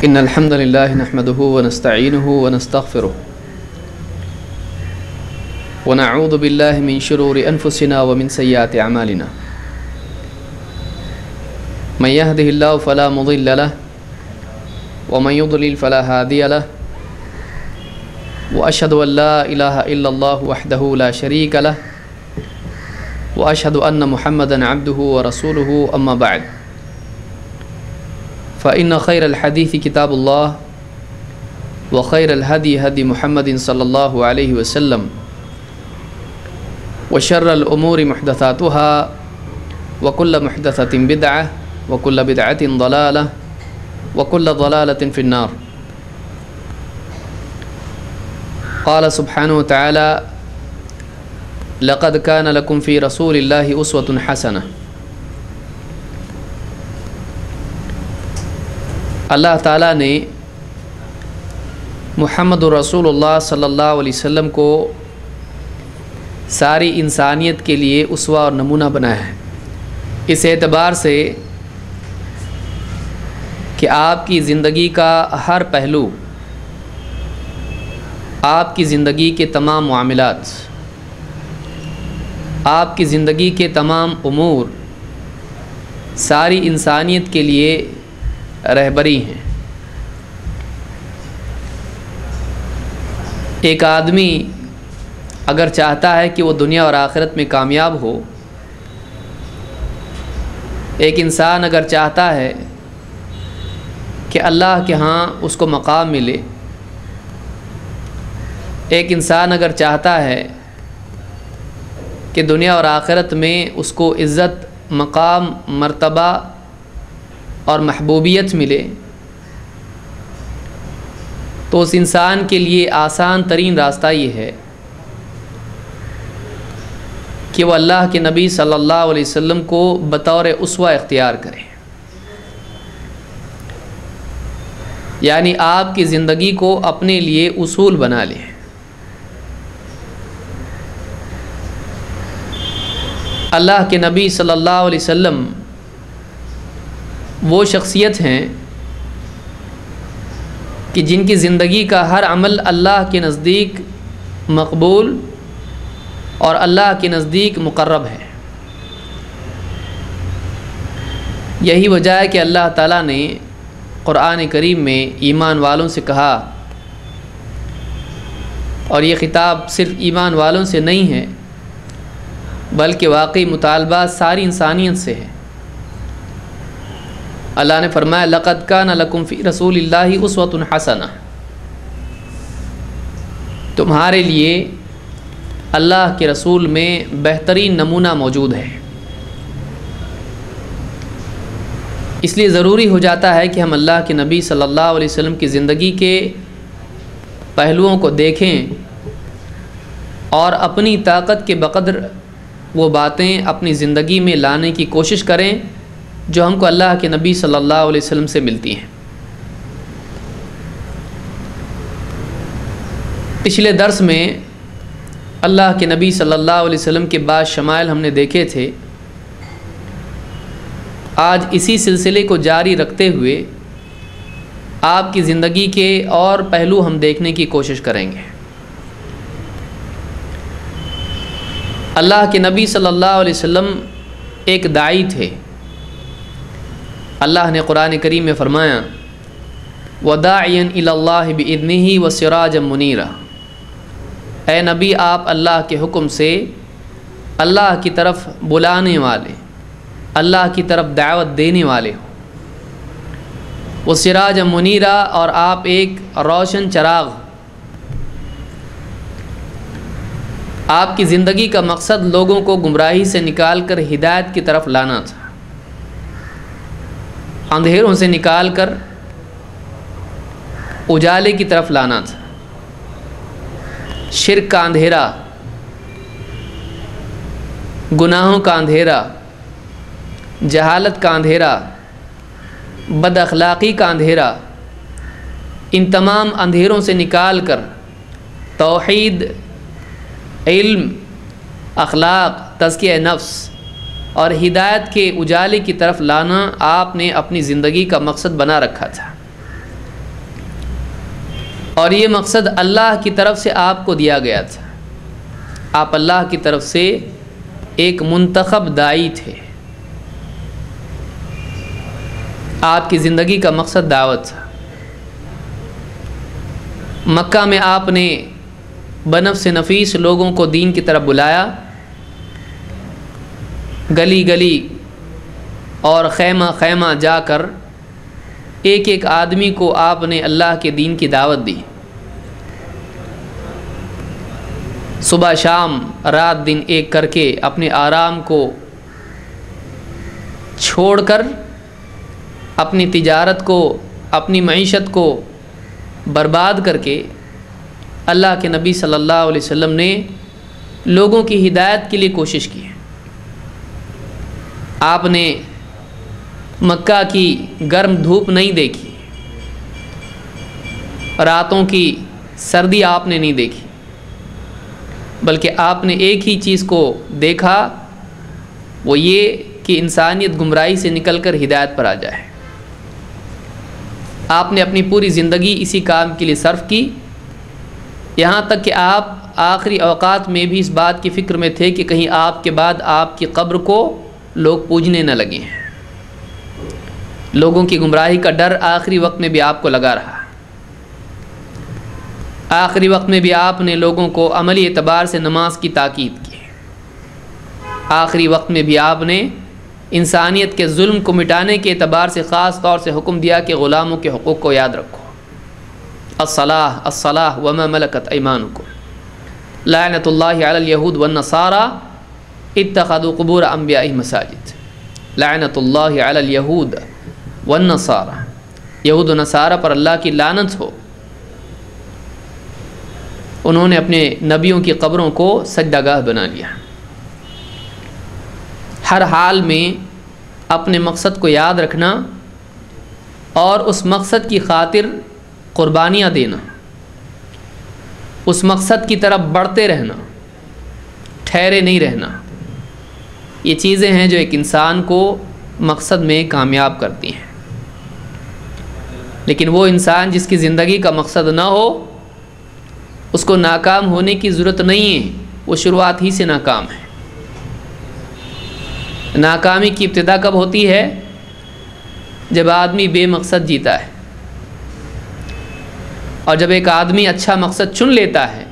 إن الحمد لله نحمده ونستعينه ونستغفره ونعوذ بالله من شرور أنفسنا ومن سيئات أعمالنا من يهده الله فلا مضل له ومن يضلل فلا هادي له وأشهد أن لا إله إلا الله وحده لا شريك له وأشهد أن محمدًا عبده ورسوله أما بعد فإن خير الحديث كتاب الله وخير الهدي هدي محمد صلى الله عليه وسلم وشر الأمور محدثاتها وكل محدثة بدعة وكل بدعة ضلالة وكل ضلالة في النار قال سبحانه وتعالى لقد كان لكم في رسول الله أسوة حسنة اللہ تعالیٰ نے محمد رسول اللہ صلی اللہ علیہ وسلم کو ساری انسانیت کے لیے اسوہ اور نمونہ بنایا ہے، اس اعتبار سے کہ آپ کی زندگی کا ہر پہلو، آپ کی زندگی کے تمام معاملات، آپ کی زندگی کے تمام امور ساری انسانیت کے لیے رہبری ہیں۔ ایک آدمی اگر چاہتا ہے کہ وہ دنیا اور آخرت میں کامیاب ہو، ایک انسان اگر چاہتا ہے کہ اللہ کے ہاں اس کو مقام ملے، ایک انسان اگر چاہتا ہے کہ دنیا اور آخرت میں اس کو عزت، مقام، مرتبہ اور محبوبیت ملے، تو اس انسان کے لیے آسان ترین راستہ یہ ہے کہ وہ اللہ کے نبی صلی اللہ علیہ وسلم کو بطور اسوہ اختیار کرے، یعنی آپ کی زندگی کو اپنے لیے اصول بنا لے۔ اللہ کے نبی صلی اللہ علیہ وسلم وہ شخصیت ہیں کہ جن کی زندگی کا ہر عمل اللہ کے نزدیک مقبول اور اللہ کے نزدیک مقرب ہے۔ یہی وجہ ہے کہ اللہ تعالیٰ نے قرآن کریم میں ایمان والوں سے کہا، اور یہ خطاب صرف ایمان والوں سے نہیں ہے بلکہ واقعی مطالبہ ساری انسانیت سے ہے۔ اللہ نے فرمایا لقد کان لکم فی رسول اللہ اسوۃ حسنہ، تمہارے لیے اللہ کے رسول میں بہترین نمونہ موجود ہے۔ اس لیے ضروری ہو جاتا ہے کہ ہم اللہ کے نبی صلی اللہ علیہ وسلم کی زندگی کے پہلوؤں کو دیکھیں اور اپنی طاقت کے بقدر وہ باتیں اپنی زندگی میں لانے کی کوشش کریں جو ہم کو اللہ کے نبی صلی اللہ علیہ وسلم سے ملتی ہیں۔ پچھلے درس میں اللہ کے نبی صلی اللہ علیہ وسلم کے بعض شمائل ہم نے دیکھے تھے۔ آج اسی سلسلے کو جاری رکھتے ہوئے آپ کی زندگی کے اور پہلو ہم دیکھنے کی کوشش کریں گے۔ اللہ کے نبی صلی اللہ علیہ وسلم ایک داعی تھے۔ اللہ نے قرآن کریم میں فرمایا وَدَاعِيًا إِلَى اللَّهِ بِإِذْنِهِ وَسِرَاجًا مُنِيرًا، اے نبی آپ اللہ کے حکم سے اللہ کی طرف بلانے والے، اللہ کی طرف دعوت دینے والے ہو، وَسِرَاجًا مُنِيرًا، اور آپ ایک روشن چراغ۔ آپ کی زندگی کا مقصد لوگوں کو گمراہی سے نکال کر ہدایت کی طرف لانا تھا، اندھیروں سے نکال کر اجالے کی طرف لانا تھا۔ شرک کا اندھیرا، گناہوں کا اندھیرا، جہالت کا اندھیرا، بد اخلاقی کا اندھیرا، ان تمام اندھیروں سے نکال کر توحید، علم، اخلاق، تزکیہ نفس اور ہدایت کے اجالے کی طرف لانا آپ نے اپنی زندگی کا مقصد بنا رکھا تھا۔ اور یہ مقصد اللہ کی طرف سے آپ کو دیا گیا تھا. آپ اللہ کی طرف سے ایک منتخب داعی تھے. آپ کی زندگی کا مقصد دعوت تھا. مکہ میں آپ نے بنفس نفیس لوگوں کو دین کی طرف بلایا. گلی گلی اور خیمہ خیمہ جا کر ایک ایک آدمی کو آپ نے اللہ کے دین کی دعوت دی. صبح شام رات دن ایک کر کے اپنے آرام کو چھوڑ کر اپنی تجارت کو اپنی معیشت کو برباد کر کے اللہ کے نبی صلی اللہ علیہ وسلم نے لوگوں کی ہدایت کے لیے کوشش کی. آپ نے مکہ کی گرم دھوپ نہیں دیکھی، راتوں کی سردی آپ نے نہیں دیکھی، بلکہ آپ نے ایک ہی چیز کو دیکھا، وہ یہ کہ انسانیت گمراہی سے نکل کر ہدایت پر آ جائے. آپ نے اپنی پوری زندگی اسی کام کے لیے صرف کی، یہاں تک کہ آپ آخری اوقات میں بھی اس بات کی فکر میں تھے کہ کہیں آپ کے بعد آپ کی قبر کو لوگ پوجنے نہ لگیں. لوگوں کی گمراہی کا ڈر آخری وقت میں بھی آپ کو لگا رہا. آخری وقت میں بھی آپ نے لوگوں کو عملی اعتبار سے نماز کی تاکید کی. آخری وقت میں بھی آپ نے انسانیت کے ظلم کو مٹانے کے اعتبار سے خاص طور سے حکم دیا کہ غلاموں کے حقوق کو یاد رکھو. الصلاۃ الصلاۃ وما ملکت ایمانکم لعنۃ اللہ علی الیہود والنصارى اتخذوا قبور انبیاء مساجد. لعنۃ اللہ علی الیہود والنصارى، یہود و نصارہ پر اللہ کی لعنت ہو، انہوں نے اپنے نبیوں کی قبروں کو سجدہ گاہ بنا لیا. ہر حال میں اپنے مقصد کو یاد رکھنا اور اس مقصد کی خاطر قربانیاں دینا، اس مقصد کی طرف بڑھتے رہنا، ٹھہرے نہیں رہنا، یہ چیزیں ہیں جو ایک انسان کو مقصد میں کامیاب کرتی ہیں. لیکن وہ انسان جس کی زندگی کا مقصد نہ ہو، اس کو ناکام ہونے کی ضرورت نہیں ہے، وہ شروعات ہی سے ناکام ہے. ناکامی کی ابتدا کب ہوتی ہے؟ جب آدمی بے مقصد جیتا ہے. اور جب ایک آدمی اچھا مقصد چن لیتا ہے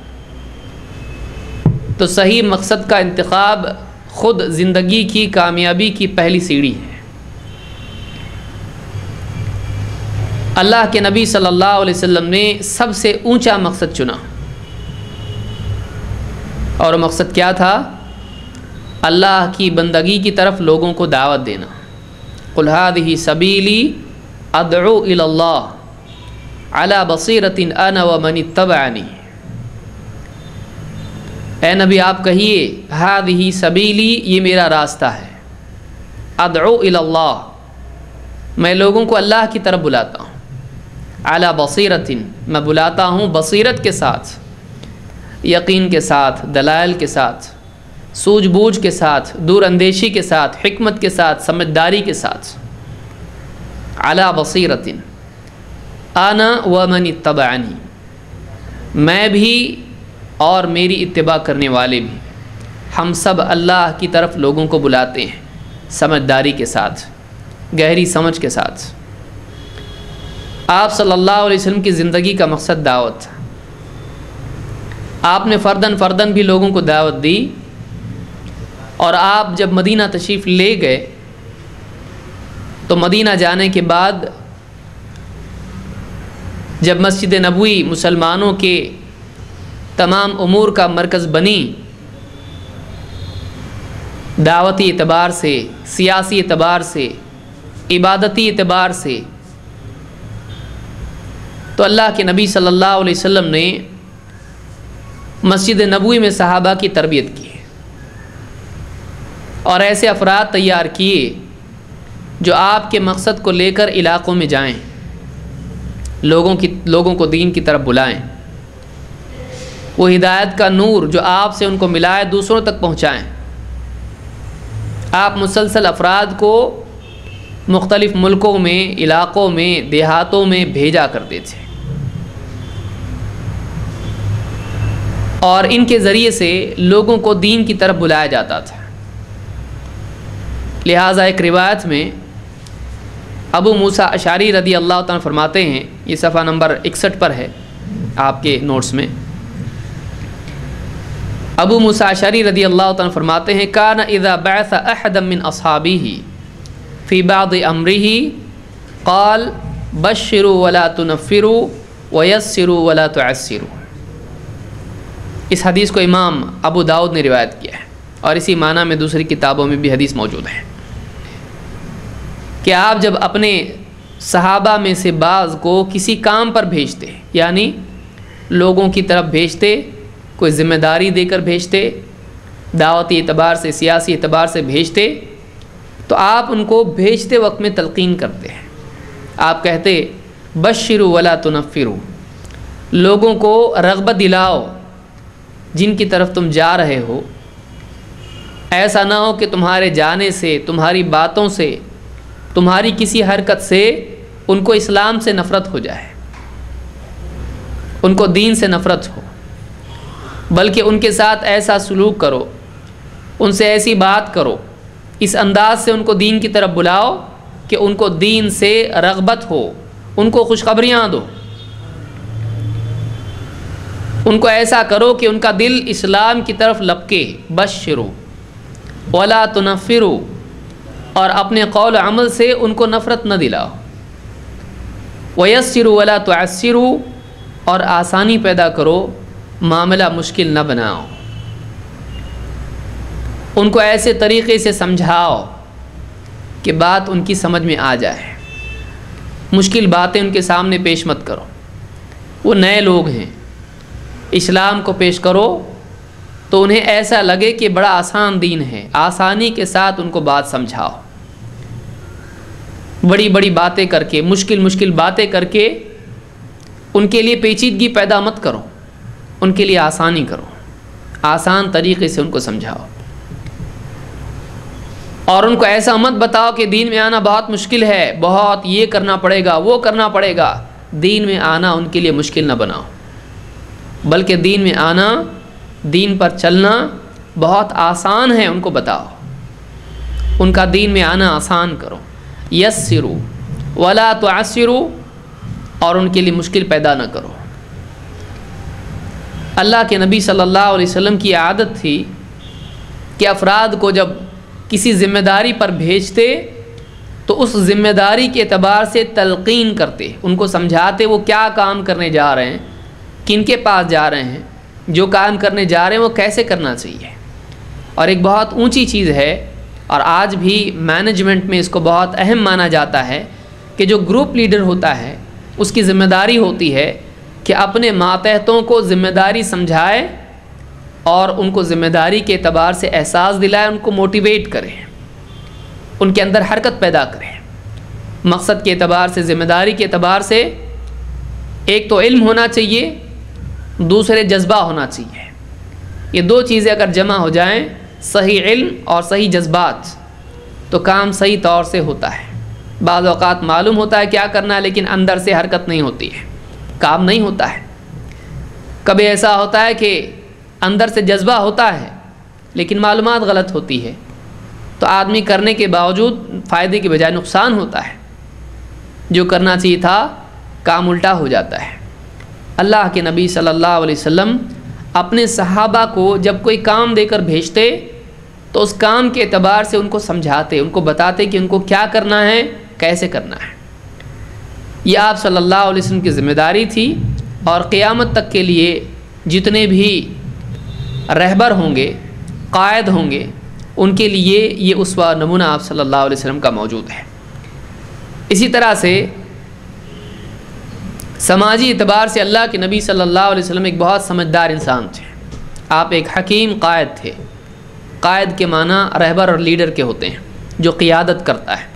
تو صحیح مقصد کا انتخاب خود زندگی کی کامیابی کی پہلی سیڑھی ہے. اللہ کے نبی صلی اللہ علیہ وسلم نے سب سے اونچا مقصد چنا، اور مقصد کیا تھا؟ اللہ کی بندگی کی طرف لوگوں کو دعوت دینا. قل هذه سبیلی ادعو الی اللہ علی بصیرۃ انا ومن اتبعنی. اے نبی آپ کہیے هذه سبیلی، یہ میرا راستہ ہے. ادعو الی اللہ، میں لوگوں کو اللہ کی طرف بلاتا ہوں. علی بصیرۃ، میں بلاتا ہوں بصیرت کے ساتھ، یقین کے ساتھ، دلائل کے ساتھ، سوجھ بوجھ کے ساتھ، دور اندیشی کے ساتھ، حکمت کے ساتھ، سمجھداری کے ساتھ. علی بصیرۃ انا ومن اتبعنی، میں بھی اور میری اتباع کرنے والے بھی، ہم سب اللہ کی طرف لوگوں کو بلاتے ہیں سمجھداری کے ساتھ، گہری سمجھ کے ساتھ. آپ صلی اللہ علیہ وسلم کی زندگی کا مقصد دعوت تھا. آپ نے فرداً بھی لوگوں کو دعوت دی، اور آپ جب مدینہ تشریف لے گئے تو مدینہ جانے کے بعد جب مسجد نبوی مسلمانوں کے تمام امور کا مرکز بنی، دعوتی اعتبار سے، سیاسی اعتبار سے، عبادتی اعتبار سے، تو اللہ کے نبی صلی اللہ علیہ وسلم نے مسجد نبوی میں صحابہ کی تربیت کی اور ایسے افراد تیار کیے جو آپ کے مقصد کو لے کر علاقوں میں جائیں، لوگوں کو دین کی طرف بلائیں، وہ ہدایت کا نور جو آپ سے ان کو ملا ہے دوسروں تک پہنچائیں. آپ مسلسل افراد کو مختلف ملکوں میں، علاقوں میں، دیہاتوں میں بھیجا کرتے تھے. اور ان کے ذریعے سے لوگوں کو دین کی طرف بلایا جاتا تھا۔ لہٰذا ایک روایت میں ابو موسیٰ اشعری رضی اللہ تعالیٰ فرماتے ہیں، یہ صفحہ نمبر 61 پر ہے آپ کے نوٹس میں، ابو موسیٰ اشعری رضی اللہ تعالیٰ فرماتے ہیں کان اذا بعث احد من اصحابہ فی بعض امرہ قال بشروا ولا تنفروا ویسروا ولا تعسروا۔ اس حدیث کو امام ابو داؤد نے روایت کیا ہے، اور اسی معنی میں دوسری کتابوں میں بھی حدیث موجود ہے کہ آپ جب اپنے صحابہ میں سے بعض کو کسی کام پر بھیجتے، یعنی لوگوں کی طرف بھیجتے، کوئی ذمہ داری دے کر بھیجتے، دعوتی اعتبار سے، سیاسی اعتبار سے بھیجتے، تو آپ ان کو بھیجتے وقت میں تلقین کرتے ہیں۔ آپ کہتے بشروا ولا تنفروا، لوگوں کو رغبت دلاؤ جن کی طرف تم جا رہے ہو، ایسا نہ ہو کہ تمہارے جانے سے، تمہاری باتوں سے، تمہاری کسی حرکت سے ان کو اسلام سے نفرت ہو جائے، ان کو دین سے نفرت ہو، بلکہ ان کے ساتھ ایسا سلوک کرو، ان سے ایسی بات کرو، اس انداز سے ان کو دین کی طرف بلاؤ کہ ان کو دین سے رغبت ہو، ان کو خوشخبریاں دو، ان کو ایسا کرو کہ ان کا دل اسلام کی طرف لپکے۔ بشروا ولا تنفروا، اور اپنے قول و عمل سے ان کو نفرت نہ دلاؤ۔ ویسروا ولا تعسروا، اور آسانی پیدا کرو، معاملہ مشکل نہ بناؤ۔ ان کو ایسے طریقے سے سمجھاؤ کہ بات ان کی سمجھ میں آ جائے، مشکل باتیں ان کے سامنے پیش مت کرو، وہ نئے لوگ ہیں، اسلام کو پیش کرو تو انہیں ایسا لگے کہ بڑا آسان دین ہے، آسانی کے ساتھ ان کو بات سمجھاؤ۔ بڑی بڑی باتیں کر کے، مشکل باتیں کر کے ان کے لیے پیچیدگی پیدا مت کرو، ان کے لیے آسانی کرو، آسان طریقے سے ان کو سمجھاؤ۔ اور ان کو ایسا مت بتاؤ کہ دین میں آنا بہت مشکل ہے، بہت یہ کرنا پڑے گا، وہ کرنا پڑے گا۔ دین میں آنا ان کے لیے مشکل نہ بناؤ، بلکہ دین میں آنا، دین پر چلنا بہت آسان ہے، ان کو بتاؤ، ان کا دین میں آنا آسان کرو۔ یسروا ولا تعسروا، اور ان کے لیے مشکل پیدا نہ کرو۔ اللہ کے نبی صلی اللہ علیہ وسلم کی عادت تھی کہ افراد کو جب کسی ذمہ داری پر بھیجتے تو اس ذمہ داری کے اعتبار سے تلقین کرتے، ان کو سمجھاتے وہ کیا کام کرنے جا رہے ہیں، کن کے پاس جا رہے ہیں، جو کام کرنے جا رہے ہیں وہ کیسے کرنا چاہیے۔ اور ایک بہت اونچی چیز ہے، اور آج بھی مینجمنٹ میں اس کو بہت اہم مانا جاتا ہے کہ جو گروپ لیڈر ہوتا ہے اس کی ذمہ داری ہوتی ہے کہ اپنے ماتحتوں کو ذمہ داری سمجھائے اور ان کو ذمہ داری کے اعتبار سے احساس دلائے، ان کو موٹیویٹ کرے، ان کے اندر حرکت پیدا کرے۔ مقصد کے اعتبار سے، ذمہ داری کے اعتبار سے ایک تو علم ہونا چاہیے، دوسرے جذبہ ہونا چاہیے۔ یہ دو چیزیں اگر جمع ہو جائیں، صحیح علم اور صحیح جذبات، تو کام صحیح طور سے ہوتا ہے۔ بعض اوقات معلوم ہوتا ہے کیا کرنا ہے، لیکن اندر سے حرکت نہیں ہوتی ہے، کام نہیں ہوتا ہے۔ کبھی ایسا ہوتا ہے کہ اندر سے جذبہ ہوتا ہے لیکن معلومات غلط ہوتی ہے، تو آدمی کرنے کے باوجود فائدے کے بجائے نقصان ہوتا ہے، جو کرنا چاہیے تھا کام الٹا ہو جاتا ہے۔ اللہ کے نبی صلی اللہ علیہ وسلم اپنے صحابہ کو جب کوئی کام دے کر بھیجتے تو اس کام کے اعتبار سے ان کو سمجھاتے، ان کو بتاتے کہ ان کو کیا کرنا ہے، کیسے کرنا ہے۔ یہ آپ صلی اللہ علیہ وسلم کی ذمہ داری تھی، اور قیامت تک کے لیے جتنے بھی رہبر ہوں گے، قائد ہوں گے، ان کے لیے یہ اسوہ نمونہ آپ صلی اللہ علیہ وسلم کا موجود ہے۔ اسی طرح سے سماجی اعتبار سے اللہ کے نبی صلی اللہ علیہ وسلم ایک بہت سمجھدار انسان تھے۔ آپ ایک حکیم قائد تھے۔ قائد کے معنی رہبر اور لیڈر کے ہوتے ہیں، جو قیادت کرتا ہے۔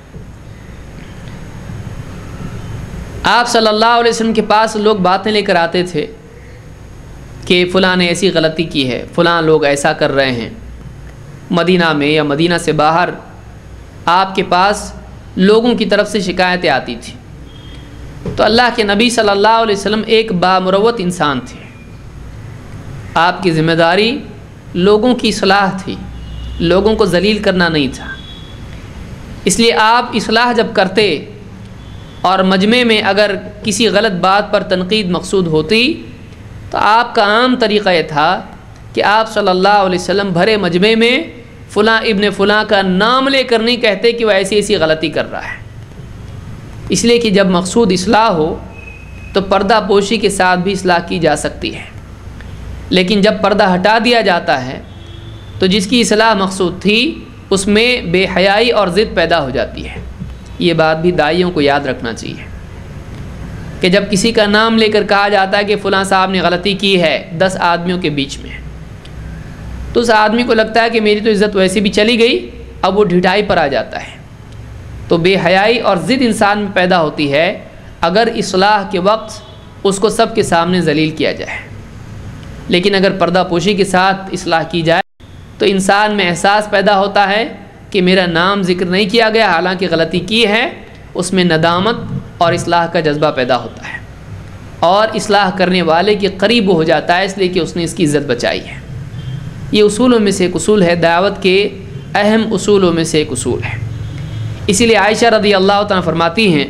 آپ صلی اللہ علیہ وسلم کے پاس لوگ باتیں لے کر آتے تھے کہ فلاں نے ایسی غلطی کی ہے، فلاں لوگ ایسا کر رہے ہیں۔ مدینہ میں یا مدینہ سے باہر آپ کے پاس لوگوں کی طرف سے شکایتیں آتی تھیں، تو اللہ کے نبی صلی اللہ علیہ وسلم ایک بامروت انسان تھے، آپ کی ذمہ داری لوگوں کی اصلاح تھی، لوگوں کو ذلیل کرنا نہیں تھا۔ اس لیے آپ اصلاح جب کرتے اور مجمع میں اگر کسی غلط بات پر تنقید مقصود ہوتی تو آپ کا عام طریقہ یہ تھا کہ آپ صلی اللہ علیہ وسلم بھرے مجمع میں فلاں ابن فلاں کا نام لے کر نہیں کہتے کہ وہ ایسی ایسی غلطی کر رہا ہے، اس لیے کہ جب مقصود اصلاح ہو تو پردہ پوشی کے ساتھ بھی اصلاح کی جا سکتی ہے، لیکن جب پردہ ہٹا دیا جاتا ہے تو جس کی اصلاح مقصود تھی اس میں بے حیائی اور ضد پیدا ہو جاتی ہے۔ یہ بات بھی داعیوں کو یاد رکھنا چاہیے کہ جب کسی کا نام لے کر کہا جاتا ہے کہ فلاں صاحب نے غلطی کی ہے 10 آدمیوں کے بیچ میں، تو اس آدمی کو لگتا ہے کہ میری تو عزت ویسے بھی چلی گئی، اب وہ ڈھٹائی پر آ جاتا ہے۔ تو بے حیائی اور ضد انسان میں پیدا ہوتی ہے اگر اصلاح کے وقت اس کو سب کے سامنے ذلیل کیا جائے، لیکن اگر پردہ پوشی کے ساتھ اصلاح کی جائے تو انسان میں احساس پیدا ہوتا ہے کہ میرا نام ذکر نہیں کیا گیا، حالانکہ غلطی کی ہے، اس میں ندامت اور اصلاح کا جذبہ پیدا ہوتا ہے اور اصلاح کرنے والے کے قریب ہو جاتا ہے، اس لیے کہ اس نے اس کی عزت بچائی ہے۔ یہ اصولوں میں سے ایک اصول ہے، دعوت کے اہم اصولوں میں سے ایک اصول ہے۔ اسی لیے عائشہ رضی اللہ تعالیٰ فرماتی ہیں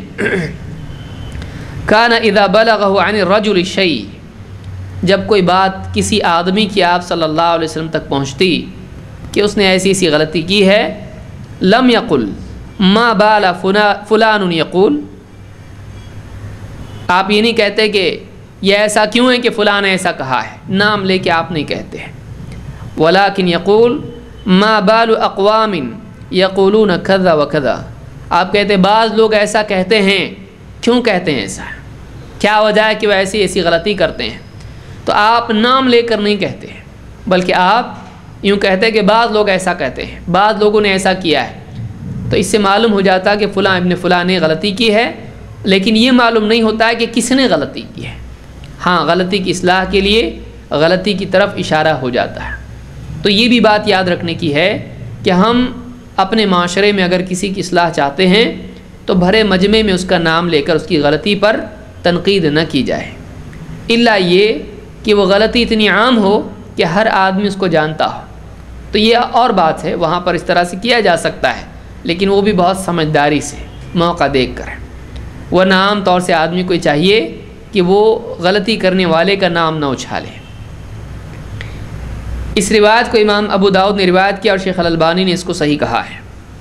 کان اذا بلغہ عن الرجل شیء، جب کوئی بات کسی آدمی کی آپ صلی اللہ علیہ وسلم تک پہنچتی کہ اس نے ایسی ایسی غلطی کی ہے، لم یقل ما بال فلان یقول، آپ یہ نہیں کہتے کہ یہ ایسا کیوں ہے کہ فلاں نے ایسا کہا ہے، نام لے کے آپ نہیں کہتے ہیں، ولیکن یقول ما بال اقوام یقولون کذا و کذا، آپ کہتے بعض لوگ ایسا کہتے ہیں، کیوں کہتے ہیں ایسا، کیا وجہ ہے کہ وہ ایسی ایسی غلطی کرتے ہیں، تو آپ نام لے کر نہیں کہتے ہیں بلکہ آپ یوں کہتے ہیں کہ بعض لوگ ایسا کہتے ہیں، بعض لوگوں نے ایسا کیا ہے، تو اس سے معلوم ہو جاتا ہے کہ فلاں ابن فلاں نے غلطی کی ہے، لیکن یہ معلوم نہیں ہوتا ہے کہ کس نے غلطی کی ہے۔ ہاں، غلطی کی اصلاح کے لیے غلطی کی طرف اشارہ ہو جاتا ہے۔ تو یہ بھی بات یاد رکھنے کی ہے کہ ہم اپنے معاشرے میں اگر کسی کی اصلاح چاہتے ہیں تو بھرے مجمع میں اس کا نام لے کر اس کی غلطی پر تنقید نہ کی جائے، الا یہ کہ وہ غلطی اتنی عام ہو کہ ہر آدمی اس کو جانتا ہو، تو یہ اور بات ہے، وہاں پر اس طرح سے کیا جا سکتا ہے، لیکن وہ بھی بہت سمجھداری سے موقع دیکھ کر، ورنہ عام طور سے آدمی کو چاہیے کہ وہ غلطی کرنے والے کا نام نہ اچھالے۔ اس روایت کو امام ابو داؤد نے روایت کیا اور شیخ الالبانی نے اس کو صحیح کہا ہے۔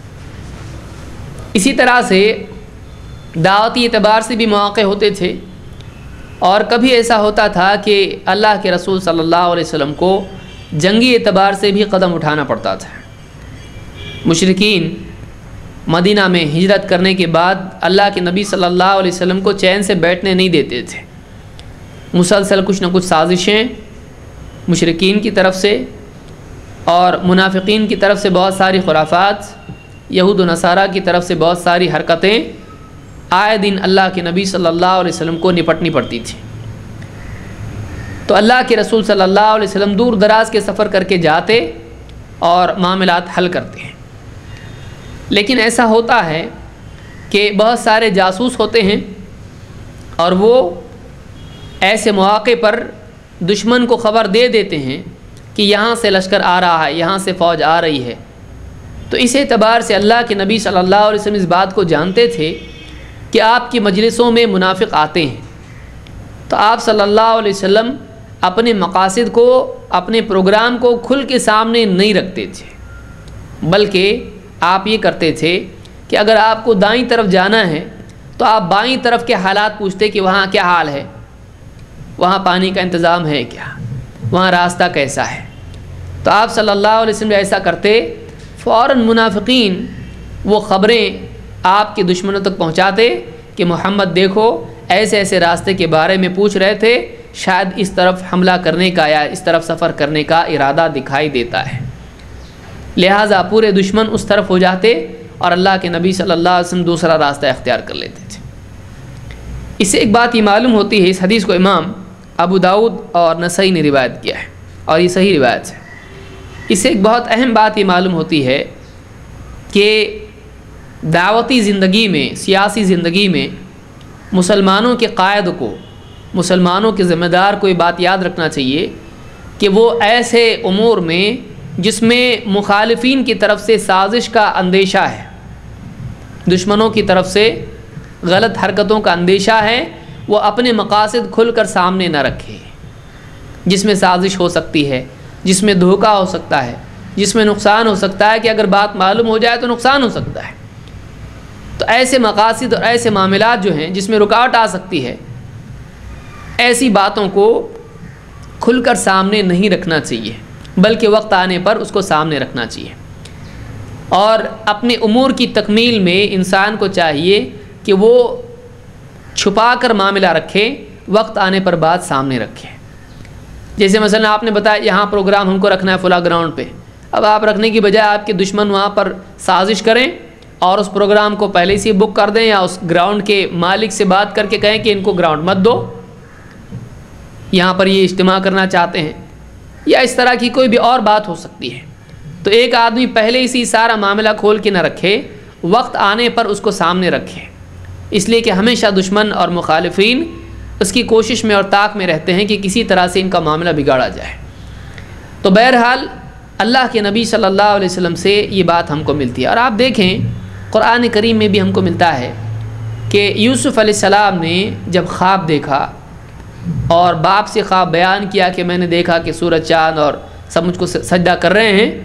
اسی طرح سے دعوتی اعتبار سے بھی مواقع ہوتے تھے، اور کبھی ایسا ہوتا تھا کہ اللہ کے رسول صلی اللہ علیہ وسلم کو جنگی اعتبار سے بھی قدم اٹھانا پڑتا تھا۔ مشرکین مدینہ میں ہجرت کرنے کے بعد اللہ کے نبی صلی اللہ علیہ وسلم کو چین سے بیٹھنے نہیں دیتے تھے، مسلسل کچھ نہ کچھ سازشیں مشرکین کی طرف سے اور منافقین کی طرف سے بہت ساری خرافات، یہود و نصارہ کی طرف سے بہت ساری حرکتیں آئے دن اللہ کے نبی صلی اللہ علیہ وسلم کو نپٹنی پڑتی تھی۔ تو اللہ کے رسول صلی اللہ علیہ وسلم دور دراز کے سفر کر کے جاتے اور معاملات حل کرتے ہیں، لیکن ایسا ہوتا ہے کہ بہت سارے جاسوس ہوتے ہیں اور وہ ایسے مواقع پر دشمن کو خبر دے دیتے ہیں کہ یہاں سے لشکر آ رہا ہے، یہاں سے فوج آ رہی ہے۔ تو اس اعتبار سے اللہ کے نبی صلی اللہ علیہ وسلم اس بات کو جانتے تھے کہ آپ کی مجلسوں میں منافق آتے ہیں، تو آپ صلی اللہ علیہ وسلم اپنے مقاصد کو، اپنے پروگرام کو کھل کے سامنے نہیں رکھتے تھے، بلکہ آپ یہ کرتے تھے کہ اگر آپ کو دائیں طرف جانا ہے تو آپ بائیں طرف کے حالات پوچھتے کہ وہاں کیا حال ہے، وہاں پانی کا انتظام ہے کیا، وہاں راستہ کیسا ہے۔ تو آپ صلی اللہ علیہ وسلم ایسا کرتے، فوراً منافقین وہ خبریں آپ کے دشمنوں تک پہنچاتے کہ محمد دیکھو ایسے ایسے راستے کے بارے میں پوچھ رہے تھے، شاید اس طرف حملہ کرنے کا یا اس طرف سفر کرنے کا ارادہ دکھائی دیتا ہے، لہٰذا پورے دشمن اس طرف ہو جاتے اور اللہ کے نبی صلی اللہ علیہ وسلم دوسرا راستہ اختیار کر لیتے تھے۔ اس سے ایک بات یہ معلوم ہوتی ہے، اس حدیث کو امام ابو داؤد اور نسائی نے روایت کیا ہے اور یہ صحیح روایت ہے۔ اس سے ایک بہت اہم بات یہ معلوم ہوتی ہے کہ دعوتی زندگی میں، سیاسی زندگی میں مسلمانوں کے قائد کو، مسلمانوں کے ذمہ دار کو یہ بات یاد رکھنا چاہیے کہ وہ ایسے امور میں جس میں مخالفین کی طرف سے سازش کا اندیشہ ہے، دشمنوں کی طرف سے غلط حرکتوں کا اندیشہ ہے، وہ اپنے مقاصد کھل کر سامنے نہ رکھے، جس میں سازش ہو سکتی ہے، جس میں دھوکہ ہو سکتا ہے، جس میں نقصان ہو سکتا ہے کہ اگر بات معلوم ہو جائے تو نقصان ہو سکتا ہے۔ تو ایسے مقاصد اور ایسے معاملات جو ہیں جس میں رکاوٹ آ سکتی ہے، ایسی باتوں کو کھل کر سامنے نہیں رکھنا چاہیے، بلکہ وقت آنے پر اس کو سامنے رکھنا چاہیے۔ اور اپنے امور کی تکمیل میں انسان کو چاہیے کہ وہ چھپا کر معاملہ رکھے، وقت آنے پر بات سامنے رکھے۔ جیسے مثلا آپ نے بتایا یہاں پروگرام ہم کو رکھنا ہے فلاں گراؤنڈ پہ، اب آپ رکھنے کی بجائے آپ کے دشمن وہاں پر سازش کریں اور اس پروگرام کو پہلے سے بک کر دیں، یا اس گراؤنڈ کے مالک سے بات کر کے کہیں کہ ان کو گراؤنڈ مت دو، یہاں پر یہ اجتماع کرنا چاہتے ہیں، یا اس طرح کی کوئی بھی اور بات ہو سکتی ہے۔ تو ایک آدمی پہلے اسی سارا معاملہ کھول کے نہ رکھے، وقت آنے پر اس کو سامنے رکھے، اس لیے کہ ہمیشہ دشمن اور مخالفین اس کی کوشش میں اور طاق میں رہتے ہیں کہ کسی طرح سے ان کا معاملہ بگاڑا جائے۔ تو بہرحال اللہ کے نبی صلی اللہ علیہ وسلم سے یہ بات ہم کو ملتی ہے۔ اور آپ دیکھیں قرآن کریم میں بھی ہم کو ملتا ہے کہ یوسف علیہ السلام نے جب خواب دیکھا اور باپ سے خواب بیان کیا کہ میں نے دیکھا کہ سورج چاند اور سب مجھ کو سجدہ کر رہے ہیں،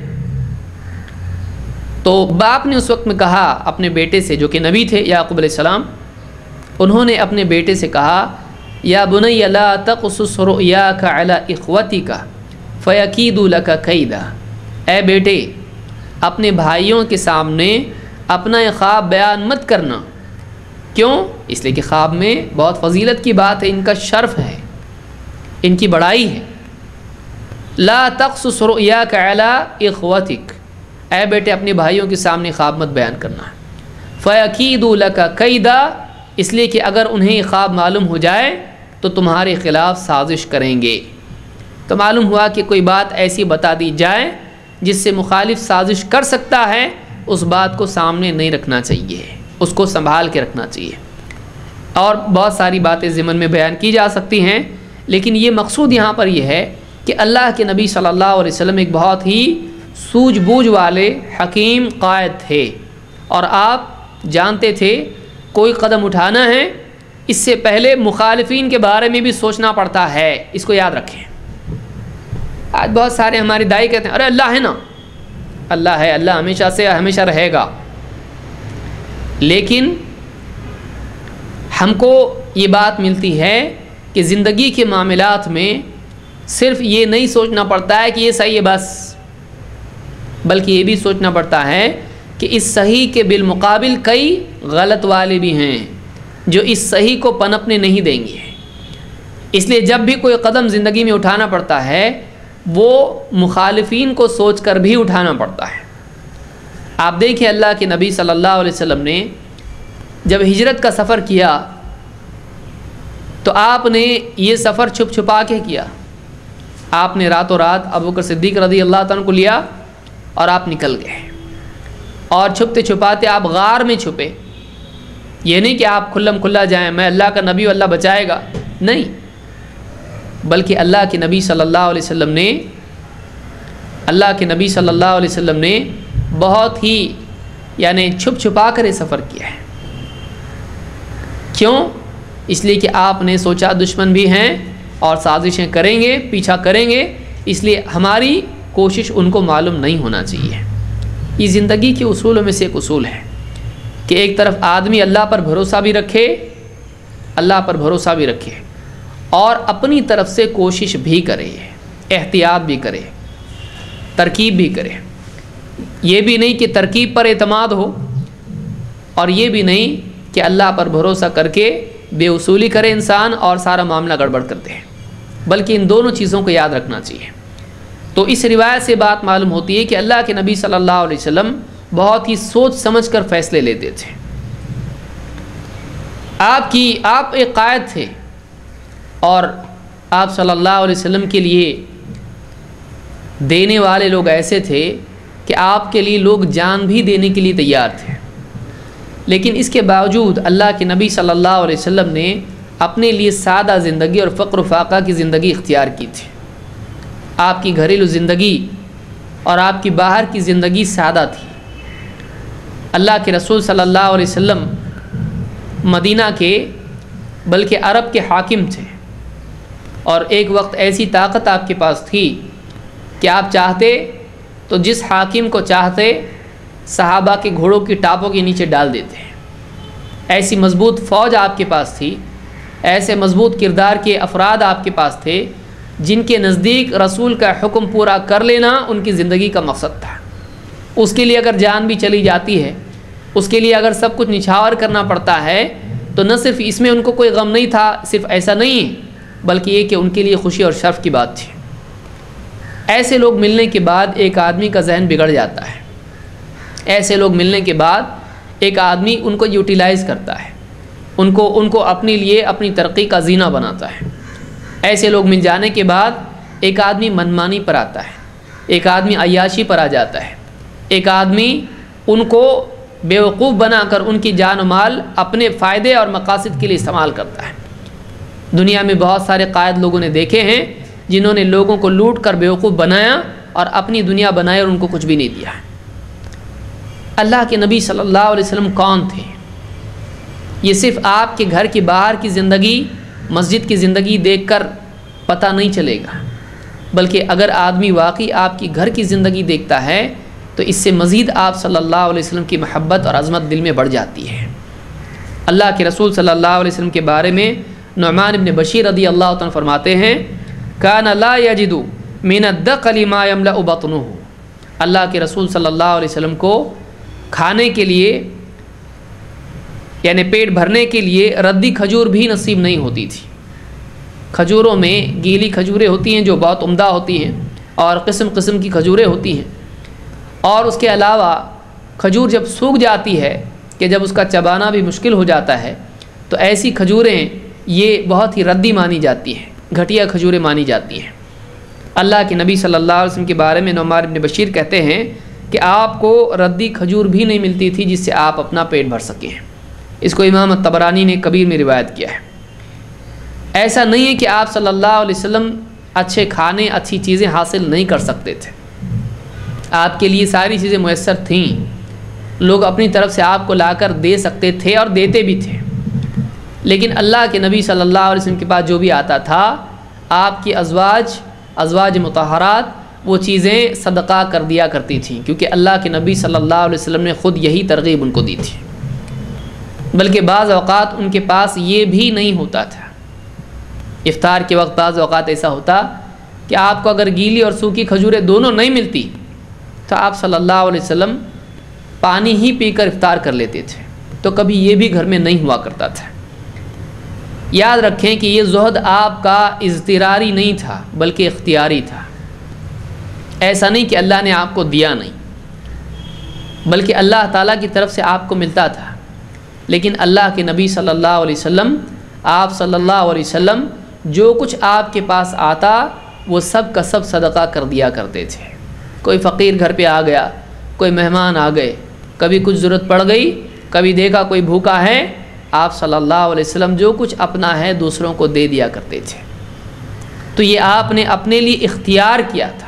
تو باپ نے اس وقت میں کہا اپنے بیٹے سے جو کہ نبی تھے یعقوب علیہ السلام، انہوں نے اپنے بیٹے سے کہا یا بنی لا تقصص رؤیاک علی اخوتک فیکیدوا لک کیدا، اے بیٹے اپنے بھائیوں کے سامنے اپنا یہ خواب بیان مت کرنا۔ کیوں؟ اس لیے کہ خواب میں بہت فضیلت کی بات ہے، ان کا شرف ہے، ان کی بڑائی ہے۔ لا تقصص رؤیاک علی اخوتک، اے بیٹے اپنے بھائیوں کے سامنے خواب مت بیان کرنا۔ فیکیدوا لک کیدا، اس لیے کہ اگر انہیں یہ خواب معلوم ہو جائے تو تمہارے خلاف سازش کریں گے۔ تو معلوم ہوا کہ کوئی بات ایسی بتا دی جائے جس سے مخالف سازش کر سکتا ہے، اس بات کو سامنے نہیں رکھنا چاہیے، اس کو سنبھال کے رکھنا چاہیے۔ اور بہت ساری باتیں ضمن میں بیان کی جا سکتی ہیں، لیکن یہ مقصود یہاں پر یہ ہے کہ اللہ کے نبی صلی اللہ علیہ وسلم ایک بہت ہی سوجھ بوجھ والے حکیم قائد تھے، اور آپ جانتے تھے کوئی قدم اٹھانا ہے اس سے پہلے مخالفین کے بارے میں بھی سوچنا پڑتا ہے، اس کو یاد رکھیں۔ آج بہت سارے ہمارے دائی کہتے ہیں ارے اللہ ہے نا، اللہ ہے، اللہ ہمیشہ سے ہمیشہ رہے گا، لیکن ہم کو یہ بات ملتی ہے کہ زندگی کے معاملات میں صرف یہ نہیں سوچنا پڑتا ہے کہ یہ صحیح ہے بس، بلکہ یہ بھی سوچنا پڑتا ہے کہ اس صحیح کے بالمقابل کئی غلط والے بھی ہیں جو اس صحیح کو پنپنے نہیں دیں گے۔ اس لیے جب بھی کوئی قدم زندگی میں اٹھانا پڑتا ہے وہ مخالفین کو سوچ کر بھی اٹھانا پڑتا ہے۔ آپ دیکھیں اللہ کے نبی صلی اللہ علیہ وسلم نے جب ہجرت کا سفر کیا تو آپ نے یہ سفر چھپ چھپا کے کیا۔ آپ نے راتوں رات ابوبکر صدیق رضی اللہ تعالیٰ کو لیا اور آپ نکل گئے، اور چھپتے چھپاتے آپ غار میں چھپے۔ یہ نہیں کہ آپ کھلم کھلا جائیں میں اللہ کا نبی ہوں اللہ بچائے گا، نہیں، بلکہ اللہ کے نبی صلی اللہ علیہ وسلم نے بہت ہی یعنی چھپ چھپا کر یہ سفر کیا ہے۔ کیوں؟ اس لیے کہ آپ نے سوچا دشمن بھی ہیں اور سازشیں کریں گے، پیچھا کریں گے، اس لیے ہماری کوشش ان کو معلوم نہیں ہونا چاہیے۔ یہ زندگی کے اصولوں میں سے ایک اصول ہے کہ ایک طرف آدمی اللہ پر بھروسہ بھی رکھے، اور اپنی طرف سے کوشش بھی کرے، احتیاط بھی کرے، ترکیب بھی کرے۔ یہ بھی نہیں کہ ترکیب پر اعتماد ہو، اور یہ بھی نہیں کہ اللہ پر بھروسہ کر کے بے اصولی کرے انسان اور سارا معاملہ گڑبڑ کر دے، بلکہ ان دونوں چیزوں کو یاد رکھنا چاہیے۔ تو اس روایت سے بات معلوم ہوتی ہے کہ اللہ کے نبی صلی اللہ علیہ وسلم بہت ہی سوچ سمجھ کر فیصلے لیتے تھے۔ آپ ایک قائد تھے، اور آپ صلی اللہ علیہ وسلم کے لیے دینے والے لوگ ایسے تھے کہ آپ کے لیے لوگ جان بھی دینے کے لیے تیار تھے، لیکن اس کے باوجود اللہ کے نبی صلی اللہ علیہ وسلم نے اپنے لیے سادہ زندگی اور فقر و فاقہ کی زندگی اختیار کی تھی۔ آپ کی گھریلو زندگی اور آپ کی باہر کی زندگی سادہ تھی۔ اللہ کے رسول صلی اللہ علیہ وسلم مدینہ کے بلکہ عرب کے حاکم تھے، اور ایک وقت ایسی طاقت آپ کے پاس تھی کہ آپ چاہتے تو جس حاکم کو چاہتے صحابہ کے گھوڑوں کی ٹاپوں کے نیچے ڈال دیتے۔ ایسی مضبوط فوج آپ کے پاس تھی، ایسے مضبوط کردار کے افراد آپ کے پاس تھے جن کے نزدیک رسول کا حکم پورا کر لینا ان کی زندگی کا مقصد تھا۔ اس کے لیے اگر جان بھی چلی جاتی ہے، اس کے لیے اگر سب کچھ نچھاور کرنا پڑتا ہے، تو نہ صرف اس میں ان کو کوئی غم نہیں تھا، صرف ایسا نہیں ہے، بلکہ یہ کہ ان کے لیے خوشی اور شرف کی بات تھی۔ ایسے لوگ ملنے کے بعد ایک آدمی کا ذہن بگڑ جاتا ہے، ایسے لوگ ملنے کے بعد ایک آدمی ان کو یوٹیلائز کرتا ہے، ان کو اپنے لیے اپنی ترقی کا زینہ بناتا ہے۔ ایسے لوگ مل جانے کے بعد ایک آدمی منمانی پر آتا ہے، ایک آدمی عیاشی پر آ جاتا ہے، ایک آدمی ان کو بیوقوف بنا کر ان کی جان و مال اپنے فائدے اور مقاصد کے لیے استعمال کرتا ہے۔ دنیا میں بہت سارے قائد لوگوں نے دیکھے ہیں جنہوں نے لوگوں کو لوٹ کر بیوقوف بنایا اور اپنی دنیا بنائی اور ان کو کچھ بھی نہیں دیا۔ اللہ کے نبی صلی اللہ علیہ وسلم کون تھے؟ یہ صرف آپ کے گھر کی باہر کی زندگی، مسجد کی زندگی دیکھ کر پتہ نہیں چلے گا، بلکہ اگر آدمی واقعی آپ کی گھر کی زندگی دیکھتا ہے تو اس سے مزید آپ صلی اللہ علیہ وسلم کی محبت اور عظمت دل میں بڑھ جاتی ہے۔ اللہ کے رسول صلی اللہ علیہ وسلم کے بارے میں نعمان بن بشیر رضی اللہ عنہ فرماتے ہیں، کان لا یجد من الدقل ما یملأ بطنہ۔ اللہ کے رسول صلی اللہ علیہ وسلم کو کھانے کے لیے یعنی پیٹ بھرنے کے لیے ردی کھجور بھی نصیب نہیں ہوتی تھی۔ کھجوروں میں گیلی کھجوریں ہوتی ہیں جو بہت عمدہ ہوتی ہیں، اور قسم قسم کی کھجوریں ہوتی ہیں، اور اس کے علاوہ کھجور جب سوکھ جاتی ہے کہ جب اس کا چبانا بھی مشکل ہو جاتا ہے، تو ایسی کھجوریں یہ بہت ہی ردی مانی جاتی ہیں، گھٹیا کھجوریں مانی جاتی ہیں۔ اللہ کے نبی صلی اللہ علیہ وسلم کے بارے میں نعمان بن بشیر کہتے ہیں کہ آپ کو ردی کھجور بھی نہیں ملتی تھی جس سے آپ اپنا پیٹ بھر سکیں۔ اس کو امام طبرانی نے کبیر میں روایت کیا ہے۔ ایسا نہیں ہے کہ آپ صلی اللہ علیہ وسلم اچھے کھانے، اچھی چیزیں حاصل نہیں کر سکتے تھے، آپ کے لیے ساری چیزیں میسر تھیں، لوگ اپنی طرف سے آپ کو لا کر دے سکتے تھے اور دیتے بھی تھے، لیکن اللہ کے نبی صلی اللہ علیہ وسلم کے پاس جو بھی آتا تھا، آپ کی ازواج مطہرات وہ چیزیں صدقہ کر دیا کرتی تھیں، کیونکہ اللہ کے نبی صلی اللہ علیہ وسلم نے خود یہی ترغیب ان کو دی تھی۔ بلکہ بعض اوقات ان کے پاس یہ بھی نہیں ہوتا تھا۔ افطار کے وقت بعض اوقات ایسا ہوتا کہ آپ کو اگر گیلی اور سوکھی کھجوریں دونوں نہیں ملتی تو آپ صلی اللہ علیہ وسلم پانی ہی پی کر افطار کر لیتے تھے، تو کبھی یہ بھی گھر میں نہیں ہوا کرتا تھا۔ یاد رکھیں کہ یہ زہد آپ کا اضطراری نہیں تھا بلکہ اختیاری تھا۔ ایسا نہیں کہ اللہ نے آپ کو دیا نہیں، بلکہ اللہ تعالیٰ کی طرف سے آپ کو ملتا تھا، لیکن اللہ کے نبی صلی اللہ علیہ وسلم، آپ صلی اللہ علیہ وسلم جو کچھ آپ کے پاس آتا وہ سب کا سب صدقہ کر دیا کرتے تھے۔ کوئی فقیر گھر پہ آ گیا، کوئی مہمان آ گئے، کبھی کچھ ضرورت پڑ گئی، کبھی دیکھا کوئی بھوکا ہے، آپ صلی اللہ علیہ وسلم جو کچھ اپنا ہے دوسروں کو دے دیا کرتے تھے۔ تو یہ آپ نے اپنے لیے اختیار کیا تھا،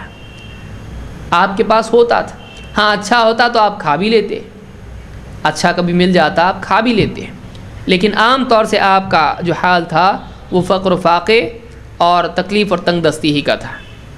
آپ کے پاس ہوتا تھا، ہاں اچھا ہوتا تو آپ کھا بھی لیتے، اچھا کبھی مل جاتا آپ کھا بھی لیتے، لیکن عام طور سے آپ کا جو حال تھا وہ فقر و فاقے اور تکلیف اور تنگ دستی ہی کا تھا۔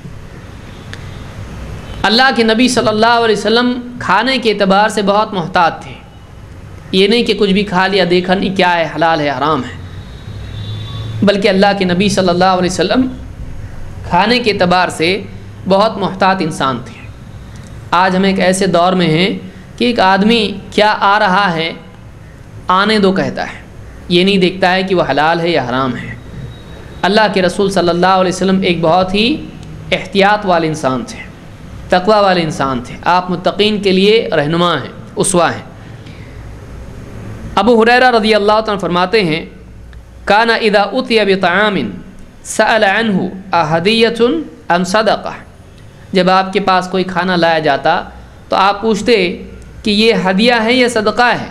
اللہ کے نبی صلی اللہ علیہ وسلم کھانے کے اعتبار سے بہت محتاط تھے، یہ نہیں کہ کچھ بھی کھا لیا، دیکھا نہیں کیا ہے، حلال ہے حرام ہے، بلکہ اللہ کے نبی صلی اللہ علیہ وسلم کھانے کے اعتبار سے بہت محتاط انسان تھے۔ آج ہم ایک ایسے دور میں ہیں کہ ایک آدمی کیا آ رہا ہے آنے دو کہتا ہے، یہ نہیں دیکھتا ہے کہ وہ حلال ہے یا حرام ہے۔ اللہ کے رسول صلی اللہ علیہ وسلم ایک بہت ہی احتیاط والے انسان تھے، تقوی والے انسان تھے، آپ متقین کے لیے رہنما ہیں، اسوہ ہیں۔ ابو ہریرہ رضی اللہ عنہ فرماتے ہیں، کان اذا اتی بطعام سأل عنہ اہدیۃ ام صدقہ، جب آپ کے پاس کوئی کھانا لایا جاتا تو آپ پوچھتے کہ یہ ہدیہ ہے یا صدقہ ہے۔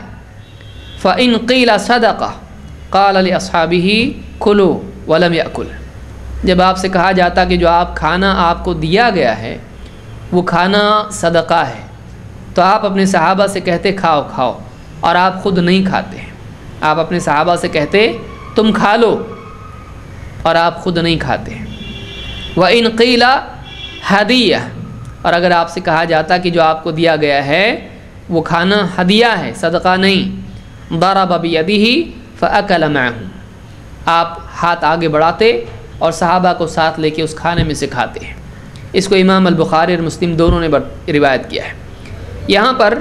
فإن قیل صدقہ قال لأصحابہ کلوا ولم یأکل، جب آپ سے کہا جاتا کہ جو کھانا آپ کو دیا گیا ہے وہ کھانا صدقہ ہے، تو آپ اپنے صحابہ سے کہتے کھاؤ کھاؤ، اور آپ خود نہیں کھاتے ہیں۔ آپ اپنے صحابہ سے کہتے تم کھا لو، اور آپ خود نہیں کھاتے ہیں۔ وَإِنْ قِيلَ ہدیہ، اور اگر آپ سے کہا جاتا کہ جو آپ کو دیا گیا ہے وہ کھانا ہدیہ ہے، صدقہ نہیں، ضرب بیدہ فأکل معہ، آپ ہاتھ آگے بڑھاتے اور صحابہ کو ساتھ لے کے اس کھانے میں سے کھاتے ہیں۔ اس کو امام البخاری اور مسلم دونوں نے روایت کیا ہے۔ یہاں پر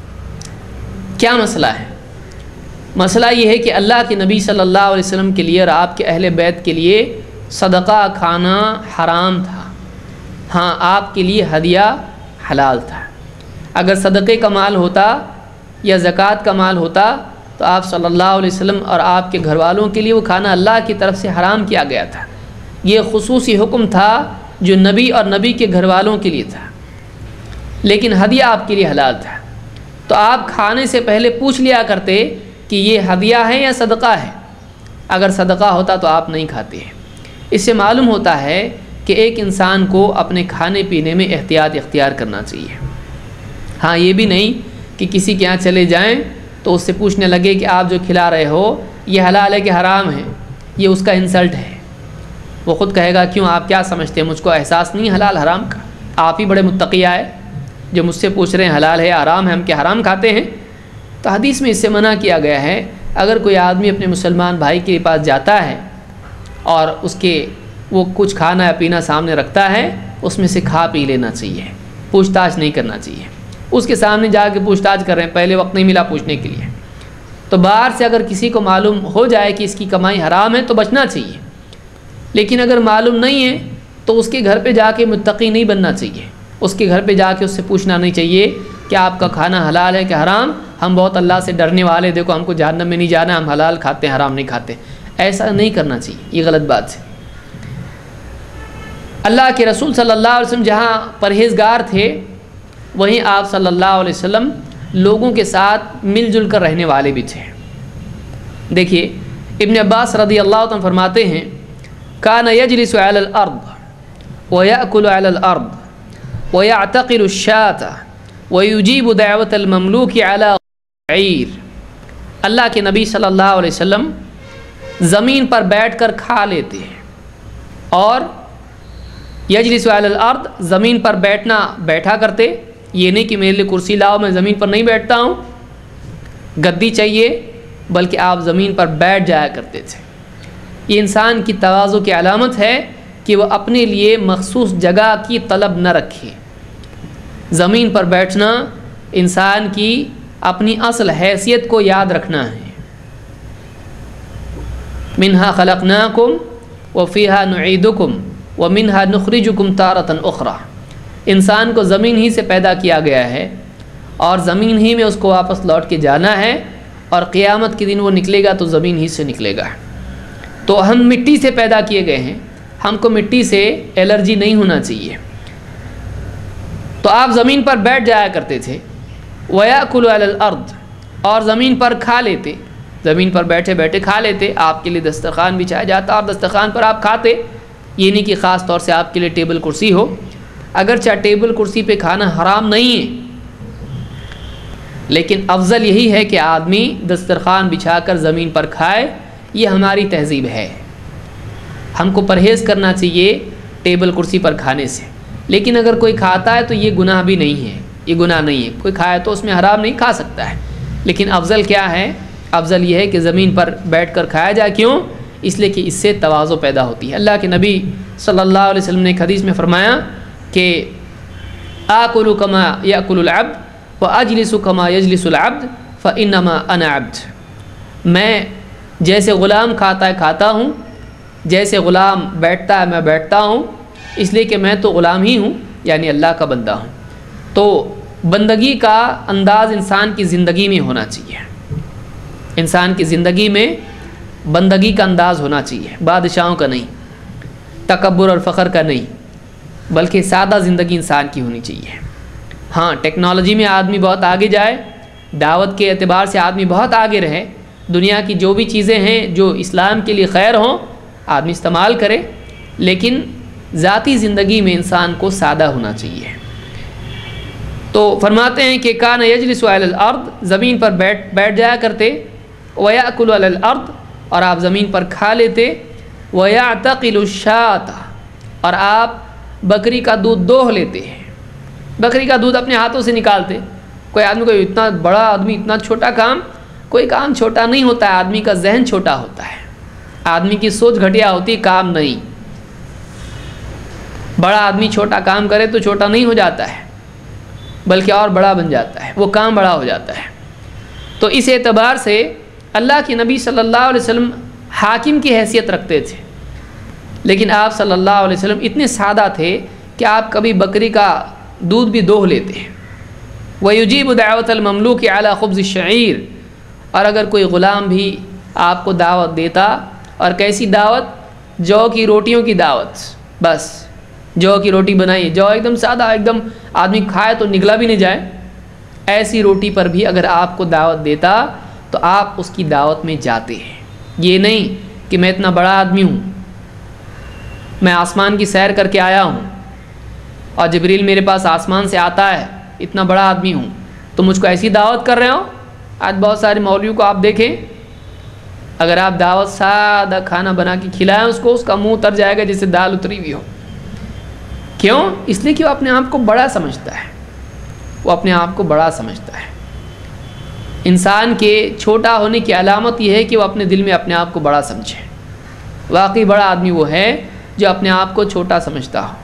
کیا مسئلہ ہے؟ مسئلہ یہ ہے کہ اللہ کے نبی صلی اللہ علیہ وسلم کے لیے اور آپ کے اہل بیت کے لیے صدقہ کھانا حرام تھا، ہاں آپ کے لیے ہدیہ حلال تھا۔ اگر صدقے کا مال ہوتا یا زکوٰۃ کا مال ہوتا تو آپ صلی اللہ علیہ وسلم اور آپ کے گھر والوں کے لیے وہ کھانا اللہ کی طرف سے حرام کیا گیا تھا۔ یہ خصوصی حکم تھا جو نبی اور نبی کے گھر والوں کے لیے تھا، لیکن ہدیہ آپ کے لیے حلال تھا۔ تو آپ کھانے سے پہلے پوچھ لیا کرتے کہ یہ ہدیہ ہے یا صدقہ ہے۔ اگر صدقہ ہوتا تو آپ نہیں کھاتے ہیں۔ اس سے معلوم ہوتا ہے کہ ایک انسان کو اپنے کھانے پینے میں احتیاط اختیار کرنا چاہیے۔ ہاں یہ بھی نہیں کہ کسی کے یہاں چلے جائیں تو اس سے پوچھنے لگے کہ آپ جو کھلا رہے ہو یہ حلال ہے کہ حرام ہے، یہ اس کا انسلٹ ہے۔ وہ خود کہے گا کیوں، آپ کیا سمجھتے ہیں، مجھ کو احساس نہیں حلال حرام کا، آپ ہی بڑے متقی آئے جو مجھ سے پوچھ رہے ہیں حلال ہے حرام ہے، ہم کیا حرام کھاتے ہیں؟ تو حدیث میں اس سے منع کیا گیا ہے۔ اگر کوئی آدمی اپنے مسلمان بھائی کے پاس جاتا ہے اور اس کے وہ کچھ کھانا یا پینا سامنے رکھتا ہے، اس میں سے کھا پی لینا چاہیے، پوچھ تاچھ نہیں کرنا چاہیے۔ اس کے سامنے جا کے پوچھ تاچھ کر رہے ہیں، پہلے وقت نہیں ملا پوچھنے کے لیے، تو باہر سے اگر کسی کو معلوم ہو جائے کہ اس کی کمائی حرام ہے تو بچنا چاہیے۔ لیکن اگر معلوم نہیں ہے تو اس کے گھر پہ جا کے متقی نہیں بننا چاہیے، اس کے گھر پہ جا کے اس سے پوچھنا نہیں چاہیے کہ آپ کا کھانا حلال ہے کہ حرام، ہم بہت اللہ سے ڈرنے والے، دیکھو ہم کو جہنم میں نہیں جانا، ہم حلال کھاتے ہیں حرام نہیں کھاتے۔ ایسا نہیں کرنا چاہیے، یہ غلط بات ہے۔ اللہ کے رسول صلی اللہ علیہ وسلم جہاں پرہیزگار تھے وہیں آپ صلی اللہ علیہ وسلم لوگوں کے ساتھ مل جل کر رہنے والے بھی تھے۔ دیکھیے ابن عباس رضی اللہ عنہ فرماتے ہیں کان یجلس علی الارض ویأکل علی الارض ویعتقل الشاة ویجیب دعوت المملوک علی غیر۔ اللہ کے نبی صلی اللہ علیہ وسلم زمین پر بیٹھ کر کھا لیتے ہیں، اور یجلس علی الارض زمین پر بیٹھا کرتے، یہ نہیں کہ میرے لیے کرسی لاؤ میں زمین پر نہیں بیٹھتا ہوں، گدی چاہیے، بلکہ آپ زمین پر بیٹھ جایا کرتے تھے۔ یہ انسان کی تواضع کی علامت ہے کہ وہ اپنے لیے مخصوص جگہ کی طلب نہ رکھے۔ زمین پر بیٹھنا انسان کی اپنی اصل حیثیت کو یاد رکھنا ہے۔ منہا خلقناکم وفیہا نعیدکم ومنہا نخرجکم تارۃ اخری۔ انسان کو زمین ہی سے پیدا کیا گیا ہے اور زمین ہی میں اس کو واپس لوٹ کے جانا ہے، اور قیامت کے دن وہ نکلے گا تو زمین ہی سے نکلے گا۔ تو ہم مٹی سے پیدا کیے گئے ہیں، ہم کو مٹی سے الرجی نہیں ہونا چاہیے۔ تو آپ زمین پر بیٹھ جایا کرتے تھے، وَيَأْكُلُ عَلَى الْأَرْضِ، اور زمین پر کھا لیتے، زمین پر بیٹھے بیٹھے کھا لیتے۔ آپ کے لیے دسترخوان بچھایا جاتا اور دسترخوان پر آپ کھاتے۔ یہ نہیں کہ خاص طور سے آپ کے لیے ٹیبل کرسی ہو، اگرچہ ٹیبل کرسی پہ کھانا حرام نہیں ہے، لیکن افضل یہی ہے کہ آدمی دسترخوان بچھا کر زمین پر کھائے۔ یہ ہماری تہذیب ہے، ہم کو پرہیز کرنا چاہیے ٹیبل کرسی پر کھانے سے۔ لیکن اگر کوئی کھاتا ہے تو یہ گناہ بھی نہیں ہے، یہ گناہ نہیں ہے، کوئی کھائے تو اس میں حرام نہیں، کھا سکتا ہے۔ لیکن افضل کیا ہے؟ افضل یہ ہے کہ زمین پر بیٹھ کر کھایا جائے۔ کیوں؟ اس لیے کہ اس سے تواضع پیدا ہوتی ہے۔ اللہ کے نبی صلی اللہ علیہ وسلم نے ایک حدیث میں فرمایا کہ آکل کما یاکل العبد واجلس کما یجلس العبد فانما انا عبد۔ میں جیسے غلام کھاتا ہے کھاتا ہوں، جیسے غلام بیٹھتا ہے میں بیٹھتا ہوں، اس لیے کہ میں تو غلام ہی ہوں، یعنی اللہ کا بندہ ہوں۔ تو بندگی کا انداز انسان کی زندگی میں ہونا چاہیے، انسان کی زندگی میں بندگی کا انداز ہونا چاہیے، بادشاہوں کا نہیں، تکبر اور فخر کا نہیں، بلکہ سادہ زندگی انسان کی ہونی چاہیے۔ ہاں ٹیکنالوجی میں آدمی بہت آگے جائے، دعوت کے اعتبار سے آدمی بہت آگے رہے، دنیا کی جو بھی چیزیں ہیں جو اسلام کے لیے خیر ہوں آدمی استعمال کرے، لیکن ذاتی زندگی میں انسان کو سادہ ہونا چاہیے۔ تو فرماتے ہیں کہ کان یجلس علی الارض، زمین پر بیٹھ جایا کرتے، ویأکل علی الارض، اور آپ زمین پر کھا لیتے، ویعتقل الشاۃ، اور آپ بکری کا دودھ دوہ لیتے ہیں، بکری کا دودھ اپنے ہاتھوں سے نکالتے۔ کوئی آدمی، کوئی اتنا بڑا آدمی اتنا چھوٹا کام، کوئی کام چھوٹا نہیں ہوتا ہے، آدمی کا ذہن چھوٹا ہوتا ہے، آدمی کی سوچ گھٹیا ہوتی، کام نہیں۔ بڑا آدمی چھوٹا کام کرے تو چھوٹا نہیں ہو جاتا ہے، بلکہ اور بڑا بن جاتا ہے، وہ کام بڑا ہو جاتا ہے۔ تو اس اعتبار سے اللہ کے نبی صلی اللہ علیہ وسلم حاکم کی حیثیت رکھتے تھے، لیکن آپ صلی اللہ علیہ وسلم اتنے سادہ تھے کہ آپ کبھی بکری کا دودھ بھی دوہ لیتے ہیں۔ وَيُجِيبُ دَعْوَةَ الْمَمْلُوكِ عَلَى خُبْزِ الشَّعِيرِ، اور اگر کوئی غلام بھی آپ کو دعوت دیتا، اور کیسی دعوت؟ جو کی روٹیوں کی دعوت، بس جو کی روٹی بنائی، جو ایک دم سادہ، ایک دم آدمی کھائے تو نگلا بھی نہیں جائے، ایسی روٹی پر بھی اگر آپ کو دعوت دیتا تو آپ اس کی دعوت میں جاتے ہیں۔ یہ نہیں کہ میں اتنا بڑا آدمی ہوں، میں آسمان کی سیر کر کے آیا ہوں اور جبریل میرے پاس آسمان سے آتا ہے، اتنا بڑا آدمی ہوں تو مجھ کو ایسی دعوت کر رہے ہو۔ آج بہت سارے مولویوں کو آپ دیکھیں، اگر آپ دعوت سادہ کھانا بنا کے کھلائیں اس کو، اس کا منہ اتر جائے گا جیسے دال اتری ہوئی ہو۔ کیوں؟ اس لیے کہ وہ اپنے آپ کو بڑا سمجھتا ہے، وہ اپنے آپ کو بڑا سمجھتا ہے۔ انسان کے چھوٹا ہونے کی علامت یہ ہے کہ وہ اپنے دل میں اپنے آپ کو بڑا سمجھے۔ واقعی بڑا آدمی وہ ہے جو اپنے آپ کو چھوٹا سمجھتا ہو۔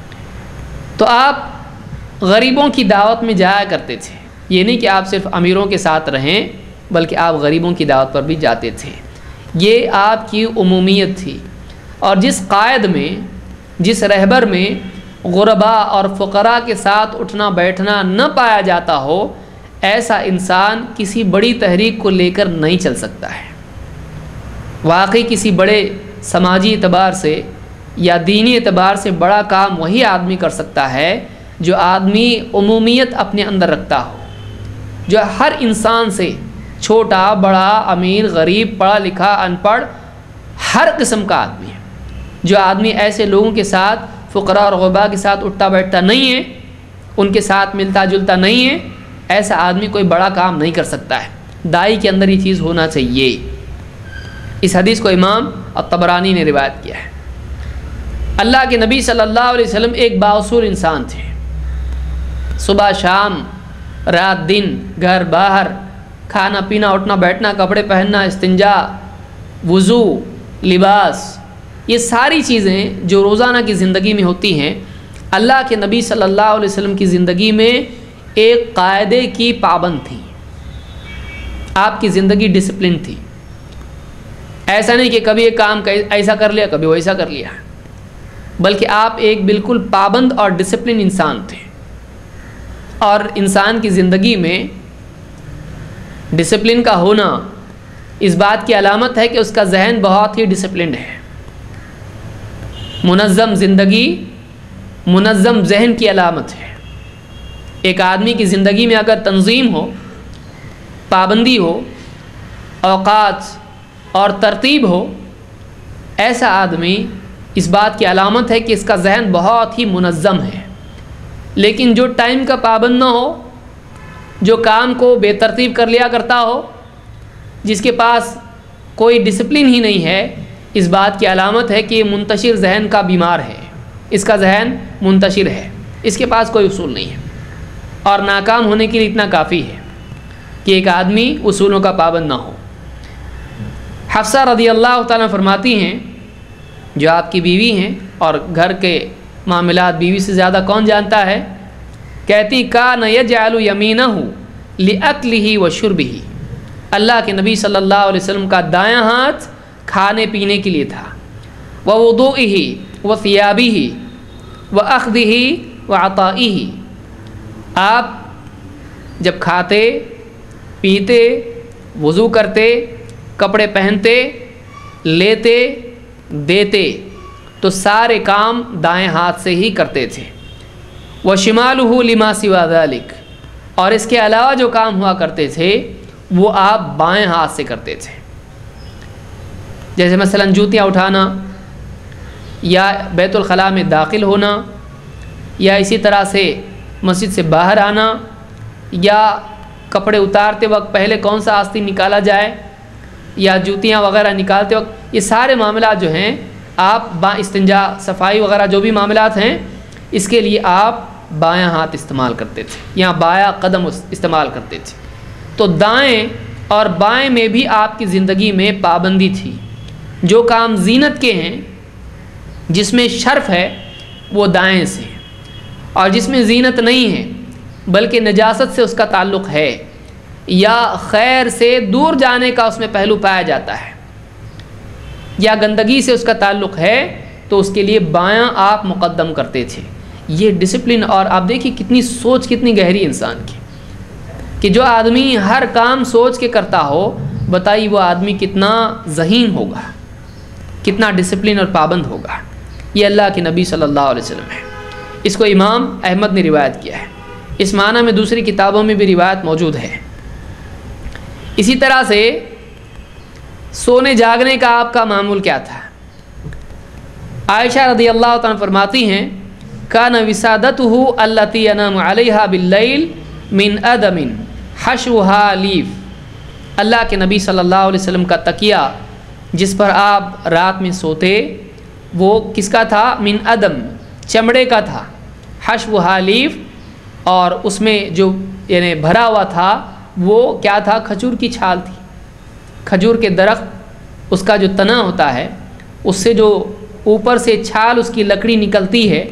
تو آپ غریبوں کی دعوت میں جایا کرتے تھے، یہ نہیں کہ آپ صرف امیروں کے ساتھ رہیں، بلکہ آپ غریبوں کی دعوت پر بھی جاتے تھے۔ یہ آپ کی عمومیت تھی، اور جس قائد میں، جس رہبر میں غرباء اور فقراء کے ساتھ اٹھنا بیٹھنا نہ پایا جاتا ہو، ایسا انسان کسی بڑی تحریک کو لے کر نہیں چل سکتا ہے۔ واقعی کسی بڑے سماجی اعتبار سے یا دینی اعتبار سے بڑا کام وہی آدمی کر سکتا ہے جو آدمی عمومیت اپنے اندر رکھتا ہو، جو ہر انسان سے، چھوٹا بڑا امیر غریب پڑھا لکھا ان پڑھ، ہر قسم کا آدمی ہے۔ جو آدمی ایسے لوگوں کے ساتھ، فقراء اور غرباء کے ساتھ اٹھتا بیٹھتا نہیں ہے، ان کے ساتھ ملتا جلتا نہیں ہے، ایسا آدمی کوئی بڑا کام نہیں کر سکتا ہے۔ دائی کے اندر یہ چیز ہونا چاہیے۔ اس حدیث کو امام الطبرانی نے روایت کیا ہے۔ اللہ کے نبی صلی اللہ علیہ وسلم ایک بااصول انسان تھے۔ صبح شام، رات دن، گھر باہر، کھانا پینا، اٹھنا بیٹھنا، کپڑے پہننا، استنجا، وضو، لباس، یہ ساری چیزیں جو روزانہ کی زندگی میں ہوتی ہیں، اللہ کے نبی صلی اللہ علیہ وسلم کی زندگی میں ایک قاعدے کی پابند تھی۔ آپ کی زندگی ڈسپلن تھی۔ ایسا نہیں کہ کبھی ایک کام ایسا کر لیا، کبھی ویسا کر لیا، بلکہ آپ ایک بالکل پابند اور ڈسپلن انسان تھے۔ اور انسان کی زندگی میں ڈسپلن کا ہونا اس بات کی علامت ہے کہ اس کا ذہن بہت ہی ڈسپلنڈ ہے۔ منظم زندگی منظم ذہن کی علامت ہے۔ ایک آدمی کی زندگی میں اگر تنظیم ہو، پابندی ہو، اوقات اور ترتیب ہو، ایسا آدمی، اس بات کی علامت ہے کہ اس کا ذہن بہت ہی منظم ہے۔ لیکن جو ٹائم کا پابند نہ ہو، جو کام کو بے ترتیب کر لیا کرتا ہو، جس کے پاس کوئی ڈسپلن ہی نہیں ہے، اس بات کی علامت ہے کہ یہ منتشر ذہن کا بیمار ہے۔ اس کا ذہن منتشر ہے، اس کے پاس کوئی اصول نہیں ہے، اور ناکام ہونے کے لیے اتنا کافی ہے کہ ایک آدمی اصولوں کا پابند نہ ہو۔ حفصہ رضی اللہ تعالیٰ فرماتی ہیں، جو آپ کی بیوی ہیں اور گھر کے معاملات بیوی سے زیادہ کون جانتا ہے، کہتی کان یجعل یمینہ لأکلہ وشربہ، اللہ کے نبی صلی اللہ علیہ وسلم کا دایاں ہاتھ کھانے پینے کے لیے تھا، ووضوئہ وثیابہ واخذہ وعطائہ، آپ جب کھاتے پیتے، وضو کرتے، کپڑے پہنتے، لیتے، دیتے، تو سارے کام دائیں ہاتھ سے ہی کرتے تھے۔ وشمالہ لما سوا ذلک، اور اس کے علاوہ جو کام ہوا کرتے تھے وہ آپ بائیں ہاتھ سے کرتے تھے۔ جیسے مثلا جوتیاں اٹھانا، یا بیت الخلاء میں داخل ہونا، یا اسی طرح سے مسجد سے باہر آنا، یا کپڑے اتارتے وقت پہلے کون سا آستین نکالا جائے، یا جوتیاں وغیرہ نکالتے وقت، یہ سارے معاملات جو ہیں آپ با استنجا صفائی وغیرہ جو بھی معاملات ہیں اس کے لیے آپ بایاں ہاتھ استعمال کرتے تھے یا بایاں قدم استعمال کرتے تھے۔ تو دائیں اور بائیں میں بھی آپ کی زندگی میں پابندی تھی۔ جو کام زینت کے ہیں، جس میں شرف ہے، وہ دائیں سے، اور جس میں زینت نہیں ہے بلکہ نجاست سے اس کا تعلق ہے یا خیر سے دور جانے کا اس میں پہلو پایا جاتا ہے یا گندگی سے اس کا تعلق ہے، تو اس کے لیے بایاں آپ مقدم کرتے تھے۔ یہ ڈسپلن، اور آپ دیکھیے کتنی سوچ کتنی گہری انسان کی، کہ جو آدمی ہر کام سوچ کے کرتا ہو، بتائیے وہ آدمی کتنا ذہین ہوگا، کتنا ڈسپلن اور پابند ہوگا۔ یہ اللہ کے نبی صلی اللہ علیہ وسلم ہے۔ اس کو امام احمد نے روایت کیا ہے، اس معنی میں دوسری کتابوں میں بھی روایت موجود ہے۔ اسی طرح سے سونے جاگنے کا آپ کا معمول کیا تھا؟ عائشہ رضی اللہ تعالیٰ فرماتی ہیں کان وسادتہ التی ینام علیہا باللیل من ادم حشوہا لیف۔ اللہ کے نبی صلی اللہ علیہ وسلم کا تکیہ جس پر آپ رات میں سوتے وہ کس کا تھا؟ من ادم، چمڑے کا تھا، حشوہا لیف، اور اس میں جو یعنی بھرا ہوا تھا وہ کیا تھا؟ کھجور کی چھال تھی۔ کھجور کے درخت، اس کا جو تنا ہوتا ہے، اس سے جو اوپر سے چھال اس کی لکڑی نکلتی ہے،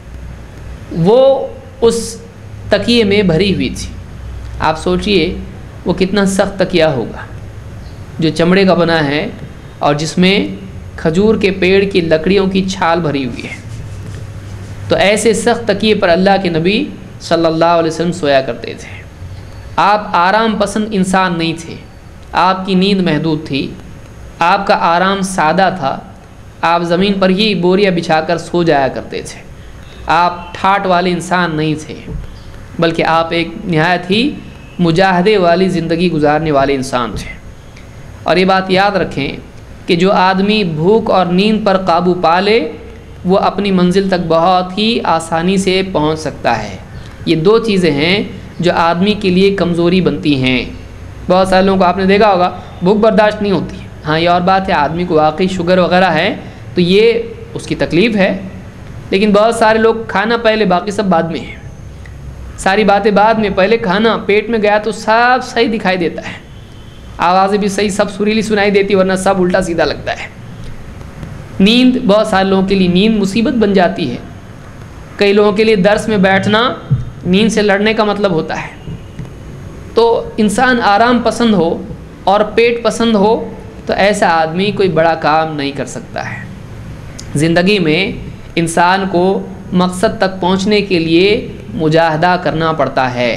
وہ اس تکیے میں بھری ہوئی تھی۔ آپ سوچئے وہ کتنا سخت تکیہ ہوگا جو چمڑے کا بنا ہے اور جس میں کھجور کے پیڑ کی لکڑیوں کی چھال بھری ہوئی ہے۔ تو ایسے سخت تکیے پر اللہ کے نبی صلی اللہ علیہ وسلم سویا کرتے تھے۔ آپ آرام پسند انسان نہیں تھے، آپ کی نیند محدود تھی، آپ کا آرام سادہ تھا، آپ زمین پر ہی بوریاں بچھا کر سو جایا کرتے تھے۔ آپ ٹھاٹ والے انسان نہیں تھے، بلکہ آپ ایک نہایت ہی مجاہدے والی زندگی گزارنے والے انسان تھے۔ اور یہ بات یاد رکھیں کہ جو آدمی بھوک اور نیند پر قابو پا لے وہ اپنی منزل تک بہت ہی آسانی سے پہنچ سکتا ہے۔ یہ دو چیزیں ہیں جو آدمی کے لیے کمزوری بنتی ہیں۔ بہت سارے لوگوں کو آپ نے دیکھا ہوگا بھوک برداشت نہیں ہوتی۔ ہاں یہ اور بات ہے، آدمی کو واقعی شوگر وغیرہ ہے تو یہ اس کی تکلیف ہے، لیکن بہت سارے لوگ کھانا پہلے باقی سب بعد میں ہے، ساری باتیں بعد میں، پہلے کھانا پیٹ میں گیا تو سب صحیح دکھائی دیتا ہے، آوازیں بھی صحیح سب سریلی سنائی دیتی، ورنہ سب الٹا سیدھا لگتا ہے۔ نیند بہت سارے لوگوں کے لیے نیند مصیبت بن جاتی ہے۔ کئی لوگوں کے لیے درس میں بیٹھنا نیند سے لڑنے کا مطلب ہوتا ہے۔ تو انسان آرام پسند ہو اور پیٹ پسند ہو تو ایسا آدمی کوئی بڑا کام نہیں کر سکتا ہے۔ زندگی میں انسان کو مقصد تک پہنچنے کے لیے مجاہدہ کرنا پڑتا ہے،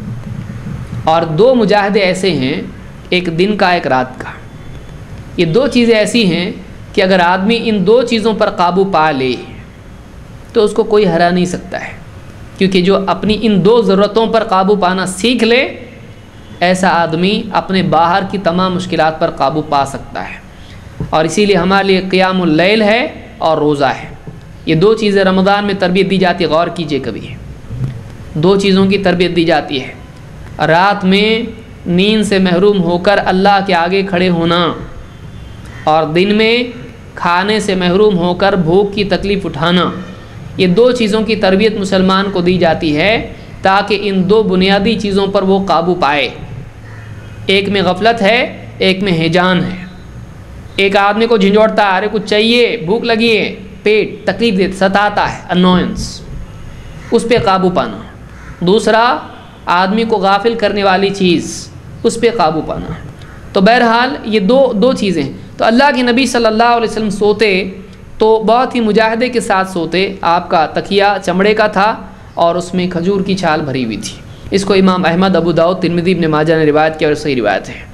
اور دو مجاہدے ایسے ہیں، ایک دن کا ایک رات کا۔ یہ دو چیزیں ایسی ہیں کہ اگر آدمی ان دو چیزوں پر قابو پا لے تو اس کو کوئی ہرا نہیں سکتا ہے، کیونکہ جو اپنی ان دو ضرورتوں پر قابو پانا سیکھ لے ایسا آدمی اپنے باہر کی تمام مشکلات پر قابو پا سکتا ہے۔ اور اسی لیے ہمارے لیے قیام اللیل ہے اور روزہ ہے۔ یہ دو چیزیں رمضان میں تربیت دی جاتی ہے، غور کیجئے کبھی، دو چیزوں کی تربیت دی جاتی ہے۔ رات میں نیند سے محروم ہو کر اللہ کے آگے کھڑے ہونا، اور دن میں کھانے سے محروم ہو کر بھوک کی تکلیف اٹھانا۔ یہ دو چیزوں کی تربیت مسلمان کو دی جاتی ہے تاکہ ان دو بنیادی چیزوں پر وہ قابو پائے۔ ایک میں غفلت ہے، ایک میں ہیجان ہے۔ ایک آدمی کو جھنجھوڑتا ہے، ارے کچھ چاہیے، بھوک لگی ہے، پیٹ تکلیف دیتا ستاتا ہے، انوائنس، اس پہ قابو پانا۔ دوسرا آدمی کو غافل کرنے والی چیز، اس پہ قابو پانا۔ تو بہرحال یہ دو چیزیں۔ تو اللہ کے نبی صلی اللہ علیہ وسلم سوتے تو بہت ہی مجاہدے کے ساتھ سوتے۔ آپ کا تکیہ چمڑے کا تھا اور اس میں کھجور کی چھال بھری ہوئی تھی۔ اس کو امام احمد، ابو داؤد، ترمذی، ابن ماجہ نے روایت کیا اور صحیح روایت ہے۔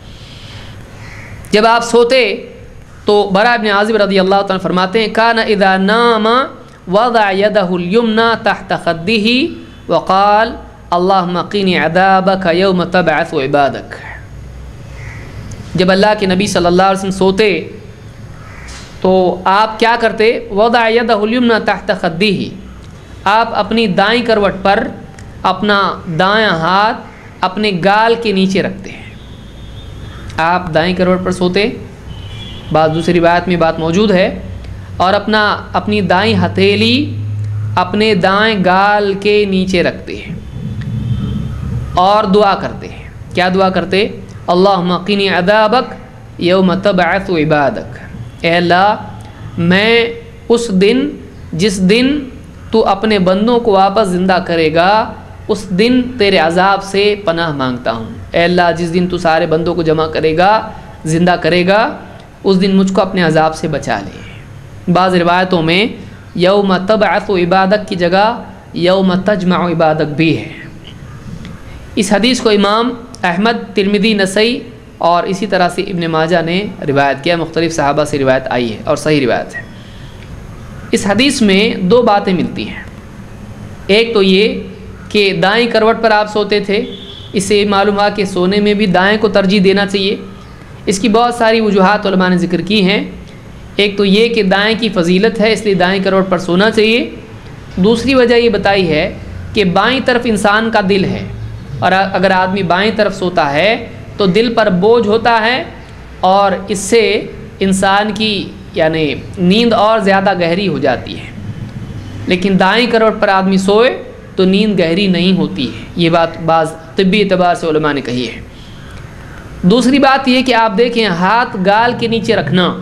جب آپ سوتے تو براء بن عازب رضی اللہ تعالیٰ فرماتے ہیں کان اذا نام وضع یدہ الیمنی تحت خدہ وقال اللہم قینی عذابک یوم تبعث عبادک۔ جب اللہ کے نبی صلی اللہ علیہ وسلم سوتے تو آپ کیا کرتے؟ وضع یدہ الیمنی تحت خدہ، آپ اپنی دائیں کروٹ پر اپنا دایاں ہاتھ اپنے گال کے نیچے رکھتے ہیں۔ آپ دائیں کروٹ پر سوتے، بعض دوسری روایت میں بات موجود ہے، اور اپنی دائیں ہتھیلی اپنے دائیں گال کے نیچے رکھتے ہیں اور دعا کرتے ہیں۔ کیا دعا کرتے؟ اللہم قنی عذابک یوم تبعث عبادک، اے اللہ میں اس دن، جس دن تو اپنے بندوں کو واپس زندہ کرے گا، اس دن تیرے عذاب سے پناہ مانگتا ہوں۔ اے اللہ جس دن تو سارے بندوں کو جمع کرے گا، زندہ کرے گا، اس دن مجھ کو اپنے عذاب سے بچا لے۔ بعض روایتوں میں یوم تبعث عبادک کی جگہ یوم تجمع عبادک بھی ہے۔ اس حدیث کو امام احمد، ترمذی، نسائی اور اسی طرح سے ابن ماجہ نے روایت کیا، مختلف صحابہ سے روایت آئی ہے اور صحیح روایت ہے۔ اس حدیث میں دو باتیں ملتی ہیں۔ ایک تو یہ کہ دائیں کروٹ پر آپ سوتے تھے، اس سے معلوم ہوا کہ سونے میں بھی دائیں کو ترجیح دینا چاہیے۔ اس کی بہت ساری وجوہات علماء نے ذکر کی ہیں۔ ایک تو یہ کہ دائیں کی فضیلت ہے، اس لیے دائیں کروٹ پر سونا چاہیے۔ دوسری وجہ یہ بتائی ہے کہ بائیں طرف انسان کا دل ہے، اور اگر آدمی بائیں طرف سوتا ہے تو دل پر بوجھ ہوتا ہے، اور اس سے انسان کی یعنی نیند اور زیادہ گہری ہو جاتی ہے۔ لیکن دائیں کروٹ پر آدمی سوئے تو نیند گہری نہیں ہوتی ہے، یہ بات بعض طبی اعتبار سے علماء نے کہی ہے۔ دوسری بات یہ کہ آپ دیکھیں ہاتھ گال کے نیچے رکھنا،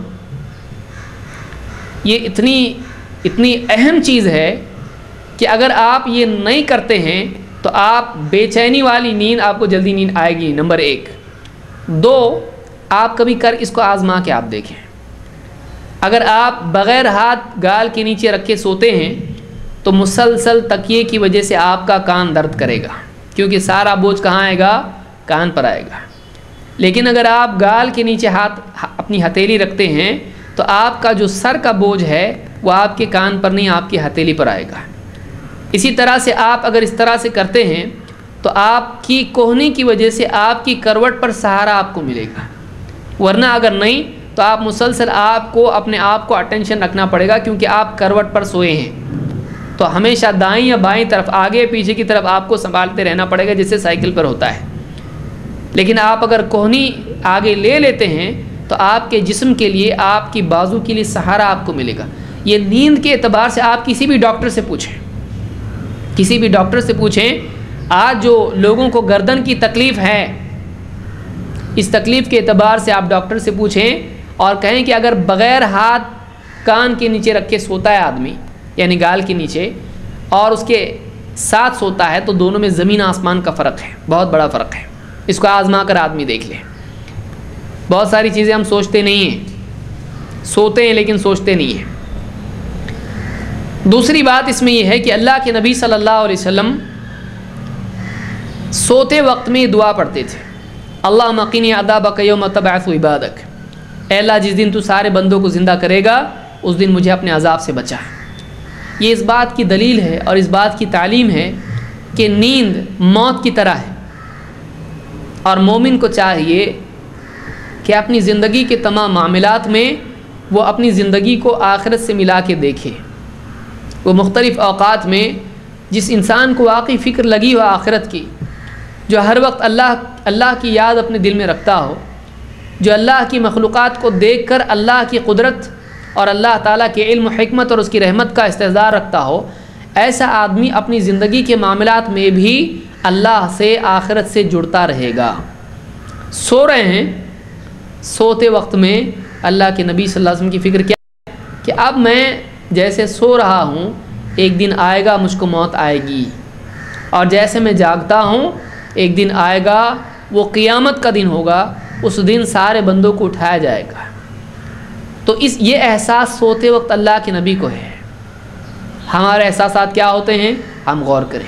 یہ اتنی اہم چیز ہے کہ اگر آپ یہ نہیں کرتے ہیں تو آپ بے چینی والی نیند، آپ کو جلدی نیند آئے گی، نمبر ایک۔ دو، آپ کبھی اس کو آزما کے آپ دیکھیں، اگر آپ بغیر ہاتھ گال کے نیچے رکھ کے سوتے ہیں تو مسلسل تکیے کی وجہ سے آپ کا کان درد کرے گا، کیونکہ سارا بوجھ کہاں آئے گا؟ کان پر آئے گا۔ لیکن اگر آپ گال کے نیچے ہاتھ اپنی ہتھیلی رکھتے ہیں تو آپ کا جو سر کا بوجھ ہے وہ آپ کے کان پر نہیں، آپ کی ہتھیلی پر آئے گا۔ اسی طرح سے آپ اگر اس طرح سے کرتے ہیں تو آپ کی کوہنی کی وجہ سے آپ کی کروٹ پر سہارا آپ کو ملے گا، ورنہ اگر نہیں تو آپ مسلسل آپ کو اپنے آپ کو اٹینشن رکھنا پڑے گا، کیونکہ آپ کروٹ پر سوئے ہیں تو ہمیشہ دائیں یا بائیں طرف، آگے پیچھے کی طرف آپ کو سنبھالتے رہنا پڑے گا، جیسے سائیکل پر ہوتا ہے۔ لیکن آپ اگر کوہنی آگے لے لیتے ہیں تو آپ کے جسم کے لیے، آپ کی بازو کے لیے سہارا آپ کو ملے گا۔ یہ نیند کے اعتبار سے آپ کسی بھی ڈاکٹر سے پوچھیں، کسی بھی ڈاکٹر سے پوچھیں، آج جو لوگوں کو گردن کی تکلیف ہے، اس تکلیف کے اعتبار سے آپ ڈاکٹر سے پوچھیں اور کہیں کہ اگر بغیر ہاتھ کان کے نیچے رکھ کے سوتا ہے آدمی، یعنی گال کے نیچے، اور اس کے ساتھ سوتا ہے تو دونوں میں زمین آسمان کا فرق ہے، بہت بڑا فرق ہے۔ اس کو آزما کر آدمی دیکھ لے۔ بہت ساری چیزیں ہم سوچتے نہیں ہیں، سوتے ہیں لیکن سوچتے نہیں ہیں۔ دوسری بات اس میں یہ ہے کہ اللہ کے نبی صلی اللہ علیہ وسلم سوتے وقت میں دعا پڑھتے تھے، اللہم قنی عذابک یوم تبعث عبادک، اے اللہ جس دن تو سارے بندوں کو زندہ کرے گا اس دن مجھے اپنے عذاب سے بچا۔ یہ اس بات کی دلیل ہے اور اس بات کی تعلیم ہے کہ نیند موت کی طرح ہے، اور مومن کو چاہیے کہ اپنی زندگی کے تمام معاملات میں وہ اپنی زندگی کو آخرت سے ملا کے دیکھے۔ وہ مختلف اوقات میں جس انسان کو واقعی فکر لگی ہو آخرت کی، جو ہر وقت اللہ کی یاد اپنے دل میں رکھتا ہو، جو اللہ کی مخلوقات کو دیکھ کر اللہ کی قدرت اور اللہ تعالیٰ کے علم و حکمت اور اس کی رحمت کا استحضار رکھتا ہو، ایسا آدمی اپنی زندگی کے معاملات میں بھی اللہ سے، آخرت سے جڑتا رہے گا۔ سو رہے ہیں، سوتے وقت میں اللہ کے نبی صلی اللہ علیہ وسلم کی فکر کیا ہے کہ اب میں جیسے سو رہا ہوں ایک دن آئے گا مجھ کو موت آئے گی، اور جیسے میں جاگتا ہوں ایک دن آئے گا وہ قیامت کا دن ہوگا، اس دن سارے بندوں کو اٹھایا جائے گا۔ تو یہ احساس سوتے وقت اللہ کے نبی کو ہے۔ ہمارے احساسات کیا ہوتے ہیں؟ ہم غور کریں۔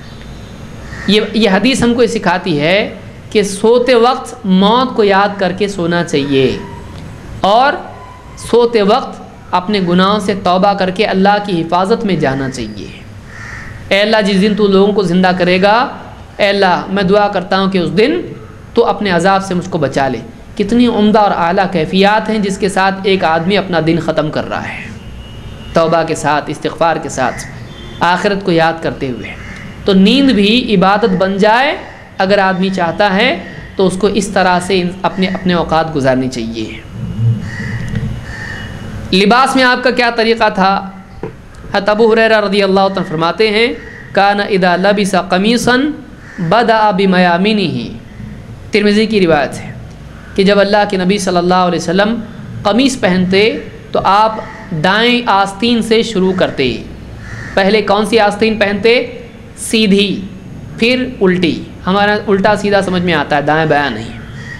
یہ حدیث ہم کو یہ سکھاتی ہے کہ سوتے وقت موت کو یاد کر کے سونا چاہیے، اور سوتے وقت اپنے گناہوں سے توبہ کر کے اللہ کی حفاظت میں جانا چاہیے۔ اے اللہ جس دن تو لوگوں کو زندہ کرے گا، اے اللہ میں دعا کرتا ہوں کہ اس دن تو اپنے عذاب سے مجھ کو بچا لے، کتنی عمدہ اور اعلیٰ کیفیات ہیں جس کے ساتھ ایک آدمی اپنا دن ختم کر رہا ہے، توبہ کے ساتھ، استغفار کے ساتھ، آخرت کو یاد کرتے ہوئے۔ تو نیند بھی عبادت بن جائے اگر آدمی چاہتا ہے تو اس کو اس طرح سے اپنے اوقات گزارنے چاہیے۔ لباس میں آپ کا کیا طریقہ تھا؟ حضرت ابو ہریرہ رضی اللہ عنہ فرماتے ہیں کان اذا لبس قمیصا بدأ بمیامینہ، ترمذی کی روایت ہے کہ جب اللہ کے نبی صلی اللہ علیہ وسلم قمیص پہنتے تو آپ دائیں آستین سے شروع کرتے۔ پہلے کون سی آستین پہنتے؟ سیدھی، پھر الٹی۔ ہمارا الٹا سیدھا سمجھ میں آتا ہے، دائیں بایاں نہیں۔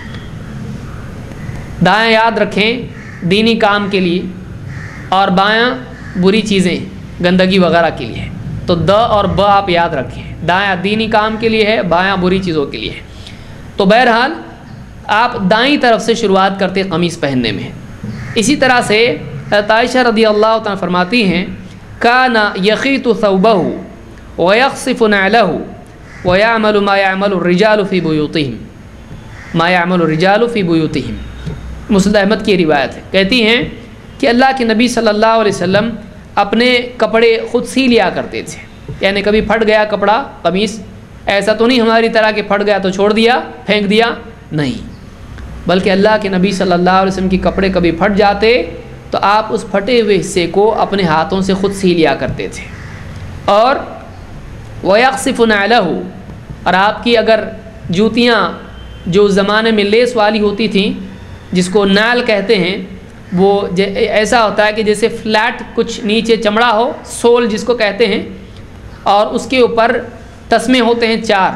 دائیں یاد رکھیں دینی کام کے لیے، اور بایاں بری چیزیں، گندگی وغیرہ کے لیے۔ تو د اور ب آپ یاد رکھیں، دایاں دینی کام کے لیے ہے، بایاں بری چیزوں کے لیے ہے۔ تو بہرحال آپ دائیں طرف سے شروعات کرتے قمیص پہننے میں۔ اسی طرح سے حضرت عائشہ رضی اللہ عنہ فرماتی ہیں کان یخیط ثوبہ ویخصف نعلہ ویعمل ما یعمل الرجال فی بیوتہم، ما یعمل الرجال فی بیوتہم، مسند احمد کی روایت ہے۔ کہتی ہیں کہ اللہ کے نبی صلی اللہ علیہ وسلم اپنے کپڑے خود سی لیا کرتے تھے، یعنی کبھی پھٹ گیا کپڑا قمیص، ایسا تو نہیں ہماری طرح کہ پھٹ گیا تو چھوڑ دیا، پھینک دیا، نہیں، بلکہ اللہ کے نبی صلی اللہ علیہ وسلم کے کپڑے کبھی پھٹ جاتے تو آپ اس پھٹے ہوئے حصے کو اپنے ہاتھوں سے خود سی لیا کرتے تھے۔ اور وَيَقْصِفُ نَعْلَهُ، اور آپ کی اگر جوتیاں جو زمانے میں لیس والی ہوتی تھیں جس کو نال کہتے ہیں، وہ ایسا ہوتا ہے کہ جیسے فلیٹ کچھ نیچے چمڑا ہو، سول جس کو کہتے ہیں، اور اس کے اوپر تسمے ہوتے ہیں 4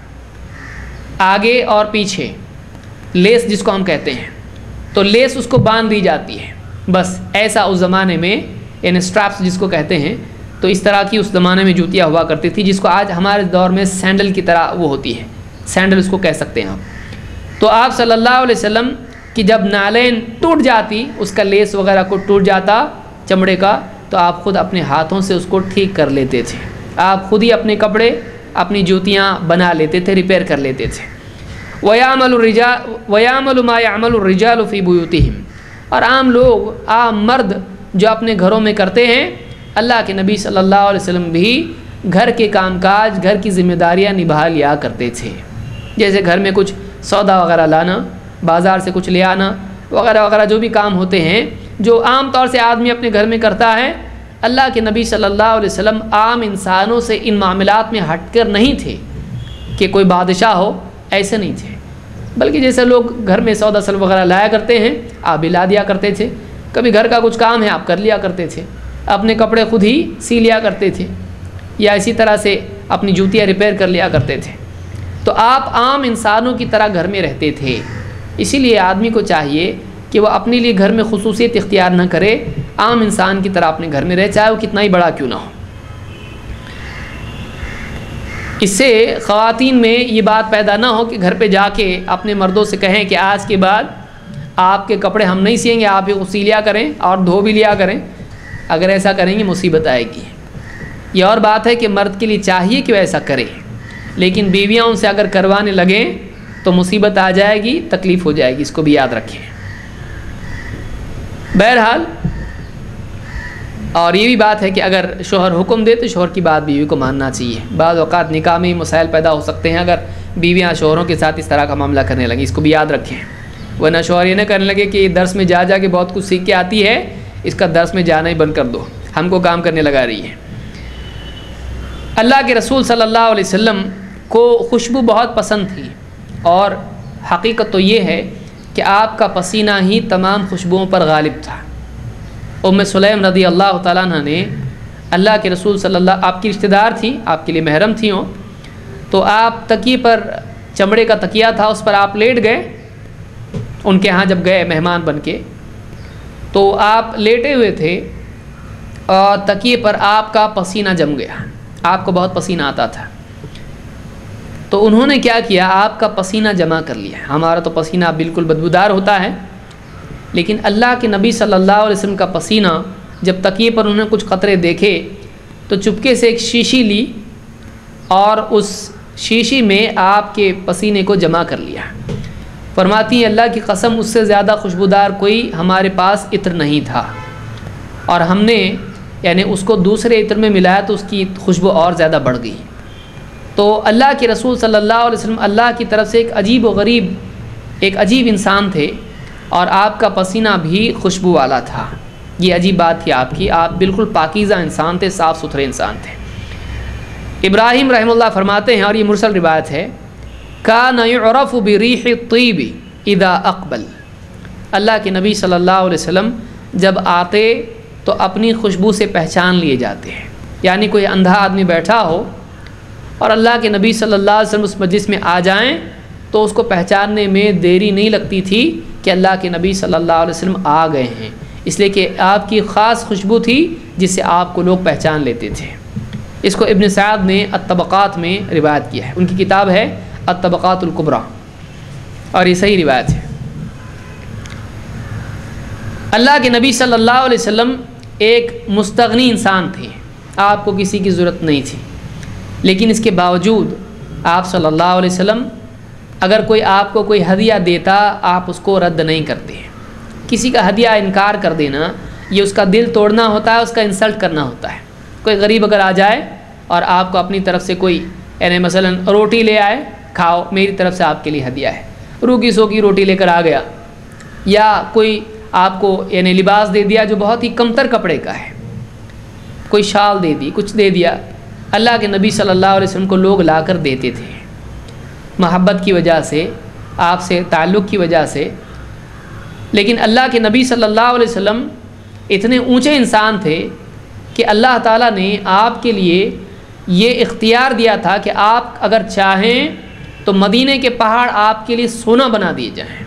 آگے اور پیچھے، لیس جس کو ہم کہتے ہیں، تو لیس اس کو باندھ دی جاتی ہے۔ بس ایسا اس زمانے میں، یعنی سٹریپس جس کو کہتے ہیں، تو اس طرح کی اس زمانے میں جوتیاں ہوا کرتی تھی جس کو آج ہمارے دور میں سینڈل کی طرح وہ ہوتی ہے، سینڈل اس کو کہہ سکتے ہیں آپ۔ تو آپ صلی اللہ علیہ وسلم کی جب نالین ٹوٹ جاتی، اس کا لیس وغیرہ کو ٹوٹ جاتا چمڑے کا، تو آپ خود اپنے ہاتھوں سے اس کو ٹھیک کر لیتے تھے، آپ خود ہی اپنے کپڑے، اپنی جوتیاں بنا لیتے تھے، ریپیئر کر لیتے تھے۔ وَيَعْمَلُ مَا يَعْمَلُ الرِّجَالُ فِي بُيُوتِهِمْ، اور عام لوگ، عام مرد جو اپنے گھروں میں کرتے ہیں، اللہ کے نبی صلی اللہ علیہ وسلم بھی گھر کے کام کاج، گھر کی ذمہ داریاں نبھا لیا کرتے تھے، جیسے گھر میں کچھ سودا وغیرہ لانا، بازار سے کچھ لے آنا وغیرہ وغیرہ، جو بھی کام ہوتے ہیں جو عام طور سے آدمی اپنے گھر میں کرتا ہے۔ اللہ کے نبی صلی اللہ علیہ وسلم عام انسانوں سے ان معاملات میں ہٹ کر نہیں تھے کہ کوئی بادشاہ ہو، ایسے نہیں تھے، بلکہ جیسے لوگ گھر میں سودا سل وغیرہ لایا کرتے ہیں آپ بھی لا دیا کرتے تھے، کبھی گھر کا کچھ کام ہے آپ کر لیا کرتے تھے، اپنے کپڑے خود ہی سی لیا کرتے تھے، یا اسی طرح سے اپنی جوتیاں ریپیئر کر لیا کرتے تھے۔ تو آپ عام انسانوں کی طرح گھر میں رہتے تھے، اسی لیے آدمی کو چاہیے کہ وہ اپنے لیے گھر میں خصوصیت اختیار نہ کرے، عام انسان کی طرح اپنے گھر میں رہے، چاہے وہ کتنا ہی بڑا کیوں نہ ہو۔ اس سے خواتین میں یہ بات پیدا نہ ہو کہ گھر پہ جا کے اپنے مردوں سے کہیں کہ آج کے بعد آپ کے کپڑے ہم نہیں سیئیں گے، آپ ہی سی لیا کریں اور دھو بھی لیا کریں۔ اگر ایسا کریں گے مصیبت آئے گی۔ یہ اور بات ہے کہ مرد کے لیے چاہیے کہ وہ ایسا کرے، لیکن بیویاں ان سے اگر کروانے لگیں تو مصیبت آ جائے گی، تکلیف ہو جائے گی، اس کو بھی یاد رکھیں۔ بہرحال اور یہ بھی بات ہے کہ اگر شوہر حکم دے تو شوہر کی بات بیوی کو ماننا چاہیے۔ بعض اوقات نکاح میں مسائل پیدا ہو سکتے ہیں اگر بیویاں شوہروں کے ساتھ اس طرح کا معاملہ کرنے لگیں، اس کو بھی یاد رکھیں، ورنہ شوہر یہ نہ کرنے لگے کہ درس میں جا کے بہت کچھ سیکھ کے آتی ہے، اس کا درس میں جانا ہی بند کر دو، ہم کو کام کرنے لگا رہی ہے۔ اللہ کے رسول صلی اللہ علیہ وسلم کو خوشبو بہت پسند تھی، اور حقیقت تو یہ ہے کہ آپ کا پسینہ ہی تمام خوشبوؤں پر غالب تھا۔ ام سلیم رضی اللہ تعالیٰ عنہ نے اللہ کے رسول صلی اللہ، آپ کی رشتہ دار تھیں، آپ کے لیے محرم تھیں ہوں، تو آپ تکیے پر، چمڑے کا تکیہ تھا، اس پر آپ لیٹ گئے، ان کے ہاں جب گئے مہمان بن کے، تو آپ لیٹے ہوئے تھے اور تکیے پر آپ کا پسینہ جم گیا، آپ کو بہت پسینہ آتا تھا، تو انہوں نے کیا کیا، آپ کا پسینہ جمع کر لیا۔ ہمارا تو پسینہ بالکل بدبودار ہوتا ہے، لیکن اللہ کے نبی صلی اللہ علیہ وسلم کا پسینہ جب تکیے پر انہوں نے کچھ قطرے دیکھے تو چپکے سے ایک شیشی لی اور اس شیشی میں آپ کے پسینے کو جمع کر لیا۔ فرماتی ہیں اللہ کی قسم اس سے زیادہ خوشبودار کوئی ہمارے پاس عطر نہیں تھا، اور ہم نے یعنی اس کو دوسرے عطر میں ملایا تو اس کی خوشبو اور زیادہ بڑھ گئی۔ تو اللہ کے رسول صلی اللہ علیہ وسلم اللہ کی طرف سے ایک عجیب انسان تھے، اور آپ کا پسینہ بھی خوشبو والا تھا۔ یہ عجیب بات تھی آپ کی، آپ بالکل پاکیزہ انسان تھے، صاف ستھرے انسان تھے۔ ابراہیم رحمہ اللہ فرماتے ہیں، اور یہ مرسل روایت ہے، کان یعرف بریح الطیب اذا اقبل، اللہ کے نبی صلی اللہ علیہ وسلم جب آتے تو اپنی خوشبو سے پہچان لیے جاتے ہیں۔ یعنی کوئی اندھا آدمی بیٹھا ہو اور اللہ کے نبی صلی اللہ علیہ وسلم اس مجلس میں آ جائیں تو اس کو پہچاننے میں دیری نہیں لگتی تھی کہ اللہ کے نبی صلی اللہ علیہ وسلم آ گئے ہیں، اس لیے کہ آپ کی خاص خوشبو تھی جس سے آپ کو لوگ پہچان لیتے تھے۔ اس کو ابن سعد نے الطبقات میں روایت کیا ہے، ان کی کتاب ہے الطبقات الکبریٰ، اور یہ صحیح روایت ہے۔ اللہ کے نبی صلی اللہ علیہ وسلم ایک مستغنی انسان تھے، آپ کو کسی کی ضرورت نہیں تھی، لیکن اس کے باوجود آپ صلی اللہ علیہ وسلم اگر کوئی آپ کو کوئی ہدیہ دیتا آپ اس کو رد نہیں کرتے۔ کسی کا ہدیہ انکار کر دینا یہ اس کا دل توڑنا ہوتا ہے، اس کا انسلٹ کرنا ہوتا ہے۔ کوئی غریب اگر آ جائے اور آپ کو اپنی طرف سے کوئی یعنی مثلا روٹی لے آئے، کھاؤ میری طرف سے آپ کے لیے ہدیہ ہے، روکی سوکی روٹی لے کر آ گیا، یا کوئی آپ کو یعنی لباس دے دیا جو بہت ہی کمتر کپڑے کا ہے، کوئی شال دے دی، کچھ دے دیا، اللہ کے نبی صلی اللہ علیہ وسلم کو لوگ لا کر دیتے تھے، محبت کی وجہ سے، آپ سے تعلق کی وجہ سے۔ لیکن اللہ کے نبی صلی اللہ علیہ وسلم اتنے اونچے انسان تھے کہ اللہ تعالیٰ نے آپ کے لیے یہ اختیار دیا تھا کہ آپ اگر چاہیں تو مدینے کے پہاڑ آپ کے لیے سونا بنا دیے جائیں۔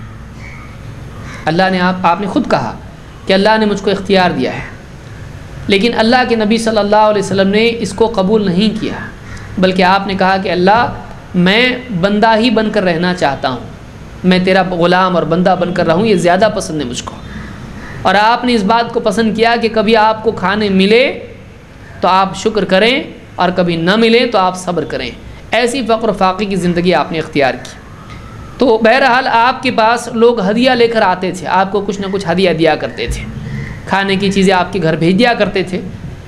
اللہ نے آپ نے خود کہا کہ اللہ نے مجھ کو اختیار دیا ہے، لیکن اللہ کے نبی صلی اللہ علیہ وسلم نے اس کو قبول نہیں کیا، بلکہ آپ نے کہا کہ اللہ میں بندہ ہی بن کر رہنا چاہتا ہوں، میں تیرا غلام اور بندہ بن کر رہوں، یہ زیادہ پسند ہے مجھ کو۔ اور آپ نے اس بات کو پسند کیا کہ کبھی آپ کو کھانے ملے تو آپ شکر کریں اور کبھی نہ ملے تو آپ صبر کریں، ایسی فقر و فاقے کی زندگی آپ نے اختیار کی۔ تو بہرحال آپ کے پاس لوگ ہدیہ لے کر آتے تھے، آپ کو کچھ نہ کچھ ہدیہ دیا کرتے تھے، کھانے کی چیزیں آپ کے گھر بھیج دیا کرتے تھے۔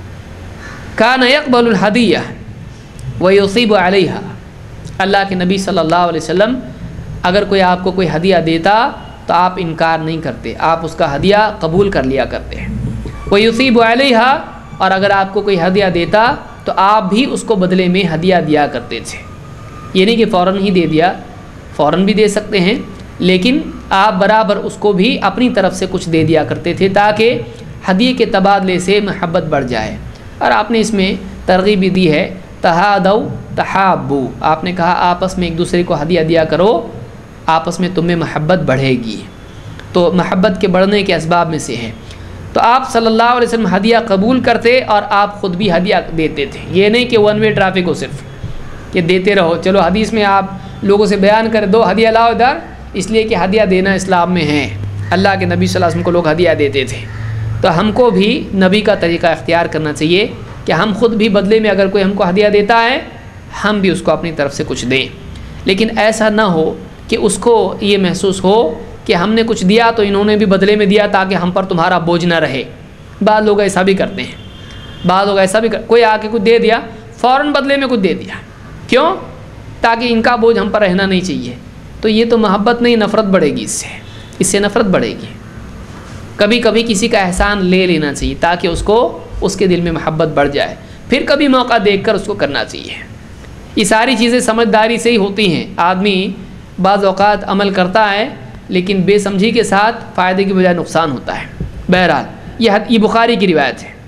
کان یقبل الہدیہ ویصیب علیہا، اللہ کے نبی صلی اللہ علیہ وسلم اگر کوئی آپ کو کوئی ہدیہ دیتا تو آپ انکار نہیں کرتے، آپ اس کا ہدیہ قبول کر لیا کرتے ہیں۔ ویصیب علیہا، اور اگر آپ کو کوئی ہدیہ دیتا تو آپ بھی اس کو بدلے میں ہدیہ دیا کرتے تھے، یہ نہیں کہ فوراً ہی دے دیا، فوراً بھی دے سکتے ہیں، لیکن آپ برابر اس کو بھی اپنی طرف سے کچھ دے دیا کرتے تھے تاکہ ہدیے کے تبادلے سے محبت بڑھ جائے۔ اور آپ نے اس میں ترغیب بھی دی ہے، تہادوا تحابوا، آپ نے کہا آپس میں ایک دوسرے کو ہدیہ دیا کرو، آپس میں تم میں محبت بڑھے گی، تو محبت کے بڑھنے کے اسباب میں سے ہے۔ تو آپ صلی اللہ علیہ وسلم ہدیہ قبول کرتے اور آپ خود بھی ہدیہ دیتے تھے، یہ نہیں کہ ون وے ٹریفک ہو صرف کہ دیتے رہو، چلو حدیث میں آپ لوگوں سے بیان کریں دو ہدیہ لاؤ ادھر، اس لیے کہ ہدیہ دینا اسلام میں ہے، اللہ کے نبی صلی اللہ علیہ وسلم کو لوگ ہدیہ دیتے تھے۔ تو ہم کو بھی نبی کا طریقہ اختیار کرنا چاہیے کہ ہم خود بھی بدلے میں اگر کوئی ہم کو ہدیہ دیتا ہے ہم بھی اس کو اپنی طرف سے کچھ دیں، لیکن ایسا نہ ہو کہ اس کو یہ محسوس ہو کہ ہم نے کچھ دیا تو انہوں نے بھی بدلے میں دیا تاکہ ہم پر تمہارا بوجھ نہ رہے۔ بعض لوگ ایسا بھی کرتے ہیں، بعض لوگ ایسا بھی کوئی آ کے کچھ دے دیا فوراً بدلے میں کچھ دے دیا، کیوں؟ تاکہ ان کا بوجھ ہم پر رہنا نہیں چاہیے۔ تو یہ تو محبت نہیں، نفرت بڑھے گی، اس سے نفرت بڑھے گی۔ کبھی کبھی کسی کا احسان لے لینا چاہیے تاکہ اس کو اس کے دل میں محبت بڑھ جائے، پھر کبھی موقع دیکھ کر اس کو کرنا چاہیے۔ یہ ساری چیزیں سمجھداری سے ہی ہوتی ہیں، آدمی بعض اوقات عمل کرتا ہے لیکن بے سمجھی کے ساتھ فائدے کی بجائے نقصان ہوتا ہے۔ بہرحال یہ بخاری کی روایت ہے۔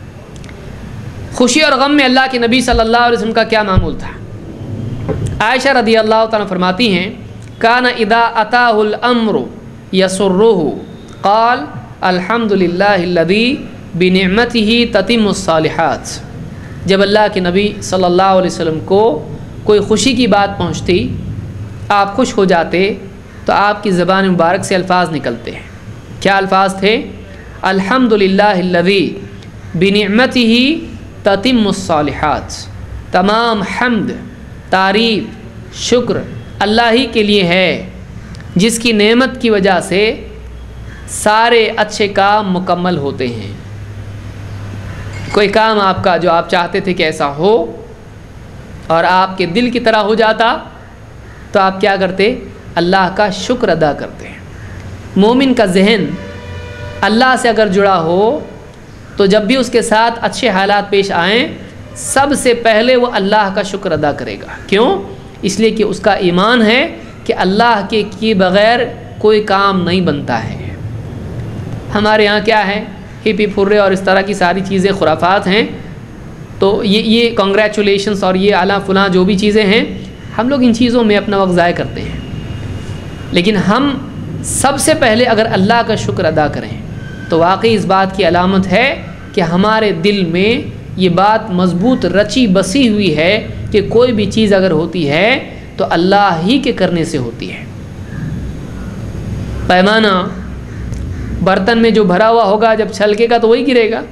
خوشی اور غم میں اللہ کے نبی صلی اللہ علیہ وسلم کا کیا معمول تھا؟ عائشہ رضی اللہ تعالیٰ فرماتی ہیں، کان اذا اتاہ الامر یسرہ قال الحمد للہ الذی بنعمتہ تتم الصالحات، جب اللہ کے نبی صلی اللہ علیہ وسلم کو کوئی خوشی کی بات پہنچتی، آپ خوش ہو جاتے تو آپ کی زبان مبارک سے الفاظ نکلتے ہیں۔ کیا الفاظ تھے؟ الحمد للہ الذی بنعمتہ تتم الصالحات، تمام حمد، تعریف، شکر اللہ ہی کے لیے ہے جس کی نعمت کی وجہ سے سارے اچھے کام مکمل ہوتے ہیں۔ کوئی کام آپ کا جو آپ چاہتے تھے کہ ایسا ہو اور آپ کے دل کی طرح ہو جاتا تو آپ کیا کرتے؟ اللہ کا شکر ادا کرتے ہیں۔ مومن کا ذہن اللہ سے اگر جڑا ہو تو جب بھی اس کے ساتھ اچھے حالات پیش آئیں سب سے پہلے وہ اللہ کا شکر ادا کرے گا۔ کیوں؟ اس لیے کہ اس کا ایمان ہے کہ اللہ کے کیے بغیر کوئی کام نہیں بنتا ہے۔ ہمارے یہاں کیا ہے؟ ہپی پھرے اور اس طرح کی ساری چیزیں خرافات ہیں، تو یہ کنگریچولیشنس اور یہ اعلیٰ فلاں جو بھی چیزیں ہیں، ہم لوگ ان چیزوں میں اپنا وقت ضائع کرتے ہیں۔ لیکن ہم سب سے پہلے اگر اللہ کا شکر ادا کریں تو واقعی اس بات کی علامت ہے کہ ہمارے دل میں یہ بات مضبوط رچی بسی ہوئی ہے کہ کوئی بھی چیز اگر ہوتی ہے تو اللہ ہی کے کرنے سے ہوتی ہے۔ پیمانہ برتن میں جو بھرا ہوا ہوگا جب چھلکے گا تو وہی گرے گا۔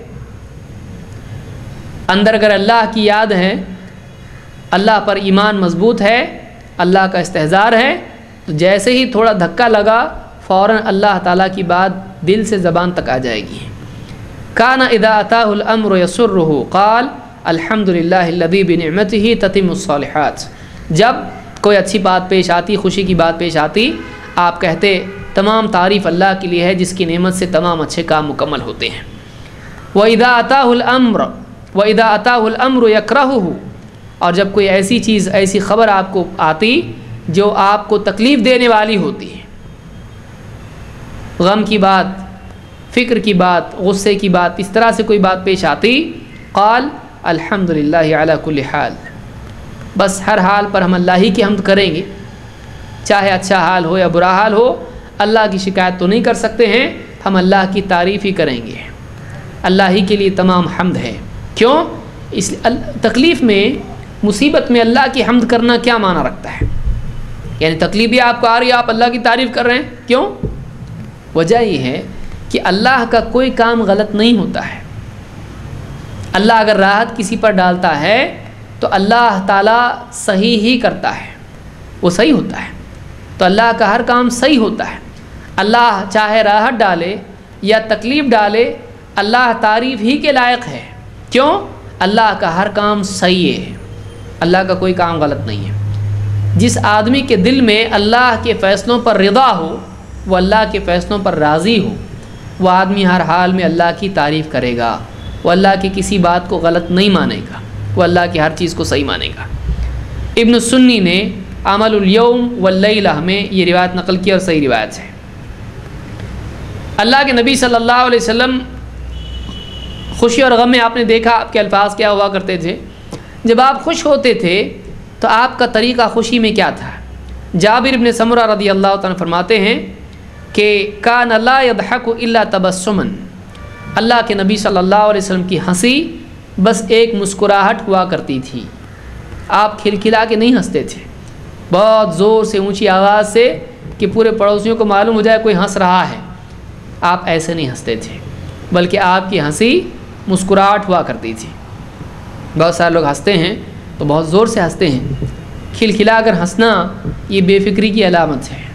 اندر اگر اللہ کی یاد ہے، اللہ پر ایمان مضبوط ہے، اللہ کا استحضار ہے، تو جیسے ہی تھوڑا دھکا لگا فوراً اللہ تعالیٰ کی بات دل سے زبان تک آ جائے گی۔ کان اذا اتاه الامر يسره قال الحمد للہ الذی بنعمتہ تتم الصالحات۔ جب کوئی اچھی بات پیش آتی، خوشی کی بات پیش آتی، آپ کہتے تمام تعریف اللہ کے لیے ہے جس کی نعمت سے تمام اچھے کام مکمل ہوتے ہیں۔ وَإِذَا أَتَاهُ الْأَمْرُ يَكْرَهُهُ، اور جب کوئی ایسی چیز، ایسی خبر آپ کو آتی جو آپ کو تکلیف دینے والی ہوتی ہے، غم کی بات، فکر کی بات، غصے کی بات، اس طرح سے کوئی بات پیش آتی، قال الحمدللہ علی کل حال، بس ہر حال پر ہم اللہ ہی کی حمد کریں گے، چاہے اچھا حال ہو یا برا حال ہو، اللہ کی شکایت تو نہیں کر سکتے ہیں، ہم اللہ کی تعریف ہی کریں گے، اللہ ہی کے لیے تمام حمد ہے۔ کیوں؟ اس تکلیف میں، مصیبت میں اللہ کی حمد کرنا کیا معنی رکھتا ہے؟ یعنی تکلیف بھی آپ کو آ رہی ہے، آپ اللہ کی تعریف کر رہے ہیں، کیوں؟ وجہ یہ ہے کہ اللہ کا کوئی کام غلط نہیں ہوتا ہے۔ اللہ اگر راحت کسی پر ڈالتا ہے تو اللہ تعالیٰ صحیح ہی کرتا ہے، وہ صحیح ہوتا ہے، تو اللہ کا ہر کام صحیح ہوتا ہے۔ اللہ چاہے راحت ڈالے یا تکلیف ڈالے، اللہ تعریف ہی کے لائق ہے۔ کیوں؟ اللہ کا ہر کام صحیح ہے، اللہ کا کوئی کام غلط نہیں ہے۔ جس آدمی کے دل میں اللہ کے فیصلوں پر رضا ہو، وہ اللہ کے فیصلوں پر راضی ہو، وہ آدمی ہر حال میں اللہ کی تعریف کرے گا، وہ اللہ کی کسی بات کو غلط نہیں مانے گا، وہ اللہ کی ہر چیز کو صحیح مانے گا۔ ابن سنی نے عمل الیوم واللیلہ میں یہ روایت نقل کی اور صحیح روایت ہے۔ اللہ کے نبی صلی اللہ علیہ وسلم خوشی اور غم میں آپ نے دیکھا آپ کے الفاظ کیا ہوا کرتے تھے۔ جب آپ خوش ہوتے تھے تو آپ کا طریقہ خوشی میں کیا تھا؟ جابر بن سمرہ رضی اللہ تعالیٰ فرماتے ہیں کہ کان لا یضحک الا تبسما، اللہ کے نبی صلی اللہ علیہ وسلم کی ہنسی بس ایک مسکراہٹ ہوا کرتی تھی، آپ کھلکھلا کے نہیں ہنستے تھے، بہت زور سے اونچی آواز سے کہ پورے پڑوسیوں کو معلوم ہو جائے کوئی ہنس رہا ہے، آپ ایسے نہیں ہنستے تھے، بلکہ آپ کی ہنسی مسکراہٹ ہوا کرتی تھی۔ بہت سارے لوگ ہنستے ہیں تو بہت زور سے ہنستے ہیں، کھلکھلا کر ہنسنا یہ بے فکری کی علامت ہے۔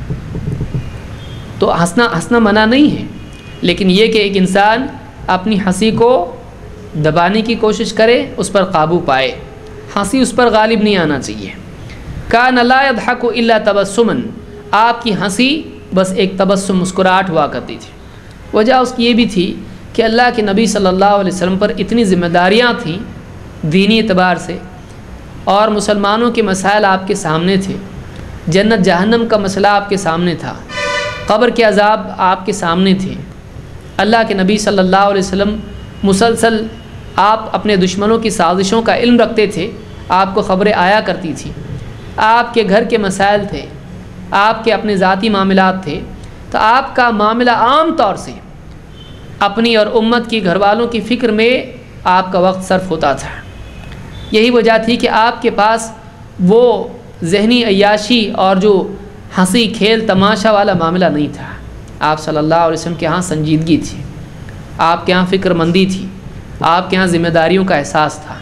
تو ہنسنا منع نہیں ہے، لیکن یہ کہ ایک انسان اپنی ہنسی کو دبانے کی کوشش کرے، اس پر قابو پائے، ہنسی اس پر غالب نہیں آنا چاہیے۔ کان لا یضحک الا تبسما، آپ کی ہنسی بس ایک تبسم، مسکراہٹ ہوا کرتی تھی۔ وجہ اس کی یہ بھی تھی کہ اللہ کے نبی صلی اللہ علیہ وسلم پر اتنی ذمہ داریاں تھیں دینی اعتبار سے، اور مسلمانوں کے مسائل آپ کے سامنے تھے، جنت جہنم کا مسئلہ آپ کے سامنے تھا، قبر کے عذاب آپ کے سامنے تھے۔ اللہ کے نبی صلی اللہ علیہ وسلم مسلسل آپ اپنے دشمنوں کی سازشوں کا علم رکھتے تھے، آپ کو خبریں آیا کرتی تھیں، آپ کے گھر کے مسائل تھے، آپ کے اپنے ذاتی معاملات تھے، تو آپ کا معاملہ عام طور سے اپنی اور امت کی، گھر والوں کی فکر میں آپ کا وقت صرف ہوتا تھا۔ یہی وجہ تھی کہ آپ کے پاس وہ ذہنی عیاشی اور جو ہنسی کھیل تماشا والا معاملہ نہیں تھا۔ آپ صلی اللہ علیہ وسلم کے ہاں سنجیدگی تھی، آپ کے ہاں فکر مندی تھی، آپ کے ہاں ذمہ داریوں کا احساس تھا۔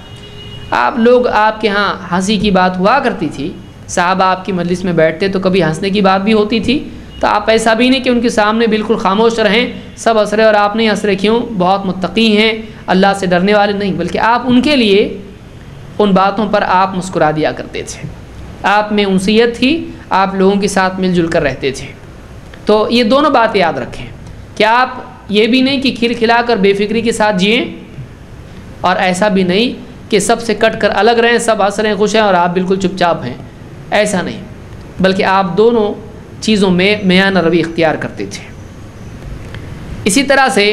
آپ کے ہاں ہنسی کی بات ہوا کرتی تھی، صحابہ آپ کی مجلس میں بیٹھتے تو کبھی ہنسنے کی بات بھی ہوتی تھی تو آپ ایسا بھی نہیں کہ ان کے سامنے بالکل خاموش رہیں، سب ہنس رہے اور آپ نہیں ہنس رہے، کیوں؟ بہت متقی ہیں، اللہ سے ڈرنے والے نہیں، بلکہ آپ ان کے لیے ان باتوں پر آپ مسکرا دیا کرتے تھے، آپ میں انسیت تھی، آپ لوگوں کے ساتھ مل جل کر رہتے تھے۔ تو یہ دونوں باتیں یاد رکھیں کہ آپ یہ بھی نہیں کہ کھل کھلا کر بے فکری کے ساتھ جئیں، اور ایسا بھی نہیں کہ سب سے کٹ کر الگ رہیں، سب ہنس رہے ہیں، خوش ہیں اور آپ بالکل چپ چاپ ہیں، ایسا نہیں، بلکہ آپ دونوں چیزوں میں میانہ روی اختیار کرتے تھے۔ اسی طرح سے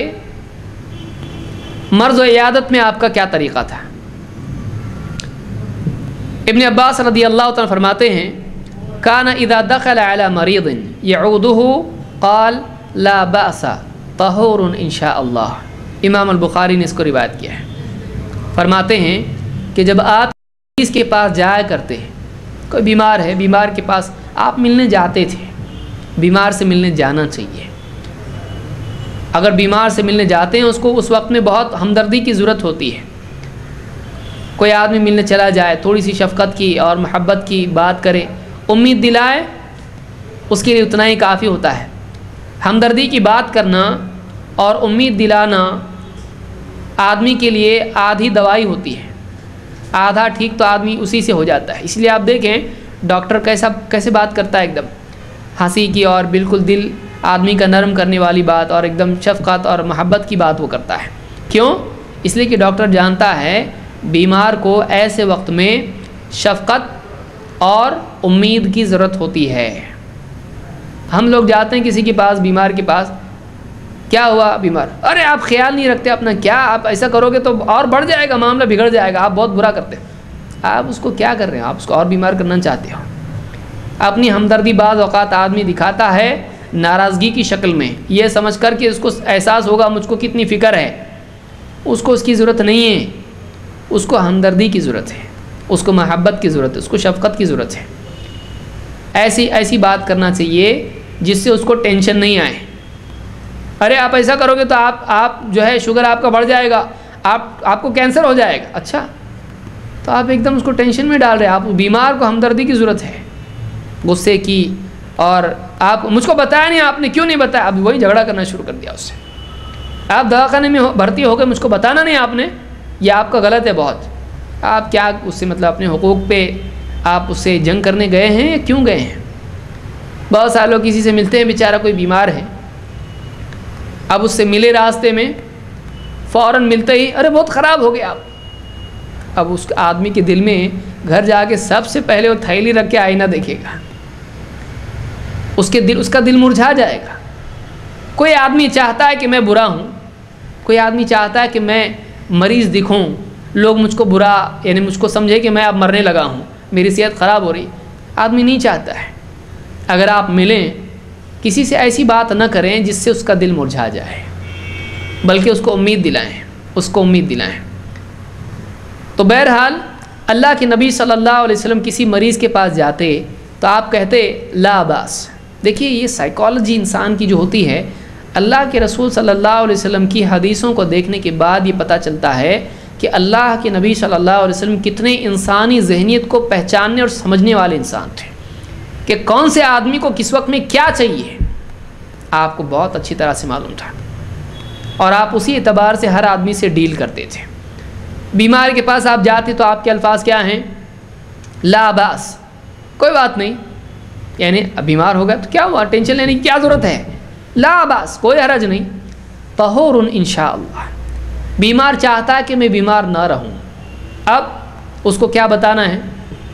مرض و عیادت میں آپ کا کیا طریقہ تھا؟ ابن عباس رضی اللہ تعالیٰ فرماتے ہیں کان اذا دخل علی مریض یعودہ قال لا بأس طہور ان شاء اللہ۔ امام البخاری نے اس کو روایت کیا ہے۔ فرماتے ہیں کہ جب آپ اس کے پاس جایا کرتے ہیں، کوئی بیمار ہے، بیمار کے پاس آپ ملنے جاتے تھے، بیمار سے ملنے جانا چاہیے۔ اگر بیمار سے ملنے جاتے ہیں، اس کو اس وقت میں بہت ہمدردی کی ضرورت ہوتی ہے۔ کوئی آدمی ملنے چلا جائے، تھوڑی سی شفقت کی اور محبت کی بات کرے، امید دلائے، اس کے لیے اتنا ہی کافی ہوتا ہے۔ ہمدردی کی بات کرنا اور امید دلانا آدمی کے لیے آدھی دوائی ہوتی ہے، آدھا ٹھیک تو آدمی اسی سے ہو جاتا ہے۔ اس لیے آپ دیکھیں ڈاکٹر کیسے بات کرتا ہے، ایک دم ہنسی کی اور بالکل دل آدمی کا نرم کرنے والی بات اور ایک دم شفقت اور محبت کی بات وہ کرتا ہے۔ کیوں؟ اس لیے کہ ڈاکٹر جانتا ہے بیمار کو ایسے وقت میں شفقت اور امید کی ضرورت ہوتی ہے۔ ہم لوگ جاتے ہیں کسی کے پاس، بیمار کے پاس، کیا ہوا بیمار؟ ارے آپ خیال نہیں رکھتے اپنا، کیا آپ ایسا کرو گے تو اور بڑھ جائے گا، معاملہ بگڑ جائے گا، آپ بہت برا کرتے ہیں۔ آپ اس کو کیا کر رہے ہیں؟ آپ اس کو اور بیمار کرنا چاہتے ہو۔ اپنی ہمدردی بعض اوقات آدمی دکھاتا ہے ناراضگی کی شکل میں، یہ سمجھ کر کہ اس کو احساس ہوگا مجھ کو کتنی فکر ہے۔ اس کو اس کی ضرورت نہیں ہے، اس کو ہمدردی کی ضرورت ہے، اس کو محبت کی ضرورت ہے، اس کو شفقت کی ضرورت ہے۔ ایسی بات کرنا چاہیے جس سے اس کو ٹینشن نہیں آئے۔ ارے آپ ایسا کرو گے تو آپ جو ہے شوگر آپ کا بڑھ جائے گا، آپ کو کینسر ہو جائے گا۔ اچھا، تو آپ ایک دم اس کو ٹینشن میں ڈال رہے ہیں۔ آپ بیمار کو ہمدردی کی ضرورت ہے، غصے کی، اور آپ مجھ کو بتایا نہیں، آپ نے کیوں نہیں بتایا؟ اب وہی جھگڑا کرنا شروع کر دیا اس سے۔ آپ دواخانے میں بھرتی ہو گئے، مجھ کو بتانا نہیں آپ نے، یہ آپ کا غلط ہے بہت۔ آپ کیا اس سے مطلب اپنے حقوق پہ آپ اس سے جنگ کرنے گئے ہیں یا کیوں گئے ہیں؟ بہت سارے لوگ کسی سے ملتے ہیں، بیچارہ کوئی بیمار ہے، اب اس سے ملے راستے میں، فوراً ملتے ہی ارے بہت خراب ہو گیا آپ۔ اب اس آدمی کے دل میں گھر جا کے سب سے پہلے وہ تھیلی رکھ کے آئینہ دیکھے گا، اس کا دل مرجھا جائے گا۔ کوئی آدمی چاہتا ہے کہ میں برا ہوں، کوئی آدمی چاہتا ہے کہ میں مریض دکھوں، لوگ مجھ کو برا یعنی مجھ کو سمجھے کہ میں اب مرنے لگا ہوں، میری صحت خراب ہو رہی، آدمی نہیں چاہتا ہے۔ اگر آپ ملیں کسی سے ایسی بات نہ کریں جس سے اس کا دل مرجھا جائے، بلکہ اس کو امید دلائیں، تو بہرحال اللہ کے نبی صلی اللہ علیہ وسلم کسی مریض کے پاس جاتے تو آپ کہتے لا باس۔ دیکھیے یہ سائیکالوجی انسان کی جو ہوتی ہے، اللہ کے رسول صلی اللہ علیہ وسلم کی حدیثوں کو دیکھنے کے بعد یہ پتہ چلتا ہے کہ اللہ کے نبی صلی اللہ علیہ وسلم کتنے انسانی ذہنیت کو پہچاننے اور سمجھنے والے انسان تھے، کہ کون سے آدمی کو کس وقت میں کیا چاہیے آپ کو بہت اچھی طرح سے معلوم تھا، اور آپ اسی اعتبار سے ہر آدمی سے ڈیل کرتے تھے۔ بیمار کے پاس آپ جاتے تو آپ کے الفاظ کیا ہیں؟ لا باس، کوئی بات نہیں، یعنی اب بیمار ہو گیا تو کیا ہوا، ٹینشن لینے کی کیا ضرورت ہے، لا باس، کوئی حرج نہیں، طہور انشاءاللہ۔ بیمار چاہتا ہے کہ میں بیمار نہ رہوں، اب اس کو کیا بتانا ہے؟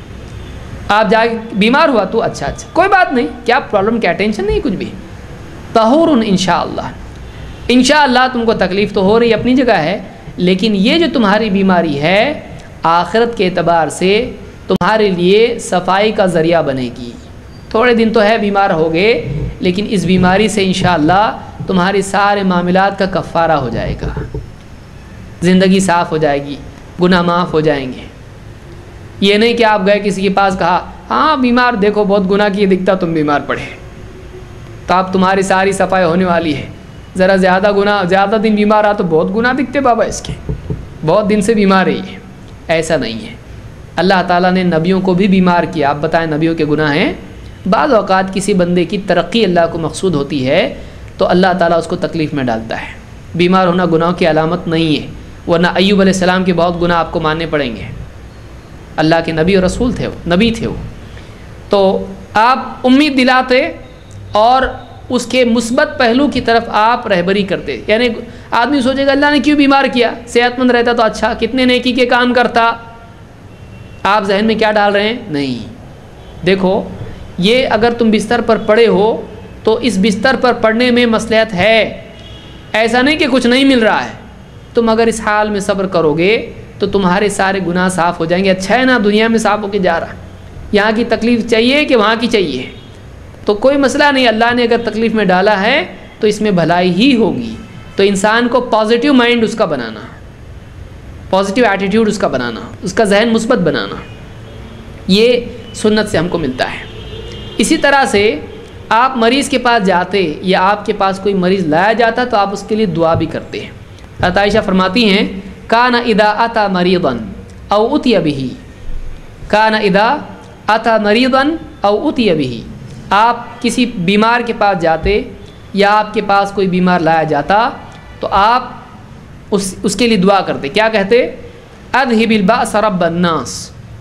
آپ جا کے بیمار ہوا تو اچھا کوئی بات نہیں، کیا پرابلم، کیا ٹینشن نہیں، کچھ بھی، طہور انشاءاللہ۔ انشاءاللہ تم کو تکلیف تو ہو رہی اپنی جگہ ہے، لیکن یہ جو تمہاری بیماری ہے آخرت کے اعتبار سے تمہارے لیے صفائی کا ذریعہ بنے گی۔ تھوڑے دن تو ہے بیمار ہوگے، لیکن اس بیماری سے انشاءاللہ تمہارے سارے معاملات کا کفارہ ہو جائے گا، زندگی صاف ہو جائے گی، گناہ معاف ہو جائیں گے۔ یہ نہیں کہ آپ گئے کسی کے پاس، کہا ہاں بیمار دیکھو بہت گناہ کیے دکھتا تم بیمار پڑے، تو اب تمہاری ساری صفائی ہونے والی ہے۔ ذرا زیادہ دن بیمار رہا تو بہت گناہ دکھتے بابا اس کے، بہت دن سے بیمار رہی ہے، ایسا نہیں ہے۔ اللہ تعالیٰ نے نبیوں کو بھی بیمار کیا، آپ بتائیں نبیوں کے گناہ ہیں؟ بعض اوقات کسی بندے کی ترقی اللہ کو مقصود ہوتی ہے تو اللہ تعالیٰ اس کو تکلیف میں ڈالتا ہے۔ بیمار ہونا گناہ کی علامت نہیں ہے، ورنہ ایوب علیہ السلام کے بہت گناہ آپ کو ماننے پڑیں گے، اللہ کے نبی اور رسول تھے، نبی تھے وہ۔ تو آپ امید دلاتے اور اس کے مثبت پہلو کی طرف آپ رہبری کرتے، یعنی آدمی سوچے گا اللہ نے کیوں بیمار کیا، صحت مند رہتا تو اچھا، کتنے نیکی کے کام کرتا۔ آپ ذہن میں کیا ڈال رہے ہیں؟ نہیں، دیکھو یہ اگر تم بستر پر پڑے ہو تو اس بستر پر پڑنے میں مصلحت ہے، ایسا نہیں کہ کچھ نہیں مل رہا ہے۔ تم اگر اس حال میں صبر کرو گے تو تمہارے سارے گناہ صاف ہو جائیں گے۔ اچھا ہے نا دنیا میں صاف ہو کے جا رہا، یہاں کی تکلیف چاہیے کہ وہاں کی چاہیے، تو کوئی مسئلہ نہیں، اللہ نے اگر تکلیف میں ڈالا ہے تو اس میں بھلائی ہی ہوگی۔ تو انسان کو پازیٹیو مائنڈ اس کا بنانا، پازیٹیو ایٹیٹیوڈ اس کا بنانا، اس کا ذہن مثبت بنانا، یہ سنت سے ہم کو ملتا ہے۔ اسی طرح سے آپ مریض کے پاس جاتے یا آپ کے پاس کوئی مریض لایا جاتا تو آپ اس کے لیے دعا بھی کرتے ہیں۔ حضرت عائشہ فرماتی ہیں کان اذا اتی مریضا او اتی بہ، کان اذا اتی مریضا او اتی بہ، آپ کسی بیمار کے پاس جاتے یا آپ کے پاس کوئی بیمار لایا جاتا تو آپ اس کے لیے دعا کرتے، کیا کہتے؟ اذهب البأس رب الناس،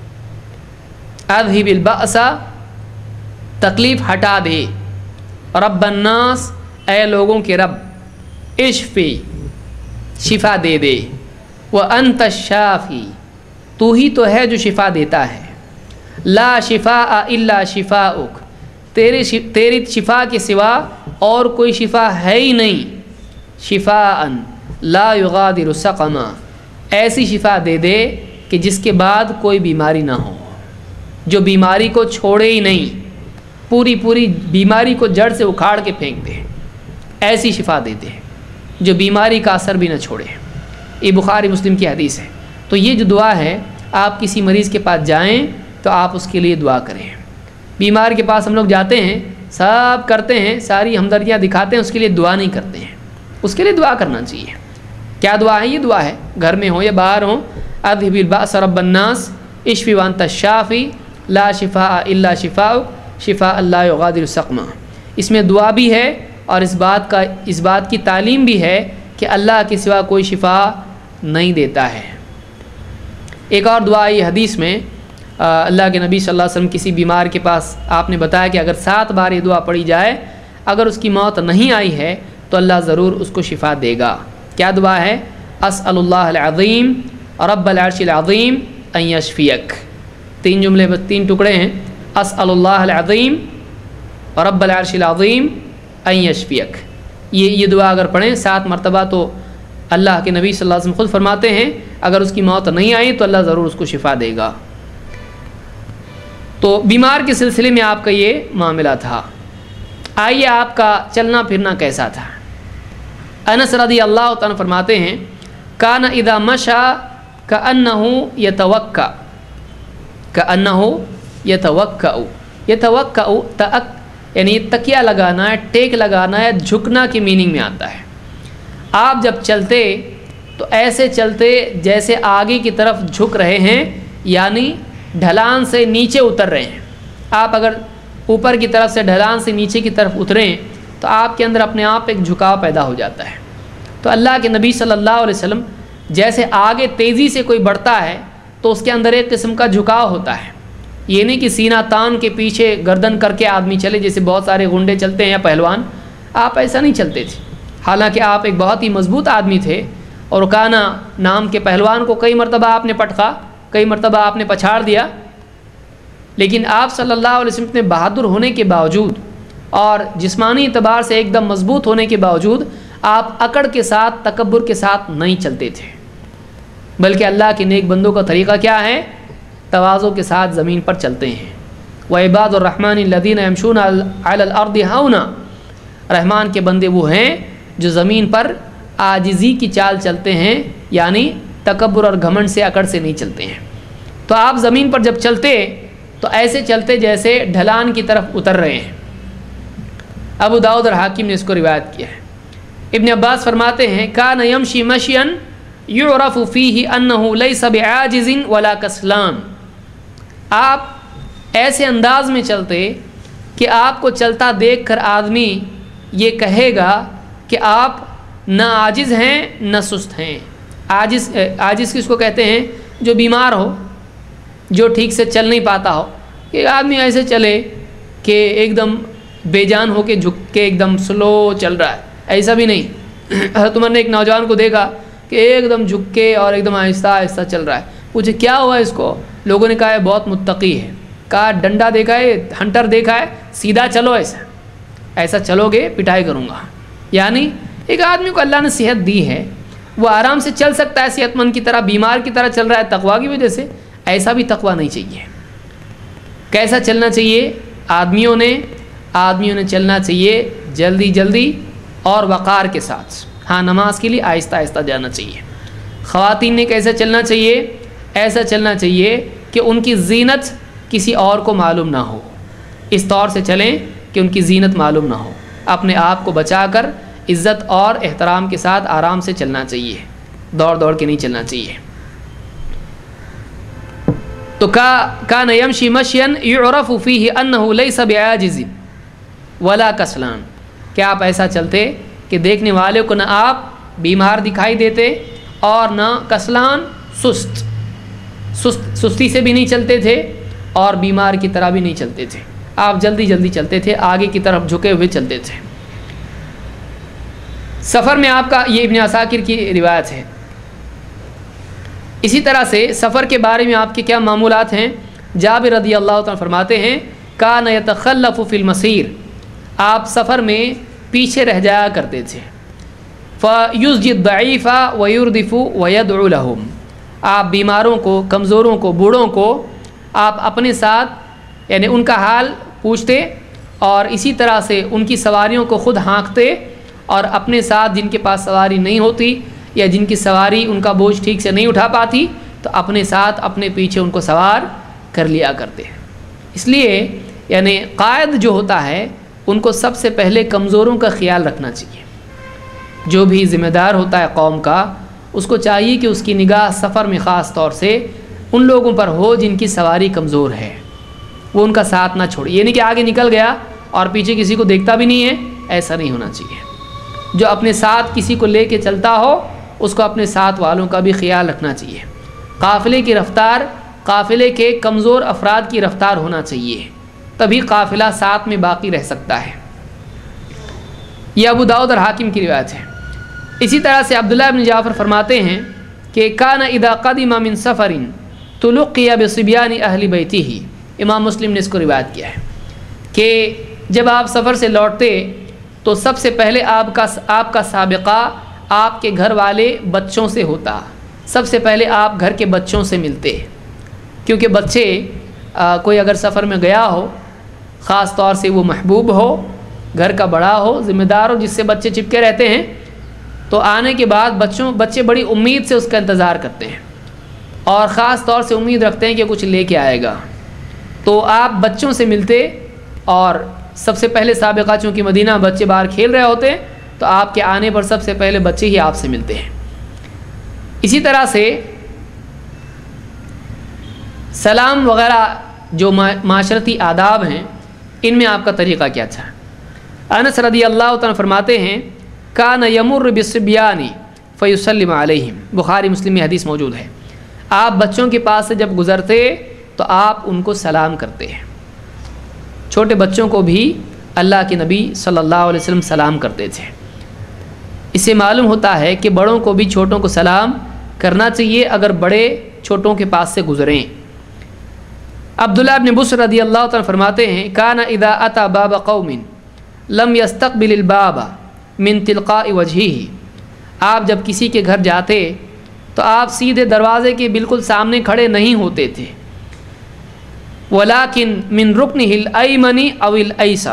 اذهب البأس تکلیف ہٹا دے، رب الناس اے لوگوں کے رب، اشفی شفا دے دے، وانت الشافی تو ہی تو ہے جو شفا دیتا ہے، لا شفاء الا شفاؤک تیری شفا کے سوا اور کوئی شفا ہے ہی نہیں، شفاء لا یغادر سقما ایسی شفا دے دے کہ جس کے بعد کوئی بیماری نہ ہو، جو بیماری کو چھوڑے ہی نہیں، پوری بیماری کو جڑ سے اکھاڑ کے پھینک دے، ایسی شفا دے دے جو بیماری کا اثر بھی نہ چھوڑے۔ یہ بخاری مسلم کی حدیث ہے۔ تو یہ جو دعا ہے، آپ کسی مریض کے پاس جائیں تو آپ اس کے لیے دعا کریں۔ بیمار کے پاس ہم لوگ جاتے ہیں، سب کرتے ہیں، ساری ہمدردیاں دکھاتے ہیں، اس کے لیے دعا نہیں کرتے ہیں۔ اس کے لیے دعا کرنا چاہیے۔ کیا دعا ہے؟ یہ دعا ہے، گھر میں ہو یا باہر ہو، اذهب البأس رب الناس اشفی وانت الشافی لا شفاء الا شفاؤک شفاء لا یغادر سقما۔ اس میں دعا بھی ہے اور اس بات کی تعلیم بھی ہے کہ اللہ کے سوا کوئی شفا نہیں دیتا ہے۔ ایک اور دعا یہ حدیث میں اللہ کے نبی صلی اللہ علیہ وسلم کسی بیمار کے پاس آپ نے بتایا کہ اگر 7 بار یہ دعا پڑھی جائے، اگر اس کی موت نہیں آئی ہے تو اللہ ضرور اس کو شفا دے گا۔ کیا دعا ہے؟ اسأل اللہ العظیم رب العرش العظیم ان یشفیک۔ 3 جملے، بس 3 ٹکڑے ہیں۔ اسأل اللہ العظیم رب العرش العظیم ان یشفیک، یہ دعا اگر پڑھیں 7 مرتبہ تو اللہ کے نبی صلی اللہ علیہ وسلم خود فرماتے ہیں اگر اس کی موت نہیں آئی تو اللہ ضرور اس کو شفا دے گا۔ تو بیمار کے سلسلے میں آپ کا یہ معاملہ تھا۔ آئیے آپ کا چلنا پھرنا کیسا تھا؟ انس رضی اللہ تعالیٰ فرماتے ہیں کان اذا مشى کأنہ یتوکأ، کأنہ یتوکأ یعنی تکیہ لگانا ہے، ٹیک لگانا ہے، جھکنا کی میننگ میں آتا ہے۔ آپ جب چلتے تو ایسے چلتے جیسے آگے کی طرف جھک رہے ہیں، یعنی ڈھلان سے نیچے اتر رہے ہیں۔ آپ اگر اوپر کی طرف سے ڈھلان سے نیچے کی طرف اتریں تو آپ کے اندر اپنے آپ ایک جھکاؤ پیدا ہو جاتا ہے۔ تو اللہ کے نبی صلی اللہ علیہ وسلم جیسے آگے تیزی سے کوئی بڑھتا ہے تو اس کے اندر ایک قسم کا جھکاؤ ہوتا ہے، یہ نہیں کہ سینہ تان کے پیچھے گردن کر کے آدمی چلے جیسے بہت سارے گنڈے چلتے ہیں یا پہلوان، آپ ایسا نہیں چلتے تھے۔ حالانکہ آپ ایک بہت ہی مضبوط آدمی تھے، اور رکانہ نام کے پہلوان کو کئی مرتبہ آپ نے پٹکا، کئی مرتبہ آپ نے پچھاڑ دیا، لیکن آپ صلی اللہ علیہ وسلم اتنے بہادر ہونے کے باوجود اور جسمانی اعتبار سے ایک دم مضبوط ہونے کے باوجود آپ اکڑ کے ساتھ، تکبر کے ساتھ نہیں چلتے تھے، بلکہ اللہ کے نیک بندوں کا طریقہ کیا ہے؟ تواضع کے ساتھ زمین پر چلتے ہیں۔ وعباد الرحمن الذین یمشون علی الارض ہونا، رحمان کے بندے وہ ہیں جو زمین پر عاجزی کی چال چلتے ہیں، یعنی تکبر اور گھمنڈ سے، اکڑ سے نہیں چلتے ہیں۔ تو آپ زمین پر جب چلتے تو ایسے چلتے جیسے ڈھلان کی طرف اتر رہے ہیں۔ ابو داؤد اور حاکم نے اس کو روایت کیا ہے۔ ابن عباس فرماتے ہیں کان یمشی مشیا یعرف فیہ انہ لیس بعاجز ولا کسلان، آپ ایسے انداز میں چلتے کہ آپ کو چلتا دیکھ کر آدمی یہ کہے گا کہ آپ نہ عاجز ہیں نہ سست ہیں۔ عاجز کس کو کہتے ہیں؟ جو بیمار ہو، جو ٹھیک سے چل نہیں پاتا ہو، کہ آدمی ایسے چلے کہ ایک دم بے جان ہو کے جھک کے ایک دم سلو چل رہا ہے، ایسا بھی نہیں۔ حضرت عمر نے ایک نوجوان کو دیکھا کہ ایک دم جھک کے اور ایک دم آہستہ آہستہ چل رہا ہے، پوچھے کیا ہوا اس کو؟ لوگوں نے کہا ہے بہت متقی ہے، کہا ڈنڈا دیکھا ہے، ہنٹر دیکھا ہے، سیدھا چلو، ایسا چلو گے پٹائی کروں گا۔ یعنی ایک آدمی کو اللہ نے صحت دی ہے، وہ آرام سے چل سکتا ہے صحت مند کی طرح، بیمار کی طرح چل رہا ہے تقویٰ کی وجہ سے، ایسا بھی تقویٰ نہیں چاہیے۔ کیسا چلنا چاہیے؟ آدمیوں نے چلنا چاہیے جلدی جلدی اور وقار کے ساتھ۔ ہاں، نماز کے لیے آہستہ آہستہ جانا چاہیے۔ خواتین نے کیسا چلنا چاہیے؟ ایسا چلنا چاہیے کہ ان کی زینت کسی اور کو معلوم نہ ہو، اس طور سے چلیں کہ ان کی زینت معلوم نہ ہو، اپنے آپ کو بچا کر عزت اور احترام کے ساتھ آرام سے چلنا چاہیے، دوڑ دوڑ کے نہیں چلنا چاہیے۔ تو کان یمشی مشیا یعرف فیہ انہ لیس بعاجز ولا کسلان، کہ آپ ایسا چلتے کہ دیکھنے والے کو نہ آپ بیمار دکھائی دیتے اور نہ کسلان سستی سے بھی نہیں چلتے تھے اور بیمار کی طرح بھی نہیں چلتے تھے، آپ جلدی جلدی چلتے تھے، آگے کی طرف جھکے ہوئے چلتے تھے۔ سفر میں آپ کا، یہ ابن عساکر کی روایت ہے۔ اسی طرح سے سفر کے بارے میں آپ کے کیا معمولات ہیں؟ جابر رضی اللہ تعالیٰ فرماتے ہیں کان یتخلف فی المسیر، آپ سفر میں پیچھے رہ جایا کرتے تھے۔ فیسجی الضعیف ویردف ویدعو لہم، آپ بیماروں کو، کمزوروں کو، بوڑھوں کو آپ اپنے ساتھ یعنی ان کا حال پوچھتے، اور اسی طرح سے ان کی سواریوں کو خود ہانکتے، اور اپنے ساتھ جن کے پاس سواری نہیں ہوتی یا جن کی سواری ان کا بوجھ ٹھیک سے نہیں اٹھا پاتی تو اپنے ساتھ اپنے پیچھے ان کو سوار کر لیا کرتے ہیں۔ اس لیے یعنی قائد جو ہوتا ہے ان کو سب سے پہلے کمزوروں کا خیال رکھنا چاہیے۔ جو بھی ذمہ دار ہوتا ہے قوم کا، اس کو چاہیے کہ اس کی نگاہ سفر میں خاص طور سے ان لوگوں پر ہو جن کی سواری کمزور ہے، وہ ان کا ساتھ نہ چھوڑے۔ یہ نہیں کہ آگے نکل گیا اور پیچھے کسی کو دیکھتا بھی نہیں ہے، ایسا نہیں ہونا چاہیے۔ جو اپنے ساتھ کسی کو لے کے چلتا ہو اس کو اپنے ساتھ والوں کا بھی خیال رکھنا چاہیے۔ قافلے کی رفتار قافلے کے کمزور افراد کی رفتار ہونا چاہیے، تبھی قافلہ ساتھ میں باقی رہ سکتا ہے۔ یہ ابو داؤد اور حاکم کی روایت ہے۔ اسی طرح سے عبداللہ بن جعفر فرماتے ہیں کہ کان اذا قدم من سفر تلقی بصبیان اہل بیتہ، امام مسلم نے اس کو روایت کیا ہے کہ جب آپ سفر سے لوٹتے تو سب سے پہلے آپ کا سابقہ آپ کے گھر والے بچوں سے ہوتا، سب سے پہلے آپ گھر کے بچوں سے ملتے، کیونکہ بچے کوئی اگر سفر میں گیا ہو، خاص طور سے وہ محبوب ہو، گھر کا بڑا ہو، ذمہ دار ہو، جس سے بچے چپکے رہتے ہیں، تو آنے کے بعد بچے بڑی امید سے اس کا انتظار کرتے ہیں اور خاص طور سے امید رکھتے ہیں کہ کچھ لے کے آئے گا، تو آپ بچوں سے ملتے، اور سب سے پہلے سابقہ چونکہ مدینہ بچے باہر کھیل رہے ہوتے تو آپ کے آنے پر سب سے پہلے بچے ہی آپ سے ملتے ہیں۔ اسی طرح سے سلام وغیرہ جو معاشرتی آداب ہیں ان میں آپ کا طریقہ کیا تھا؟ انس رضی اللہ تعالیٰ فرماتے ہیں کان یمر بالصبیان فیسلم علیہم، بخاری مسلم میں حدیث موجود ہے، آپ بچوں کے پاس سے جب گزرتے تو آپ ان کو سلام کرتے ہیں۔ چھوٹے بچوں کو بھی اللہ کے نبی صلی اللہ علیہ وسلم سلام کرتے تھے۔ اس سے معلوم ہوتا ہے کہ بڑوں کو بھی چھوٹوں کو سلام کرنا چاہیے اگر بڑے چھوٹوں کے پاس سے گزریں۔ عبداللہ بن بصر رضی اللہ تعالیٰ فرماتے ہیں کان اذا اتی باب قوم لم یستقبل الباب من تلقاء وجہہ، آپ جب کسی کے گھر جاتے تو آپ سیدھے دروازے کے بالکل سامنے کھڑے نہیں ہوتے تھے، ولیکن من رکنہ الایمن او الایسر،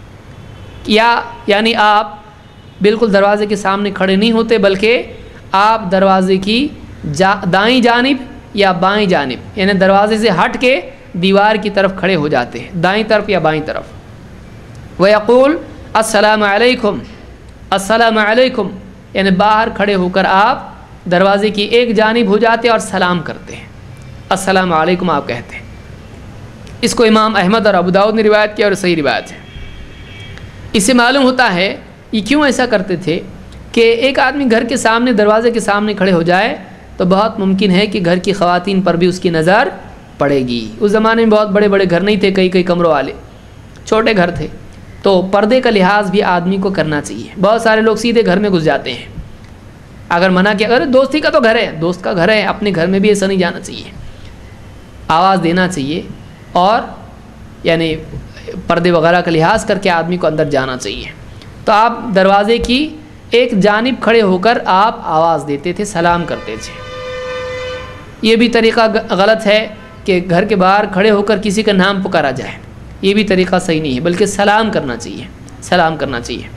یعنی آپ بالکل دروازے کے سامنے کھڑے نہیں ہوتے بلکہ آپ دروازے کی دائیں جانب یا بائیں جانب یعنی دروازے سے ہٹ کے دیوار کی طرف کھڑے ہو جاتے ہیں، دائیں طرف یا بائیں طرف۔ ویقول السلام علیکم، السلام علیکم، یعنی باہر کھڑے ہو کر آپ دروازے کی ایک جانب ہو جاتے اور سلام کرتے ہیں، السلام علیکم آپ کہتے ہیں۔ اس کو امام احمد اور ابو داؤد نے روایت کیا اور صحیح روایت ہے۔ اس سے معلوم ہوتا ہے یہ کیوں ایسا کرتے تھے کہ ایک آدمی گھر کے سامنے دروازے کے سامنے کھڑے ہو جائے تو بہت ممکن ہے کہ گھر کی خواتین پر بھی اس کی نظر پڑے گی۔ اس زمانے میں بہت بڑے بڑے گھر نہیں تھے، کئی کمروں والے چھوٹے گھر تھے، تو پردے کا لحاظ بھی آدمی کو کرنا چاہیے۔ بہت سارے لوگ سیدھے گھر میں گھس جاتے ہیں، اگر منع کیا اگر دوستی کا تو گھر ہے، دوست کا گھر ہے، اپنے گھر میں بھی ایسا نہیں جانا چاہیے، آواز دینا چاہیے اور یعنی پردے وغیرہ کا لحاظ کر کے آدمی کو اندر جانا چاہیے۔ تو آپ دروازے کی ایک جانب کھڑے ہو کر آپ آواز دیتے تھے، سلام کرتے تھے۔ یہ بھی طریقہ غلط ہے کہ گھر کے باہر کھڑے ہو کر کسی کا نام پکارا جائے، یہ بھی طریقہ صحیح نہیں ہے، بلکہ سلام کرنا چاہیے، سلام کرنا چاہیے۔